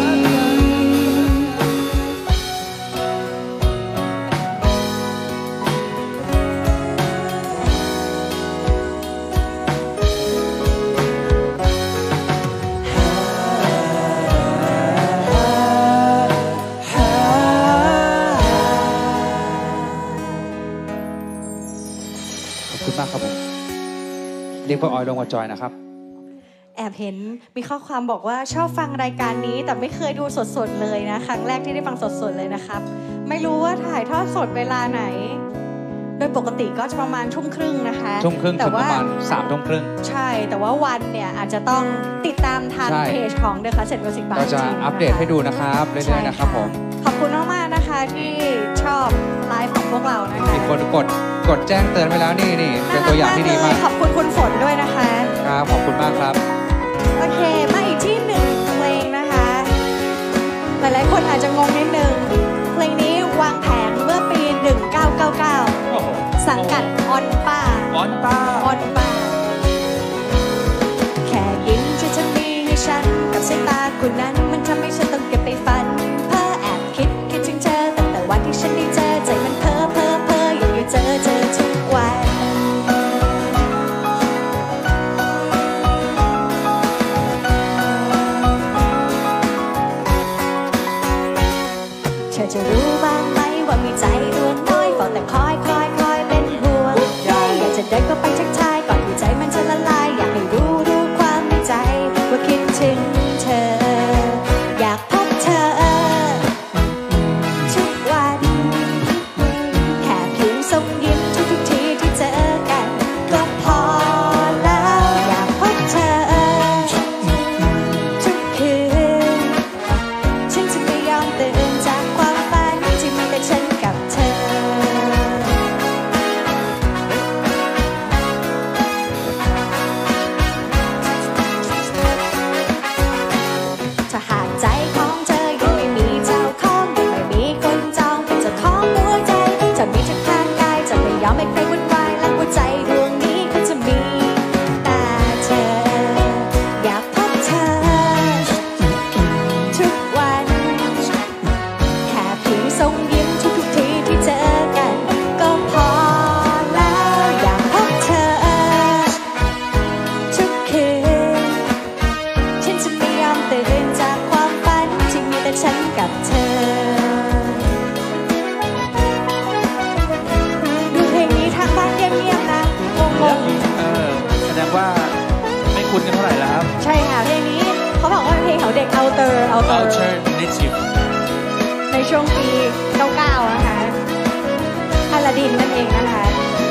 เรียกว่าออยลงมาจอยนะครับแอบเห็นมีข้อความบอกว่าชอบฟังรายการนี้แต่ไม่เคยดูสดๆเลยนะครั้งแรกที่ได้ฟังสดๆเลยนะครับไม่รู้ว่าถ่ายทอดสดเวลาไหนโดยปกติก็จะประมาณทุ่มครึ่งนะคะทุ่มครึ่งแต่ว่าประมาณสามทุ่มครึ่งใช่แต่ว่าวันเนี่ยอาจจะต้องติดตามทางเพจของ The Cassette Music Bar เราจะอัปเดตให้ดูนะครับเรื่อยๆนะครับผมขอบคุณมากๆนะคะที่ชอบไลฟ์ของพวกเรานะคะมีคนกดกดแจ้งเตือนไปแล้วนี่นี่เป็นตัวอย่างที่ดีมากขอบคุณคุณฝนด้วยนะคะครับขอบคุณมากครับโอเคมาอีกที่หนึ่งเพลงนะคะหลายๆคนอาจจะงงนิดนึงเพลงนี้วางแผงเมื่อปีหนึ่งเก้าเก้าเก้าสังกัดออนป้าออนป้าออนป้าแค่ยิ้มที่จะมีให้ฉันกับสายตาคุณนั้นมันทำให้ฉันต้องเก็บไปฝันเพ้อแอบคิดคิดถึงเธอตั้งแต่วันที่ฉันได้เจอใจมันเพ้อเพ้อเพ้ออยากอยู่เจอเจอทุกวันเธอจะรู้บ้างไหมว่ามีใจดวงน้อยเฝ้าแต่คอยคอยคอยเป็นห่วงอยากจะเดินเข้าไปทักทายก่อนที่ใจมันจะละลายอยากให้รู้รู้ความในใจว่าคิดถึงเธออยากพบเธอทุกวันแค่เพียงส่งยิ้มทุกทุกทีที่เจอกันก็พอแล้วอยากพบเธอทุกคืนฉันจะไม่ยอมตื่นจากความฝันที่มีแต่ฉันกับเธอถ้าหากใจของเธอยังไม่มีเจ้าของยังไม่มีคนจองเป็นเจ้าของหัวใจจะมีทุกทางกายจะไม่ยอมให้ใครวุ่นวายและหัวใจดวงนี้ก็จะมีแต่เธออยากพบเธอทุกวันแค่เพียงส่งยิ้มทุกทุกทีที่เจอกันก็พอแล้วอยากพบเธอทุกคืนฉันจะไม่ยอมตื่นจากความฝันที่มีแต่ฉันกับเธอดูเพลงนี้ทางบ้านเงียบๆนะงงๆเออแสดงว่าไม่คุ้นกันเท่าไหร่แล้วครับใช่ค่ะเพลงนี้เขาบอกว่าเป็นเพลงของเด็กเอาเตอร์เอาเตอร์ Alternative ในช่วงปีเก้าสิบเก้านะคะอลาดินนั่นเองนะคะ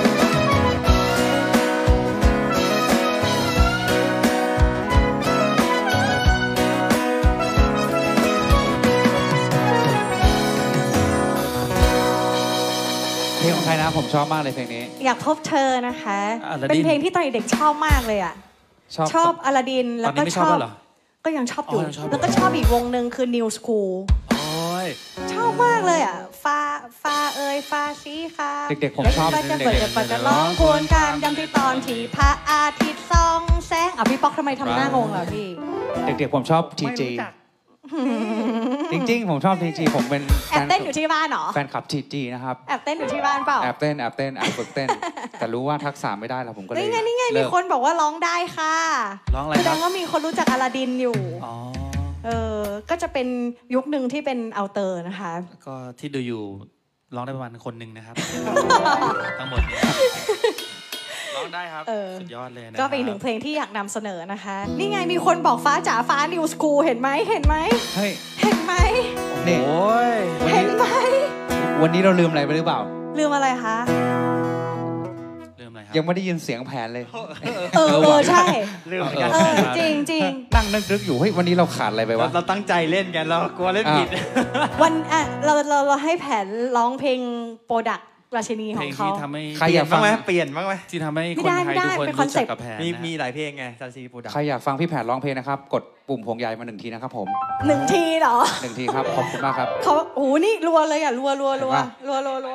เพลงของใครนะผมชอบมากเลยเพลงนี้อยากพบเธอนะคะเป็นเพลงที่ตอนเด็กชอบมากเลยอ่ะชอบอลาดินแล้วก็ชอบก็ยังชอบอยู่แล้วก็ชอบอีกวงหนึ่งคือ New School ชอบมากเลยอ่ะฟ้าฟ้าเอ่ยฟ้าสีฟ้าเด็กๆผมชอบเด็กๆปัจจะร้องควรการยำที่ตอนที่พระอาทิตย์ส่องแสงอ่ะพี่ป๊อกทำไมทำหน้างงล่ะพี่เด็กๆผมชอบทีจีจริงๆผมชอบทีจีผมเป็นแอบเต้นอยู่ที่บ้านเหรอแฟนคลับทีจีนะครับแอบเต้นอยู่ที่บ้านเปล่าแอบเต้นแอบเต้นแอบฝึกเต้นแต่รู้ว่าทักษะไม่ได้แล้วผมก็เลยนี่ไงนี่ไงเลิมีกคนบอกว่าร้องได้ค่ะร้องอะไรแสคดรับงว่ามีคนรู้จักอลาดินอยู่อ๋อเออก็จะเป็นยุคหนึ่งที่เป็นอัลเตอร์นะคะก็ที่ดูอยู่ร้องได้ประมาณคนหนึ่งนะครับ ทั้งหมดเนี่ยร้องได้ครับเออสุดยอดเลยนะก็เป็นอีกหนึ่งเพลงที่อยากนำเสนอนะคะ นี่ไงมีคนบอกฟ้าจ๋าฟ้านิวสคูลเห็นไหมเห็นไหมเฮ้ยเห็นไหมนี่โอ้ยเห็นไหมวันนี้เราลืมอะไรไปหรือเปล่าลืมอะไรคะลืมอะไรครับยังไม่ได้ยินเสียงแผนเลยเออเออใช่ลืมเหมือนกันเออจริงจริงนั่งนึกๆอยู่เฮ้ยวันนี้เราขาดอะไรไปวะเราตั้งใจเล่นกันเรากลัวเล่นผิดวันอ่ะเราเราเราให้แผนร้องเพลงโปรดักราชินีขเพลองงเขาที่ทำให้ใครอยากฟับ้าง งไหมเปลี่ยนบ้างไหมที่ทำให้ไม่คนได้ไทยไม่ได้ทุกคนเป็นคอนรู้เซ็จัปกต์กับแผนมีนะมีหลายเพลงไงซาซีโปรดักใครอยากฟังพี่แผนร้องเพลงนะครับ กดปุ่มพวงใยมาหนึ่งทีนะครับผมหนึ่งทีเหรอหนึ่งทีครับ ขอบคุณมากครับเขาโอ้โหนี่รัวเลยอ่ะรัวรัวรัวรัวรัวรัว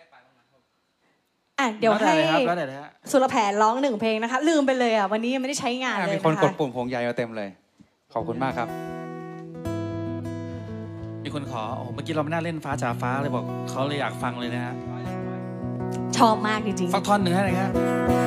อ่ะเดี๋ยวให้แล้วแต่เลยครับแล้วแต่เลยฮะสุรแผนร้องหนึ่งเพลงนะคะ ลืมไปเลยอ่ะวันนี้ยังไม่ได้ใช้งานเลยมีนะคนกดคะปุ่มพวงใยมาเต็มเลย ขอบคุณมากครับมีคนขอโอ้โหเมื่อกี้เราไม่น่าเล่นฟ้าจ๋าฟ้าเลยบอกเขาเลยอยากฟังเลยนะฮะชอบมากจริงฟักท่อนหนึ่งให้หน่อยครับ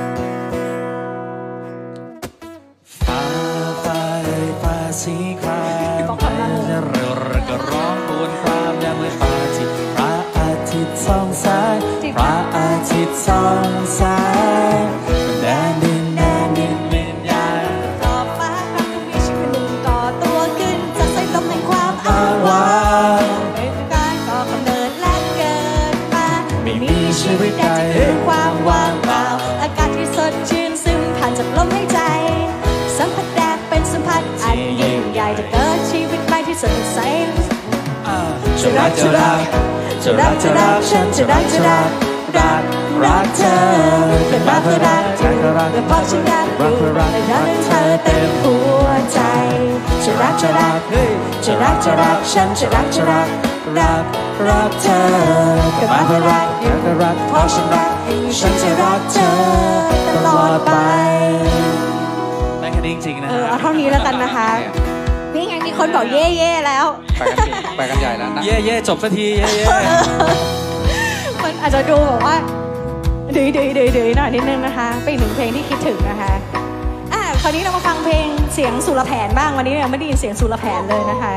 ฟ้าฟ้าเอ่ยฟ้าสีครามไปจะเร็วๆก็ร้องบวนความยามเมื่อฟ้าที่พระอาทิตย์ส่องแสงพระอาทิตย์ส่องแสงแดนดินแดนดินวิญญาณๆต่อฟ้าครับก็มีชีวิตหนึ่งต่อตัวขึ้นจากสายลมแห่งความอ้างว้างเป็นการก่อกำเนิดและเกิดมาไม่มีชีวิตใดจะคือความว่างเปล่าอากาศที่สดชื่นซึมผ่านจากลมหายใจสัมผัสแดดเป็นสัมผัสอันยิ่งใหญ่จะเกิดชีวิตใหม่ที่สดใสจะรักจะรักจะรักจะรักฉันจะรักจะรักรักรักเธอเกิดมาเพื่อรักฉันก็รักและเพราะฉันรักอยู่และรักเธอเต็มหัวใจจะรักจะรักจะรักจะรักฉันจะรักจะรักรักรักเธอเกิดมาเพื่อรักอยู่และเพราะฉันรักฉันจะรักเธอตลอดไปได้แค่นี้จริงๆนะเอฮะอเอาเท่านี้แล้วกันนะคะนี่ไงมีคนบอกเย่เย่แล้วไปกันไปกันใหญ่แล้วนะเย่เย่จบสักทีเย่เย่มันอาจจะดูแบบว่าดื้อดื้อดื้อดื้อหน่อยนิดนึงนะคะเป็นหนึ่งเพลงที่คิดถึงนะคะอ่ะคราวนี้เรามาฟังเพลงเสียงสุรแผนบ้างวันนี้เนี่ยไม่ได้ยินเสียงสุรแผนเลยนะคะ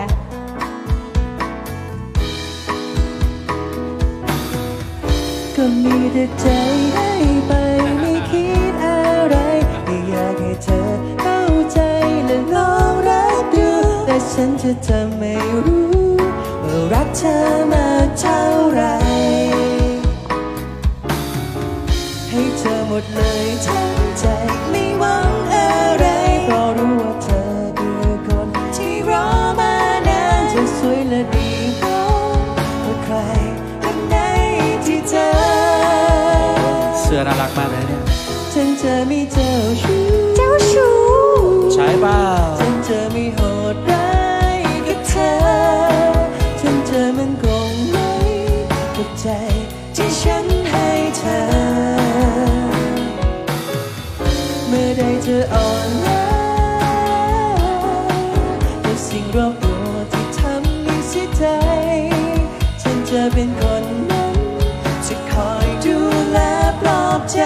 ก็มีแต่ใจให้ไปไม่คิดอะไรไม่อยากให้เธอเข้าใจและลองรักดูแต่ฉันจะทำไม่รู้ว่ารักเธอมากเท่าไรให้เธอหมดเลยทั้งใจไม่หวังอะไรเพราะรู้ว่าเธอคือคนที่รอมานานจะสวยและดีเพราะว่าใครกันไหนที่เธอเสื้อน่ารักมากเลยเนี่ยฉันจะมีเจ้าชู้เจ้าชู้ใช่เปล่าฉันจะมีโหดร้ายกับเธอฉันจะมันคงไม่กับใจที่ฉันให้เธอเมื่อใดเธออ่อนล้ากับสิ่งรอบตัวที่ทำให้เสียใจฉันจะเป็นคนนั้นจะคอยดูแลปลอบใจ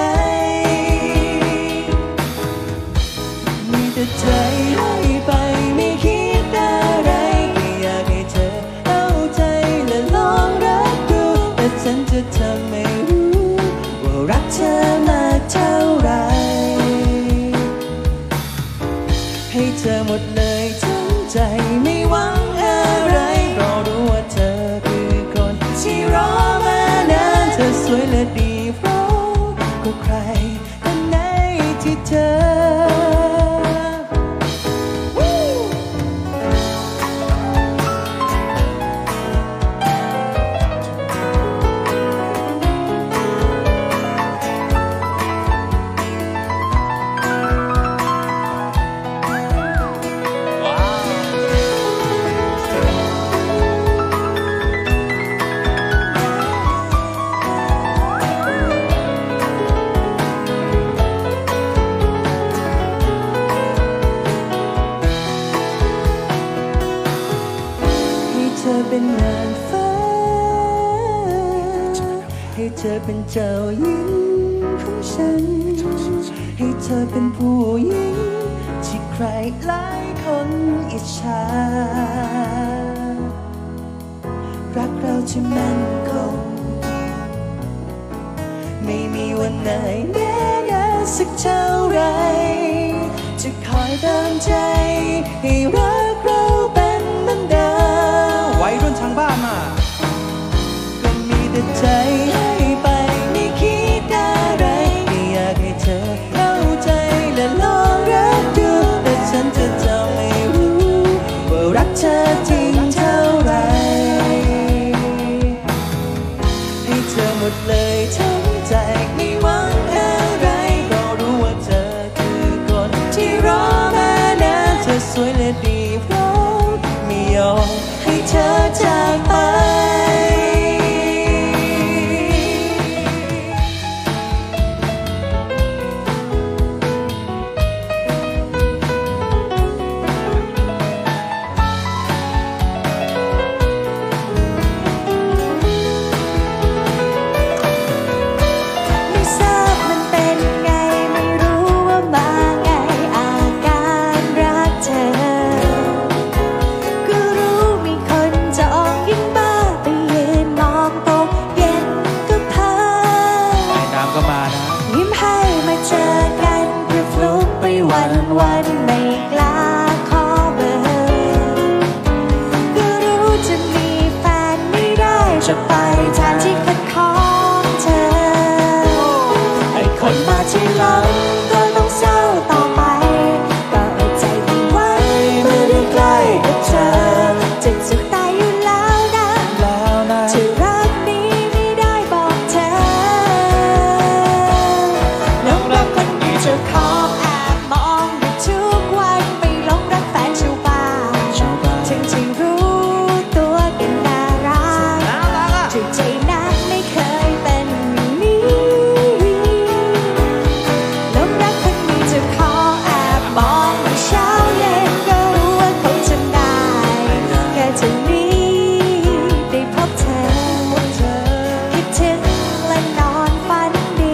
มีแต่ใจให้ไปไม่คิดอะไรแค่อยากให้เธอเข้าใจและลองรักดูแต่ฉันจะทำไม่รู้ว่ารักเธอมากเท่าไรให้เธอหมดเลยทั้งใจไม่หวังอะไรเพราะรู้ว่าเธอคือคนที่รอมานานเธอสวยและดีเพราะก็ใครคนไหนที่เธอให้เธอเป็นนางฟ้าให้เธอเป็นเจ้าหญิงของฉันให้เธอเป็นผู้หญิงที่ใครหลายคนอิจฉารักเราจะมั่นคงไม่มีวันไหนแน่นานสักเท่าไรจะคอยเติมใจให้รักเราเป็นเหมือนเดิมวัยรุ่นทางบ้านมาก็มีแต่ใจให้ไปไม่คิดอะไรแค่อยากให้เธอเข้าใจและลองรักดูแต่ฉันจะจะไม่รู้ว่ารักเธอจริงเท่าไรให้เธอหมดเลยทั้งใจไม่หวังอะไรเพราะรู้ว่าเธอคือคนที่รอมานานเธอสวยและดีพร้อมไม่ยอมให้เธอจากไปวันไม่กล้าขอเบอร์ก็รู้จะมีแฟนไม่ได้จะไปทางที่คัดของเธอให้คนมาทีหลังก็ต้องเศร้าต่อไปก็อดใจไม่ไหวเมื่อได้ใกล้กับเธอจะสุดตายอยู่แล้วนะที่รักนี้ไม่ได้บอกเธอน้องรักคนนี้จะขอทุกวันไม่หลงรักแฟนชาวบ้านถึงที่รู้ตัวกันน่ารักถึงใจนักไม่เคยเป็นอย่างนี้หลงรักคนนี้จะขอแอบมองในเช้าเย็นก็รู้ว่าคงจะได้แค่เท่านี้ได้พบเธอคิดถึงและนอนฝันดี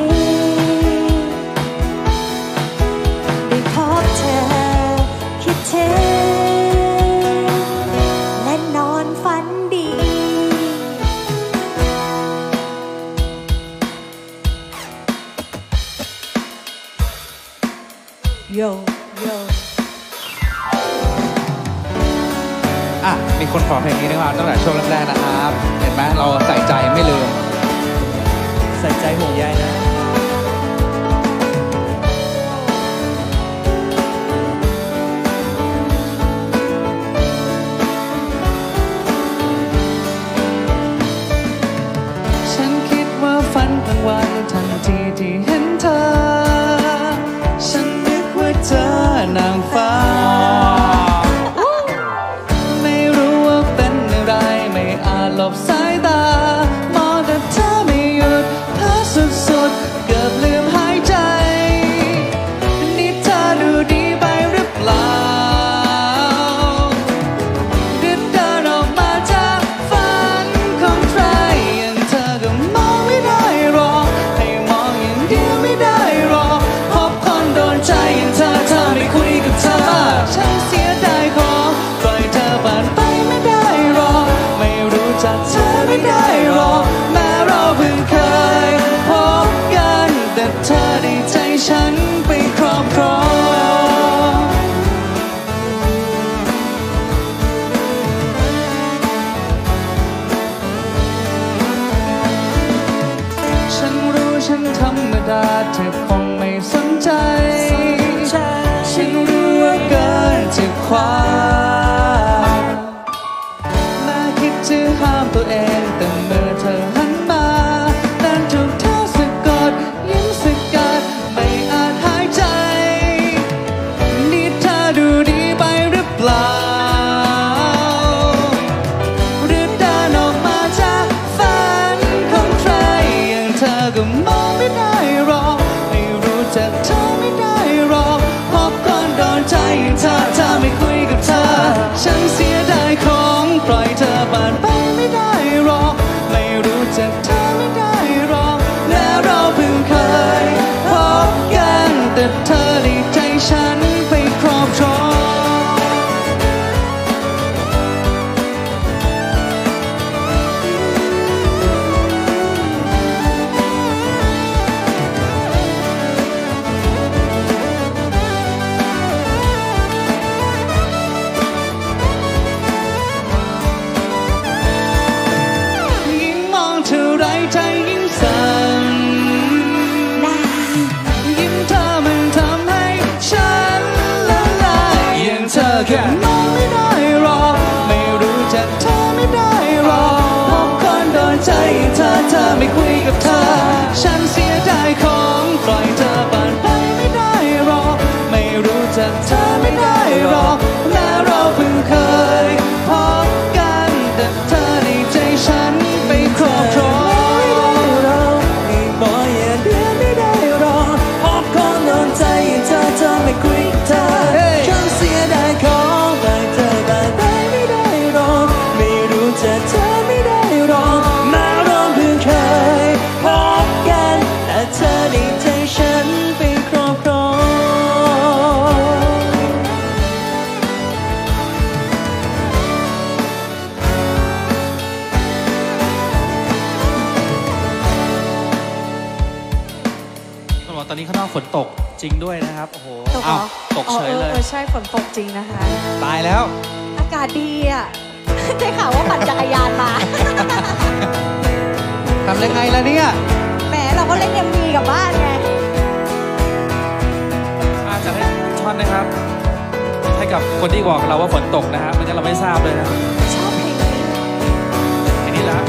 ได้พบเธอคิดถึงและนอนฝันดีโยโยอ่ะมีคนขอเพลงนี้นะครับตั้งแต่ช่วงแรกๆนะครับเห็นไหมเราใส่ใจไม่ลืมใส่ใจห่วงใยนะฉันคิดว่าฝันกลางวันทันทีที่เห็นเธอฉันนึกว่าเธอนางฟ้าไม่รู้ว่าเป็นอะไรไม่อาจหลบสายตามองแต่เธอไม่หยุดเพ้อสุดๆเกือบลืมหายใจนี่เธอดูดีไปหรือเปล่าหรือเดินออกมาจากฝันของใครอย่างเธอก็มองไม่ได้หรอกให้มองอย่างเดียวไม่ได้หรอกพบคนโดนใจอย่างเธอเธอไม่คุยกับเธอฉันเสียดายของปล่อยเธอผ่านไปไม่ได้หรอกไม่รู้จักเธอไม่ได้หรอกแม้เราเพิ่งเคยพบกันแต่เธอได้ใจฉันไปครอบครองฉันรู้ฉันธรรมดาเธอคงไม่สนใจฉันรู้ว่าเกินจะความแม้คิดจะห้ามตัวเองแต่เมื่อเธอหันมานั้นถูกเธอสะกดยิ้มสกัดไม่อาจหายใจนี่เธอดูดีไปหรือเปล่าหรือเดินออกมาจากฝันของใครอย่างเธอก็มองไม่ได้หรอกไม่รู้จักเธอไม่ได้หรอกพบคนโดนใจอย่างเธอเธอไม่คุยกับเธอฉันเสียดายของปล่อยเธอผ่านไปไม่ได้หรอกไม่รู้จักเธอไม่ได้หรอกและเราเพิ่งเคยพอนนี้ข้างนอกฝนตกจริงด้วยนะครับโอ้โหตกเหรอตกเฉยเลยออใช่ฝนตกจริงนะคะตายแล้วอากาศดีอ่ะ ได้ข่าวว่าปั่นจักรยานมาทำยังไงล่ะเนี่ยแหมเราก็เล่นเอ็มวีกับบ้านไงอาจจะให้ท่อนนะครับ ให้กับคนที่บอกเราว่าฝนตกนะฮะไม่งั้นเราไม่ทราบเลยนะชอบเพลงนี้แค่นี้แหละ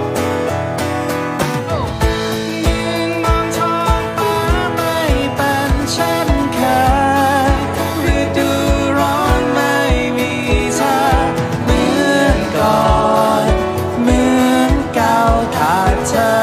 มองท้องฟ้าไม่เป็นเช่นเคยฤดูร้อนไม่มีเธอเหมือนก่อนเหมือนเก่าขาดเธอ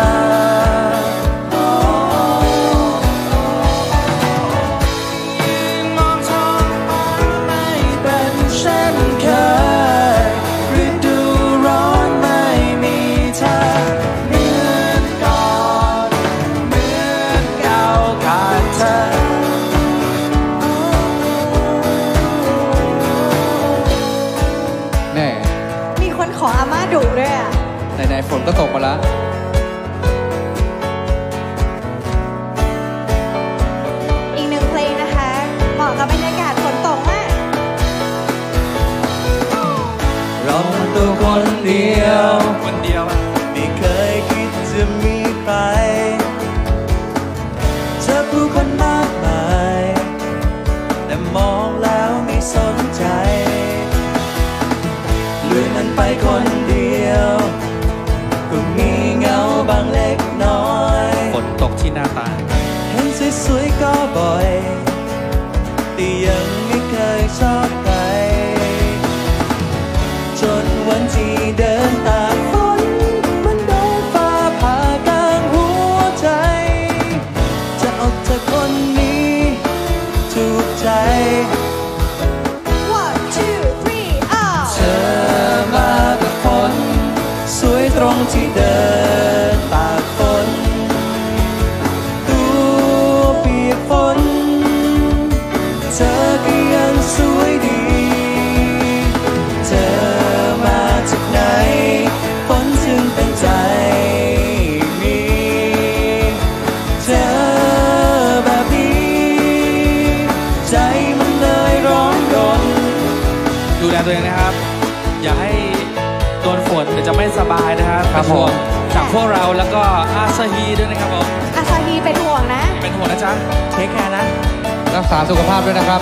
มองท้องฟ้าไม่เป็นเช่นเคยฤดูร้อนไม่มีเธอเหมือนก่อนเหมือนเก่าขาดเธอแน่มีคนขออาม่าดุด้วยอ่ะไหนๆฝนก็ตกมาแล้วอีกหนึ่งเพลงนะคะ เหมาะกับบรรยากาศฝนตกมากเราตัวคนเดียวคนเดียวอะไม่เคยคิดจะมีใครเจอผู้คนมากมายแต่มองแล้วไม่สนใจลุยมันไปคนเดียวก็มีเงาบางเล็กน้อยฝนตกที่หน้าตาเห็นสวยๆก็บ่อยแต่ยังไม่เคยชอบใครจนวันที่เดินตากฝนมันโดนฟ้าผ่ากลางหัวใจ จะเอาเธอคนนี้ถูกใจ one two three อ้าวเธอมากับฝนสวยตรงที่เดินตากฝนตัวเปียกฝนเธอก็ยังสวยดี เธอมาจากไหนฝนจึงเป็นใจมีเธอแบบนี้ใจมันเลยร้อนรนดูแลตัวเองนะครับ อย่าให้โดนฝนเดี๋ยวจะไม่สบายนะครับครับผมจากพวกเราแล้วก็อาซาฮีด้วยนะครับผมอาซาฮีเป็นห่วงนะเป็นห่วงนะจ๊ะเทคแคร์นะรักษาสุขภาพด้วยนะครับ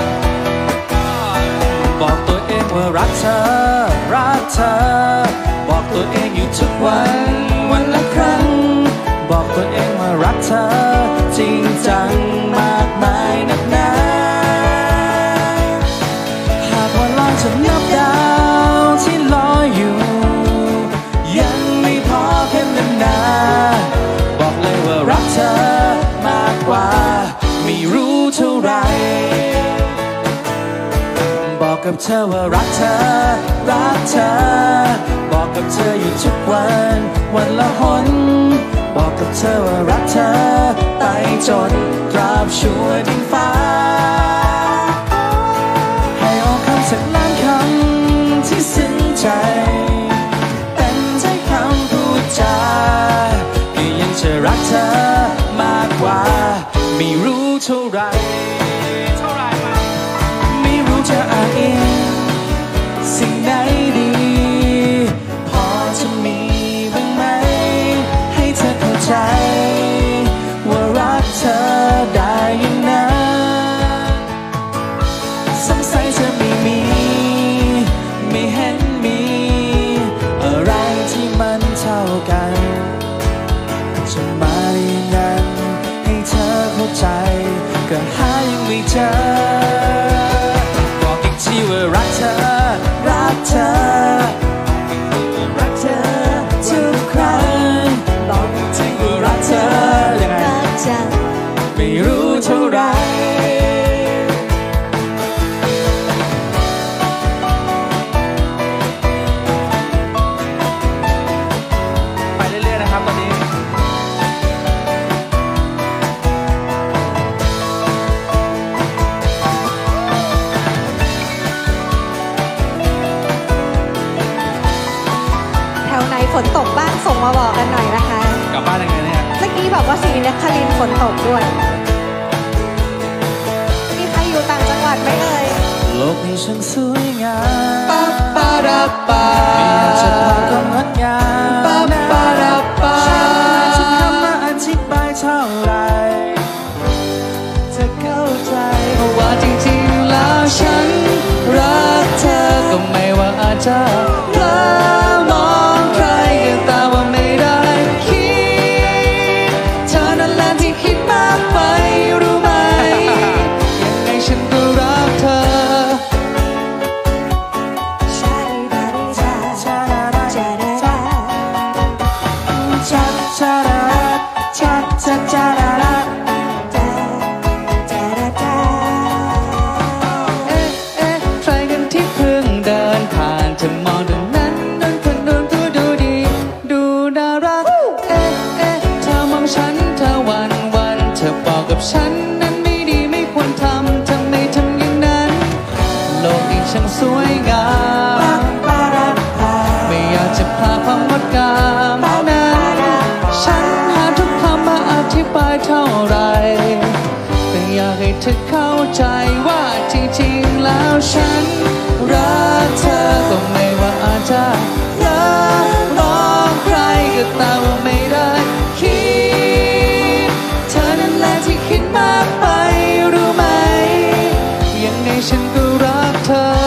บอกตัวเองว่ารักเธอ รักเธอ บอกตัวเองอยู่ทุกวัน วันละครั้ง บอกตัวเองว่ารักเธอ จริงจังมากมายนักหนาหากว่าลองจะนับดาวที่ลอยอยู่ ยังไม่พอแค่นานๆบอกเลยว่ารักเธอมากกว่าไม่รู้เท่าไร บอกกับเธอว่ารักเธอ รักเธอ บอกกับเธออยู่ทุกวัน วันละหน บอกกับเธอว่ารักเธอไปจนตราบชั่วดินฟ้า ให้ออกคำสักล้านคำที่ซึ้งใจ เป็นใจคำพูดจาก็ยังจะรักเธอมากกว่าไม่รู้เท่าไรเท่าไรมาไม่รู้จะอ้างอิงสิ่งไหนดี พอจะมีบ้างไหม ให้เธอเข้าใจ ว่ารักเธอได้ยังไงสงสัยเธอไม่มี ไม่เห็นมี อะไรที่มันเท่ากันจะมาอย่างนั้นให้เธอเข้าใจ ก็หายังไม่เจอ บอกอีกทีว่ารักเธอ รักเธอ รักเธอทุกครั้ง บอกอีกทีว่ารักเธอยังไงรักจังไม่รู้เท่าไรไปเรื่อยๆนะครับตอนนี้แถวไหนฝนตกบ้างส่งมาบอกกันหน่อยนะคะกลับบ้านยังไงเนี่ยเมื่อกี้บอกว่าศรีนครินทร์ฝนตกด้วยอยู่ต่างจังหวัดไหมเอ่ยโลกนี้ช่างสวยงามปะปะดาปาไม่อยากจะพาก็งดงามปะปะดาปาฉันทำมาอธิบายเท่าไรเธอเข้าใจว่าจริงๆแล้วฉันรักเธอก็ไม่ว่าอาจจะละมองใครก็ตามว่าไม่ได้คิดเธอนั่นแหละที่คิดมากไปรู้ไหมยังไงฉันก็รักเธอชาดิดาดิดาชาดาดาชาดาดาชาชาดาชาชาชาดาดาชาชาดาดาเอ๊ะเอ๊ะใครกันที่เพิ่งเดินผ่านเธอมองดูนั้นนั้นคนดูดูดูดีดูน่ารักเอ๊ะเอ๊ะเธอมองฉันเธอวันวันเธอบอกกับฉันนั้นไม่ดีไม่ควรทำทำไมทำอย่างนั้นโลกนี้ช่างสวยงามไม่อยากจะพาความงดงามนั้นฉันหาทุกคำมาอธิบายเท่าไรแต่อยากให้เธอเข้าใจว่าจริงๆแล้วฉันรักเธอก็ไม่ว่าอาจจะละมองใครก็ตามว่าไม่ได้คิดเธอนั่นแหละที่คิดมากไปรู้ไหมยังไงฉันก็รักเธอ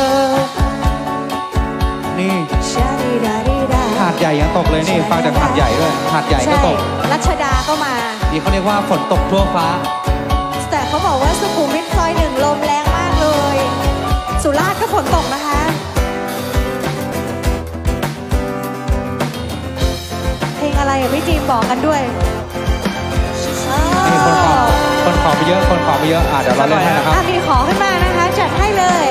นี่ชาดิดาดิดาหาดใหญ่ยังตกเลยนี่ฟังจากหาดใหญ่ด้วยหาดใหญ่ก็ตกใช่รัชดาก็มานี่เขาเรียกว่าฝนตกทั่วฟ้าแต่เขาบอกว่าสุขุมวิทซอยหนึ่งลมแรงมากเลย สุราษฎร์ก็ฝนตกนะคะ เพลงอะไรอ่ะพี่จีมบอกกันด้วยนี่คนขอคนขอไปเยอะคนขอไปเยอะอ่ะเดี๋ยวเราเล่นให้นะครับอ่ะมีขอขึ้นมานะคะจัดให้เลย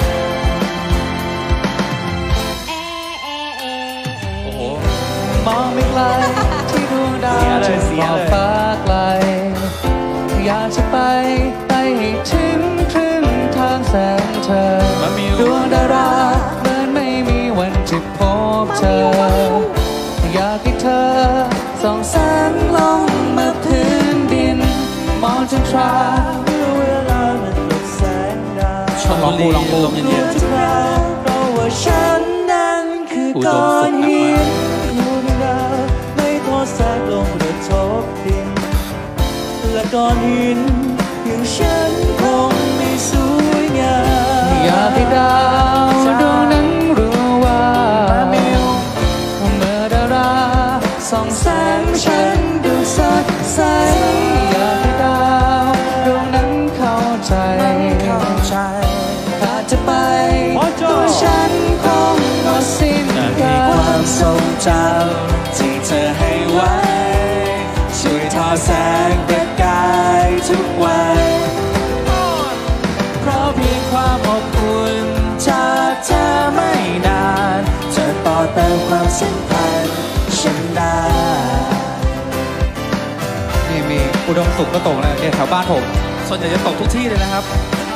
เอ๊ะเอ๊ะเอ๊ะโอ้โหมองไม่ไกลที่ดวงดาวจะมองฟ้าไกลอยากจะไปไปให้ถึงครึ่งทางแสงเธอดวงดาราเหมือนไม่มีวันจะพบเธออยากให้เธอส่องแสงลงมาพื้นดินมองจนทราเวลามันหมดแสงดาวชมลองบูลองบูเพราะว่าฉันนั้นคือก้อนหินดวงดาวไม่ทอดแสงลงกระทบดินและก้อนหินอย่างฉันคงไม่สวยงามอยากให้ดาวดวงนั้นรู้ว่าเมื่อดาราส่องแสงฉันดูสดใสอยากให้ดาวดวงนั้นเข้าใจถ้าจะไปตัวฉันคงหมดสิ้นกันความทรงจำที่เธอให้ไว้ช่วยทอแสงประกายทุกวันเพราะเพียงความอบอุ่นจากเธอไม่นานจะต่อเติมความสัมพันธ์ฉันได้นี่มีอุดมสุขก็ตกนะเนี่ยแถวบ้านผมส่วนใหญ่จะตกทุกที่เลยนะครับ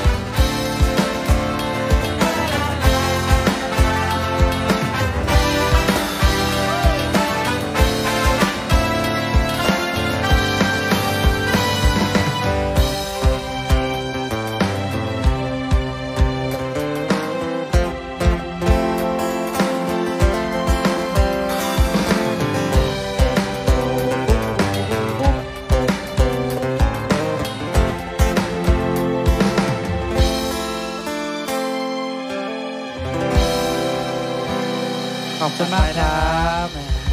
ขอบคุณมากครับ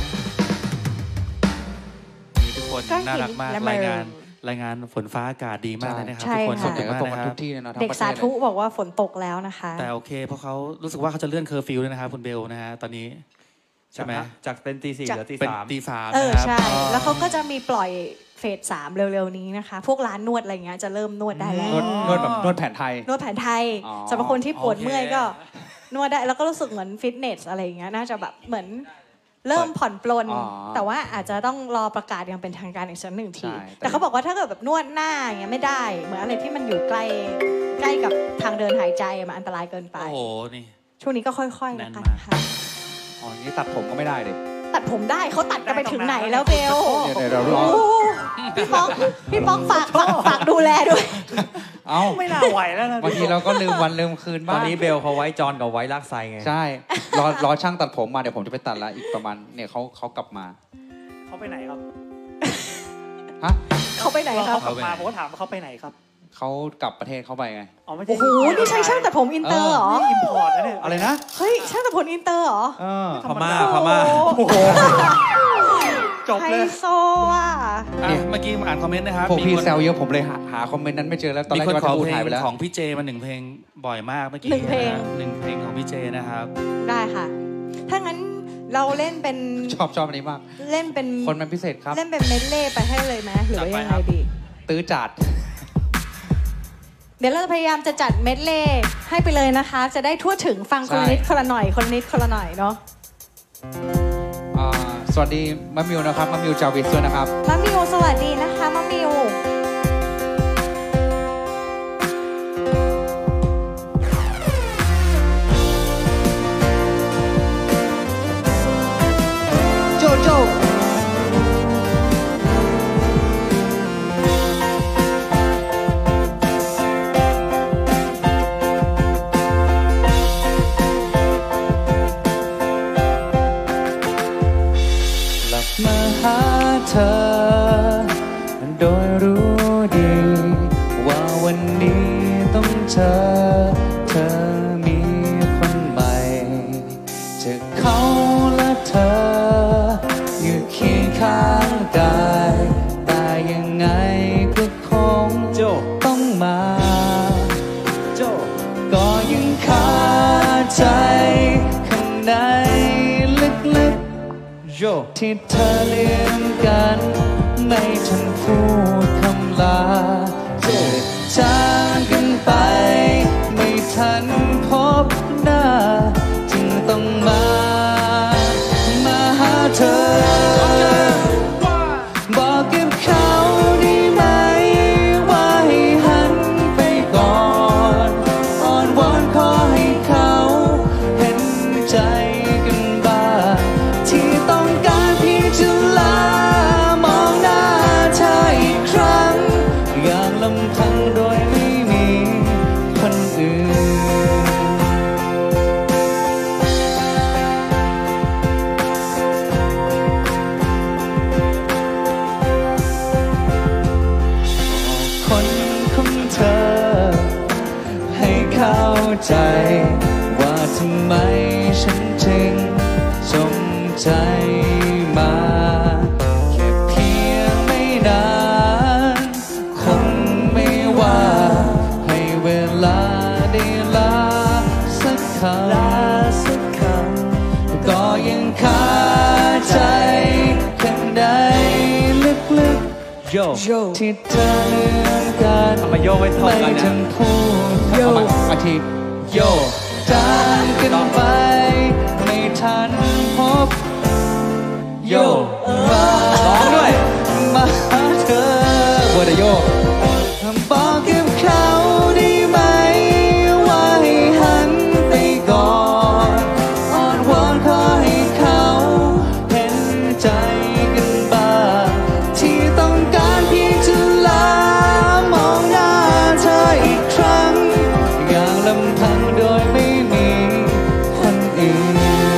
นี่ทุกคนน่ารักมากรายงานรายงานฝนฟ้าอากาศดีมากเลยนะครับทุกคนส่งถึงมากนะครับเด็กสาธุบอกว่าฝนตกแล้วนะคะแต่โอเคเพราะเขารู้สึกว่าเขาจะเลื่อนเคอร์ฟิวด้วยนะครับคุณเบลนะฮะตอนนี้ใช่ไหมจากเป็นตีสี่เหลือตีสามตีสามเออใช่แล้วเขาก็จะมีปล่อยเฟสสามเร็วๆนี้นะคะพวกร้านนวดอะไรเงี้ยจะเริ่มนวดได้แล้วนวดแบบนวดแผนไทยนวดแผนไทยสำหรับคนที่ปวดเมื่อยก็นวดได้แล้วก็รู้สึกเหมือนฟิตเนสอะไรอย่างเงี้ยน่าจะแบบเหมือนเริ่มผ่อนปลนแต่ว่าอาจจะต้องรอประกาศอย่างเป็นทางการอีกสักหนึ่งทีแต่เขาบอกว่าถ้าเกิดแบบนวดหน้าอย่างเงี้ยไม่ได้เหมือนอะไรที่มันอยู่ใกล้ใกล้กับทางเดินหายใจมันอันตรายเกินไปโอ้โหนี่ช่วงนี้ก็ค่อยๆแล้วกันค่ะอ๋อนี่ตัดผมก็ไม่ได้ดิตัดผมได้เขาตัดกันไปถึงไหนแล้วเบลเดี๋ยวเรารอพี่ป๊อกพี่ป๊อกฝากฝากฝากดูแลด้วยเอ้าไม่น่าไหวแล้วนะบางทีเราก็ลืมวันลืมคืนตบ้าอง นนี้เบลเขาไว้จอนกับไว้ลากไซไงใช่รอรอช่างตัดผมมาเดี๋ยวผมจะไปตัดละอีกประมาณเนี่ยเขาเขากลับมาเขาไปไหนครับฮะเขาไปไหนครับเขากลับมาผมก็ถามว่าเขาไปไหนครับเขากลับประเทศเขาไปไงอ๋อไม่ใช่โอ้โหนี่ใช้ช่างตัดผมอินเตอร์เหรอนี่อิมพอร์ตนะเนี่ยอะไรนะเฮ้ยช่างตัดผมอินเตอร์เหรอเออพม่าพม่าโอ้โหจบไฮเลยโซอ่ะอ่ะเมื่อกี้อ่านคอมเมนต์นะครับพวกพี่มีคนแซวเยอะผมเลยหาหาคอมเมนต์นั้นไม่เจอแล้วตอนมีแรกคนว่าขอจะพูดเพลหายงไปแล้วของพี่เจมาหนึ่งเพลงบ่อยมากเมื่อกี้หนึ่งเพลงนะหนึ่งเพลงของพี่เจนะครับได้ค่ะ ถ้างั้นเราเล่นเป็นชอบชอบอันนี้มากเล่นเป็นคนมันพิเศษครับเล่นเป็นเมดเล่ไปให้เลยไหมหรือว่ายังไงดีตื้อจัดเดี๋ยวเราพยายามจะจัดเมดเล่ให้ไปเลยนะคะ จะได้ทั่วถึงฟังคนละนิดคนละหน่อยคนละนิดคนละหน่อยเนาะอ่าสวัสดีมะมิวนะครับมะมิวจาวิสด้วยนะครับมะมิวสวัสดีนะคะมะมิวโจโจกลับมาหาเธอ โดยรู้ดีว่าวันนี้ต้องเจอเธอมีคนใหม่จะเขาและเธออยู่เคียงข้างกายแต่ยังไงก็คงต้องมาก็ยังคาใจข้างในลึกๆที่เธอเลือนกันไม่ทันพูดคำลาเจอจางกันไปไม่ทันพบหน้าจึงต้องมามาหาเธอบอกกับเขาได้ไหมว่าให้หันไปก่อนอ้อนวอนขอให้เขาเห็นใจกันบ้างที่ต้องการเพียงจะลามองหน้าเธออีกครั้งอย่างลำพังโดยไม่มีคนอื่นคนของเธอให้เข้าใจว่าทำไมฉันจึงสมใจมาแค่เพียงไม่นานคงไม่ว่าให้เวลาได้ลาสักคำลาสักคำก็ยังคาใจข้างในลึกๆโยที่เธอเลือนกันทำไมโยไม่ท่องกันเนี่ยไม่ทันพูดเอามาอาทิตย์โยจางกันไปไม่ทันพบโยมาร้องด้วยมาหาเธอเวอร์เดโยบอกกับเขาได้ไหมว่าให้หันไปก่อนอ้อนวอนขอให้เขาเห็นใจกันบ้างที่ต้องการเพียงจะลามองหน้าเธออีกครั้งอย่างลำพังโดยไม่มีคนอื่น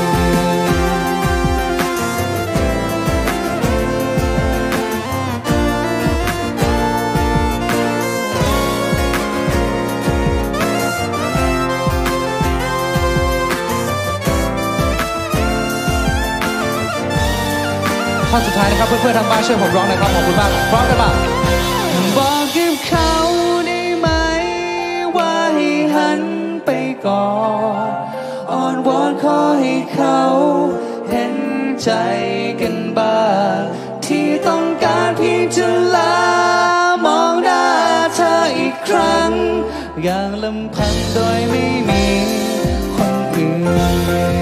ท่อนสุดท้ายนะครับเพื่อนๆทางบ้านช่วยผมร้องหนะครับขอบคุณมากพร้อมกันป่ะบอกกับเขาได้ไหมว่าให้หันไปก่อนอ้อนวอนขอให้เขาเห็นใจกันบ้างที่ต้องการเพียงจะลามองหน้าเธออีกครั้งอย่างลำพังโดยไม่มีคนอื่น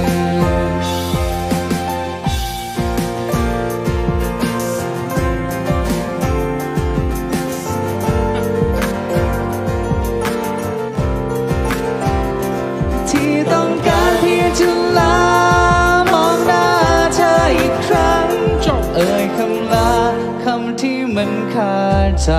ที่ต้องการเพียงจะลามองหน้าเธออีกคมันขาดใจ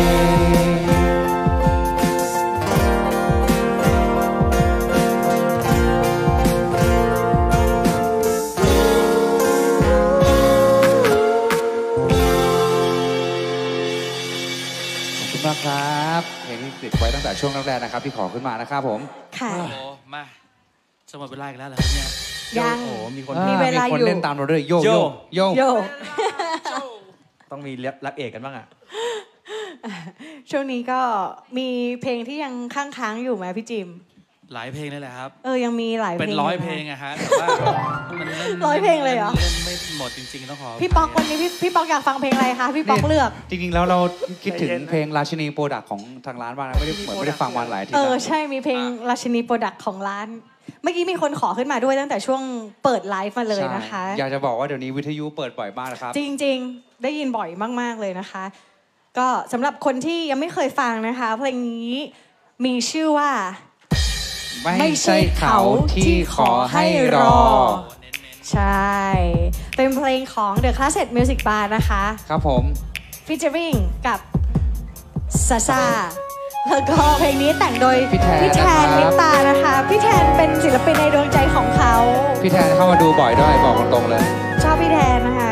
มากครับเพลงที่ติดไว้ตั้งแต่ช่วงแรกๆนะครับที่ขอขึ้นมานะครับผมค่ะโอ้โหมาจะหมดเวลาอีกแล้วเหรอเนี่ยยังโอ้มีคนมีเวลาอยู่มีคนเล่นตามเราด้วยโยโยโยโยต้องมีรับเอกกันบ้างอ่ะช่วงนี้ก็มีเพลงที่ยังค้างค้างอยู่ไหมพี่จิมหลายเพลงเลยแหละครับเออยังมีหลายเพลงเป็นร้อยเพลงอะฮะแต่ว่ามันเล่นร้อยเพลงเลยเหรอเล่นไม่หมดจริงๆต้องขอพี่ป๊อกวันนี้พี่พี่ป๊อกอยากฟังเพลงอะไรคะพี่ป๊อกเลือกจริงๆแล้วเราคิดถึงเพลงราชินีโปรดักของทางร้านบ้างนะไม่ได้เหมือนไม่ได้ฟังวันหลายทีเออใช่มีเพลงราชินีโปรดักของร้านเมื่อกี้มีคนขอขึ้นมาด้วยตั้งแต่ช่วงเปิดไลฟ์มาเลยนะคะอยากจะบอกว่าเดี๋ยวนี้วิทยุเปิดบ่อยมากนะครับจริงๆได้ยินบ่อยมากๆเลยนะคะก็สำหรับคนที่ยังไม่เคยฟังนะคะเพลงนี้มีชื่อว่าไม่ใช่เขาที่ขอให้รอใช่เป็นเพลงของ The Classic Music Bar นะคะครับผม featuring กับซาซาแล้วก็เพลงนี้แต่งโดยพี่แทนนิตานะคะพี่แทนเป็นศิลปินในดวงใจของเขาพี่แทนเข้ามาดูบ่อยด้วยบอกตรงๆเลยชอบพี่แทนนะคะ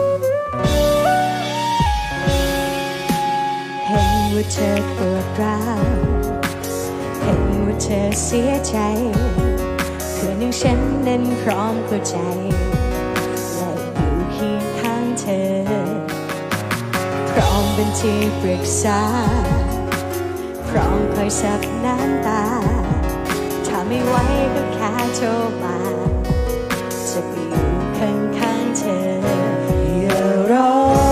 เห็นว่าเธอปวดร้าวเห็นว่าเธอเสียใจคืนหนึ่งฉันนั้นพร้อมเข้าใจและอยู่เคียงข้างเธอพร้อมเป็นที่ปรึกษาพร้อมคอยซับน้ำตาถ้าไม่ไหวก็แค่โทรมาจะไปอยู่ข้างข้างเธออย่ารอ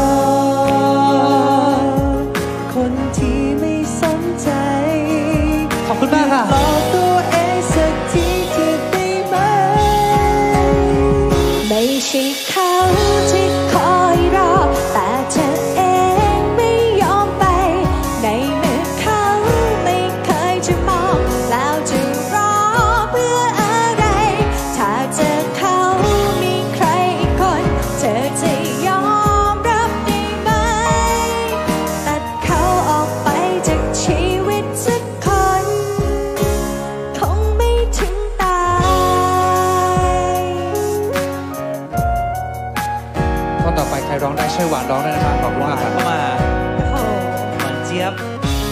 คนที่ไม่สนใจขอบคุณมากค่ะบอกตัวเองสักทีจะได้ไหมไม่ใช่เขาที่คอยรอแต่เธอเองไม่ยอมไปในเมื่อเขาไม่เคยจะมองแล้วจะรอเพื่ออะไรถ้าเจอเขามีใครอีกคนเธอจะยอมรับได้ไหมตัดเขาออกไปจากชีวิตสักคนคงไม่ถึงตายท่อนต่อไปใครร้องได้ช่วยหวานร้องด้วยนะครับขอบคุณมากครับเข้ามาหวานเจี๊ยบ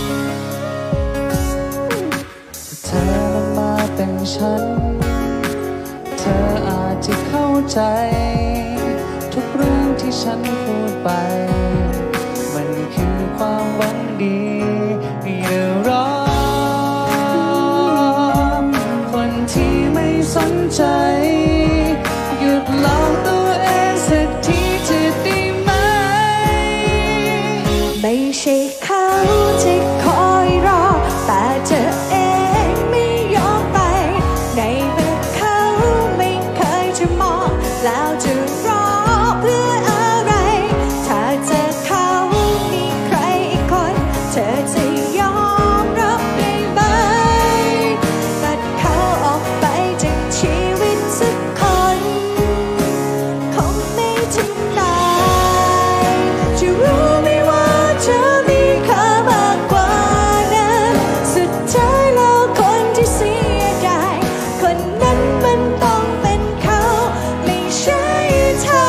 เธอนั้นมาเป็นฉันเธออาจจะเข้าใจทุกเรื่องที่ฉันพูดไปมันคือความหวังดีอย่ารอคนที่ไม่สนใจหยุดหลอกตัวเองสักทีจะได้ไหมไม่ใช่เขาที่คอยรอแต่เธอเองไม่ยอมไปในเมื่อเขาไม่เคยจะมองแล้วจะรอเพื่ออะไรถ้าเจอเขามีใครอีกคนเธอจะยอมรับได้ไหมตัดเขาออกไปจากชีวิตสักคนคงไม่ถึงตายจะรู้ไหมว่าเธอมีค่ามากกว่านั้นสุดท้ายแล้วคนที่เสียดายคนนั้นมันต้องเป็นเขาไม่ใช่เธอ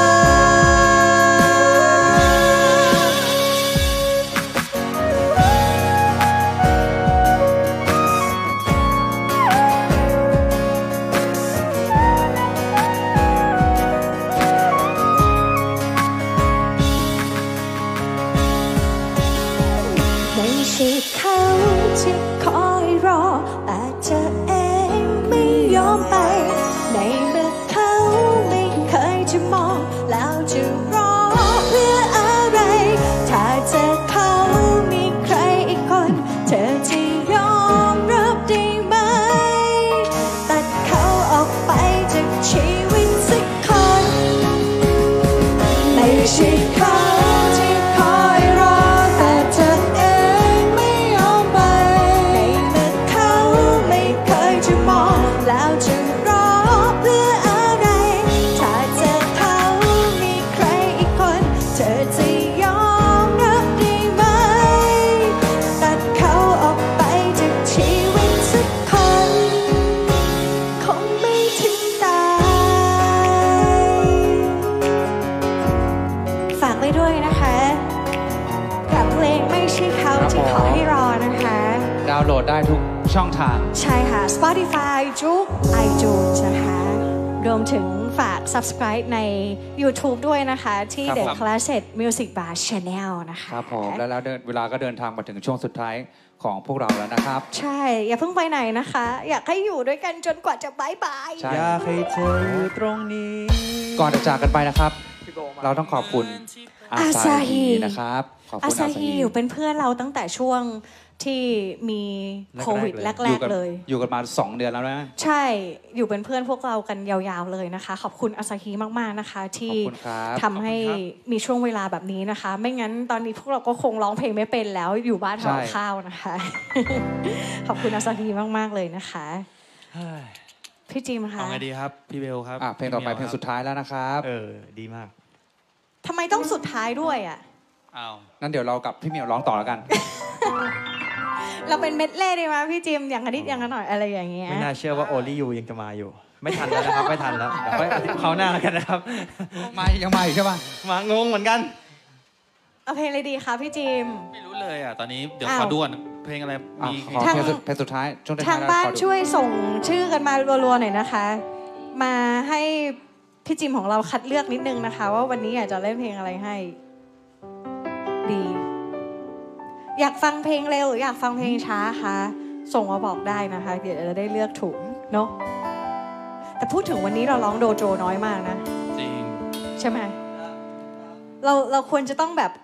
ไม่ใช่เขาที่คอยรอแต่เธอเองไม่ยอมไปในเมื่อเขาไม่เคยจะมองแล้วจะรอเพื่ออะไรถ้าเจอเขามีใครอีกคนเธอจะยอมรับได้ไหมตัดเขาออกไปจากชีวิตสักคนไม่ใช่เขาที่คอยรอแต่เธอเองไม่ยอมไปในเมื่อเขาไม่เคยจะมองแล้วจะรอเพื่ออะไรถ้าเจอเขามีใครด้วยนะคะกับเพลงไม่ใช่เขาที่ขอให้รอนะคะดาวน์โหลดได้ทุกช่องทางใช่ค่ะ Spotify จุก iTunes นะคะรวมถึงฝาก Subscribe ใน YouTube ด้วยนะคะที่ The Classic Music Bar Channel นะคะครับผมแล้วแล้วเวลาก็เดินทางมาถึงช่วงสุดท้ายของพวกเราแล้วนะครับใช่อย่าเพิ่งไปไหนนะคะอยากให้อยู่ด้วยกันจนกว่าจะบายบายอยากให้เธออยู่ตรงนี้ก่อนจะจากกันไปนะครับเราต้องขอบคุณอาซาฮีนะครับอาซาฮีอยู่เป็นเพื่อนเราตั้งแต่ช่วงที่มีโควิดแรกๆเลยอยู่กันมาสองเดือนแล้วนะใช่อยู่เป็นเพื่อนพวกเรากันยาวๆเลยนะคะขอบคุณอาซาฮีมากๆนะคะที่ทำให้มีช่วงเวลาแบบนี้นะคะไม่งั้นตอนนี้พวกเราก็คงร้องเพลงไม่เป็นแล้วอยู่บ้านทำข้าวนะคะขอบคุณอาซาฮีมากๆเลยนะคะพี่จิมคะเอาไงดีครับพี่เบลครับเพลงต่อไปเพลงสุดท้ายแล้วนะครับเออดีมากทำไมต้องสุดท้ายด้วยอ่ะอ้าวนั่นเดี๋ยวเรากับพี่เหมียวร้องต่อแล้วกันเราเป็นเม็ดเล่ได้ไหมพี่จิมอย่างนิดอย่างหน่อยอะไรอย่างเงี้ยไม่น่าเชื่อว่าโอลี่ยูยังจะมาอยู่ไม่ทันแล้วนะครับไม่ทันแล้วเดี๋ยวไปเขาหน้ากันนะครับมายังมาอีกใช่ป่ะมางงเหมือนกันเอาเพลงอะไรดีคะพี่จิมไม่รู้เลยอ่ะตอนนี้เดี๋ยวขอด้วนเพลงอะไรมีทางเพลงสุดท้ายทางบ้านช่วยส่งชื่อกันมารัวๆหน่อยนะคะมาให้พี่จิมของเราคัดเลือกนิดนึงนะคะว่าวันนี้อยากจะเล่นเพลงอะไรให้ดีอยากฟังเพลงเร็วหรืออยากฟังเพลงช้าคะส่งมาบอกได้นะคะเดี๋ยวจะได้เลือกถูกเนาะแต่พูดถึงวันนี้เราร้องโดโจน้อยมากนะจริงใช่ไหมเราเราควรจะต้องแบบ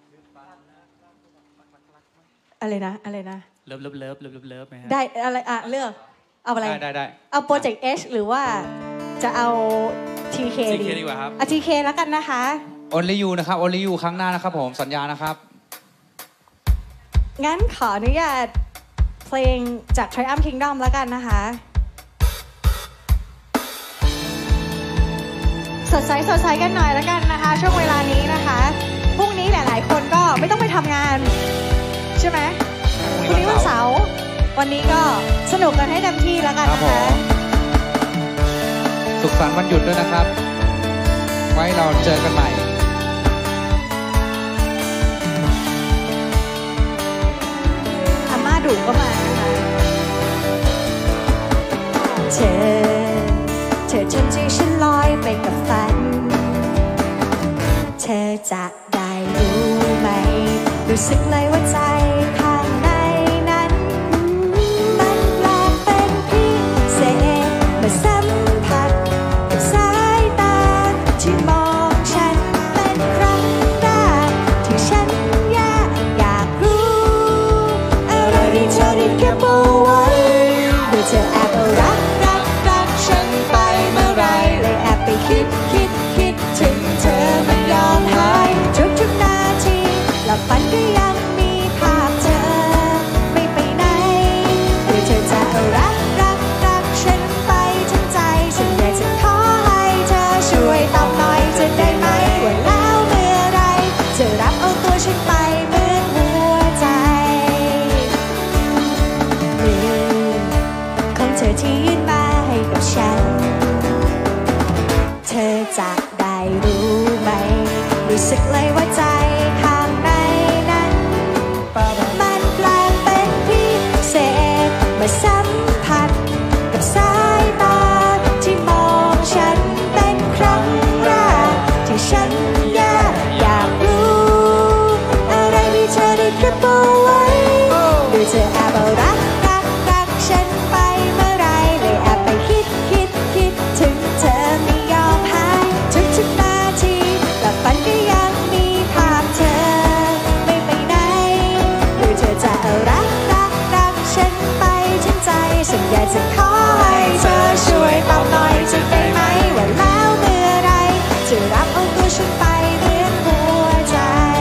อะไรนะอะไรนะเลิฟเลิฟเลิฟเลิฟเลิฟไหมฮะได้อะไรอ่ะเลือกเอาอะไรได้ได้เอาโปรเจกต์ H หรือว่าจะเอา ที เคดีดีกว่าครับเอา ที เค แล้วกันนะคะ Only You นะครับ Only You ครั้งหน้านะครับผมสัญญานะครับงั้นขออนุญาตเพลงจาก Triumph Kingdom แล้วกันนะคะสดใสสดใสกันหน่อยแล้วกันนะคะช่วงเวลานี้นะคะพรุ่งนี้หลายๆคนก็ไม่ต้องไปทำงานใช่ไหมพรุ่งนี้วันเสาร์วันนี้ก็สนุกกันให้เต็มที่แล้วกันนะคะสุขสันต์วันหยุดด้วยนะครับไว้เราเจอกันใหม่อาม่าดุก็มานะคะเธอเธอทำใจฉันลอยไปกับฝันเธอจะได้รู้ไหมรู้สึกเลยว่าใจข้างในนั้นมันแปลกเป็นพิเศษเมื่อสัมผัสกับสายตาที่มองฉันเป็นครั้งแรกที่ฉันอยากอยากรู้อะไรที่เธอได้เก็บเอาไว้เมื่อเธอแอบรักรักรักฉันไปเมื่อไรเลยแอบไปคิดคิดคิดถึงเธอไม่ยอมหายทุกทุกนาทีหลับฝันก็ยังมีภาพเธอไม่ไปไหนหรือเธอจะรักรักรักฉันไปทั้งใจฉันอยากจะขอให้เธอช่วยตอบหน่อยจะได้ไหมว่าแล้วเมื่อไรจะรับเอาตัวฉันไปเหมือนหัวใจมือของเธอที่ยื่นมาให้กับฉันเธอจะได้รู้ไหมรู้สึกเลยว่าใจข้างในนั้นมันแปลงเป็นพิเศษเมื่อสัมผัสกับสายตาที่มองฉันเป็นครั้งแรกที่ฉันอยากอยากรู้อะไรที่เธอได้เก็บเอาไว้หรือเธอแอบรักรักรักฉันไปเมื่อไรเลยแอบไปคิดคิดคิดถึงเธอไม่ยอมหายทุกทุกนาทีหลับฝันก็ยังมีภาพเธอไม่ไปไหนหรือเธอจะรักรักรักฉันไปทั้งใจฉันอยากจะขอให้เธอช่วยตอบหน่อยจะได้ไหมว่าแล้วเมื่อไรจะรับเอาตัวฉันไปเหมือนหัวใจ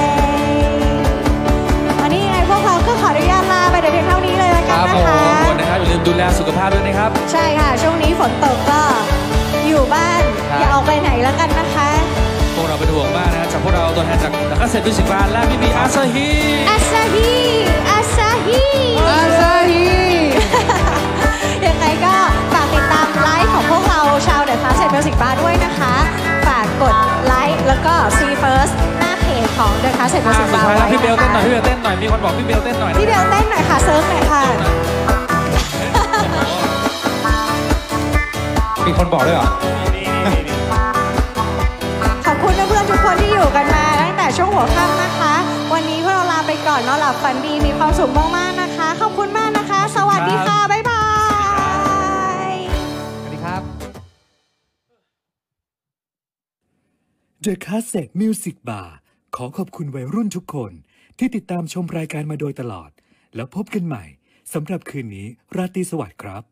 วันนี้ไงพวกเราก็ขออนุญาตลาไปแต่เพียงเท่านี้เลยละกันนะคะทุกคนนะครับอย่าลืมดูแลสุขภาพด้วยนะครับใช่ค่ะช่วงนี้ฝนตกก็อยู่บ้านอย่าออกไปไหนแล้วกันนะคะพวกเราเป็นห่วงมากนะจากพวกเราตัวแทนจากนักเกษตรดุสิตบานและพี่บีอาซาฮีอาซาฮีอาซาฮีอาซาฮียังไงก็ฝากติดตามไลฟ์ของพวกเราชาวเดอะคลาสสิกมิวสิกบาร์ด้วยนะคะฝากกดไลค์แล้วก็ See First หน้าเพจของ The Cast Music สุด Bar ท้ายแล้วไว้พี่เบลนะเต้นหน่อยคะพี่เบลเต้นหน่อยมีคนบอกพี่เบลเต้นหน่อยนะพี่เบลเต้นหน่อยค่ะเซิร์ฟหน่อยค่ะมีคนบอกด้วยเหรอขอบคุณเพื่อนๆทุกคนที่อยู่กันมาตั้งแต่ช่วงหัวค่ำนะคะ วันนี้พวกเราลาไปก่อนนอนหลับฝันดีมีความสุขมากๆนะคะขอบคุณมากนะคะสวัสดีค่ะบ๊ายบายสวัสดีครับ The Cassette Music Bar ขอขอบคุณวัยรุ่นทุกคนที่ติดตามชมรายการมาโดยตลอด แล้วพบกันใหม่สำหรับคืนนี้ราตรีสวัสดิ์ครับ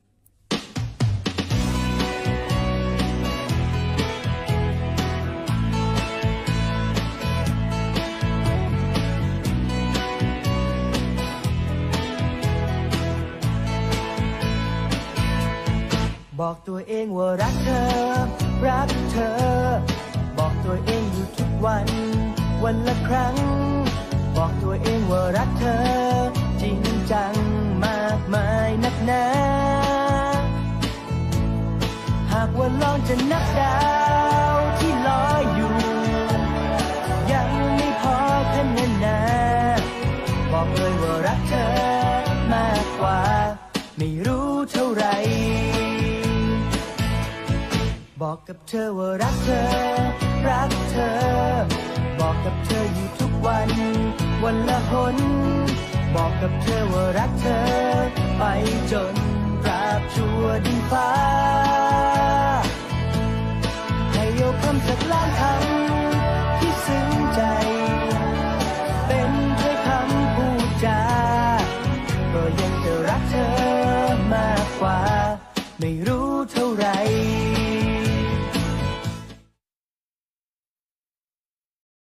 บอกตัวเองว่ารักเธอ รักเธอ บอกตัวเองอยู่ทุกวัน วันละครั้ง บอกตัวเองว่ารักเธอ จริงจังมากมายนักหนา หากว่าลองจะนับดาวที่ลอยอยู่ ยังไม่พอคะแนนนาบอกเลยว่ารักเธอมากกว่าไม่รู้เท่าไหร่บอกกับเธอว่ารักเธอ รักเธอ บอกกับเธออยู่ทุกวัน วันละหนบอกกับเธอว่ารักเธอ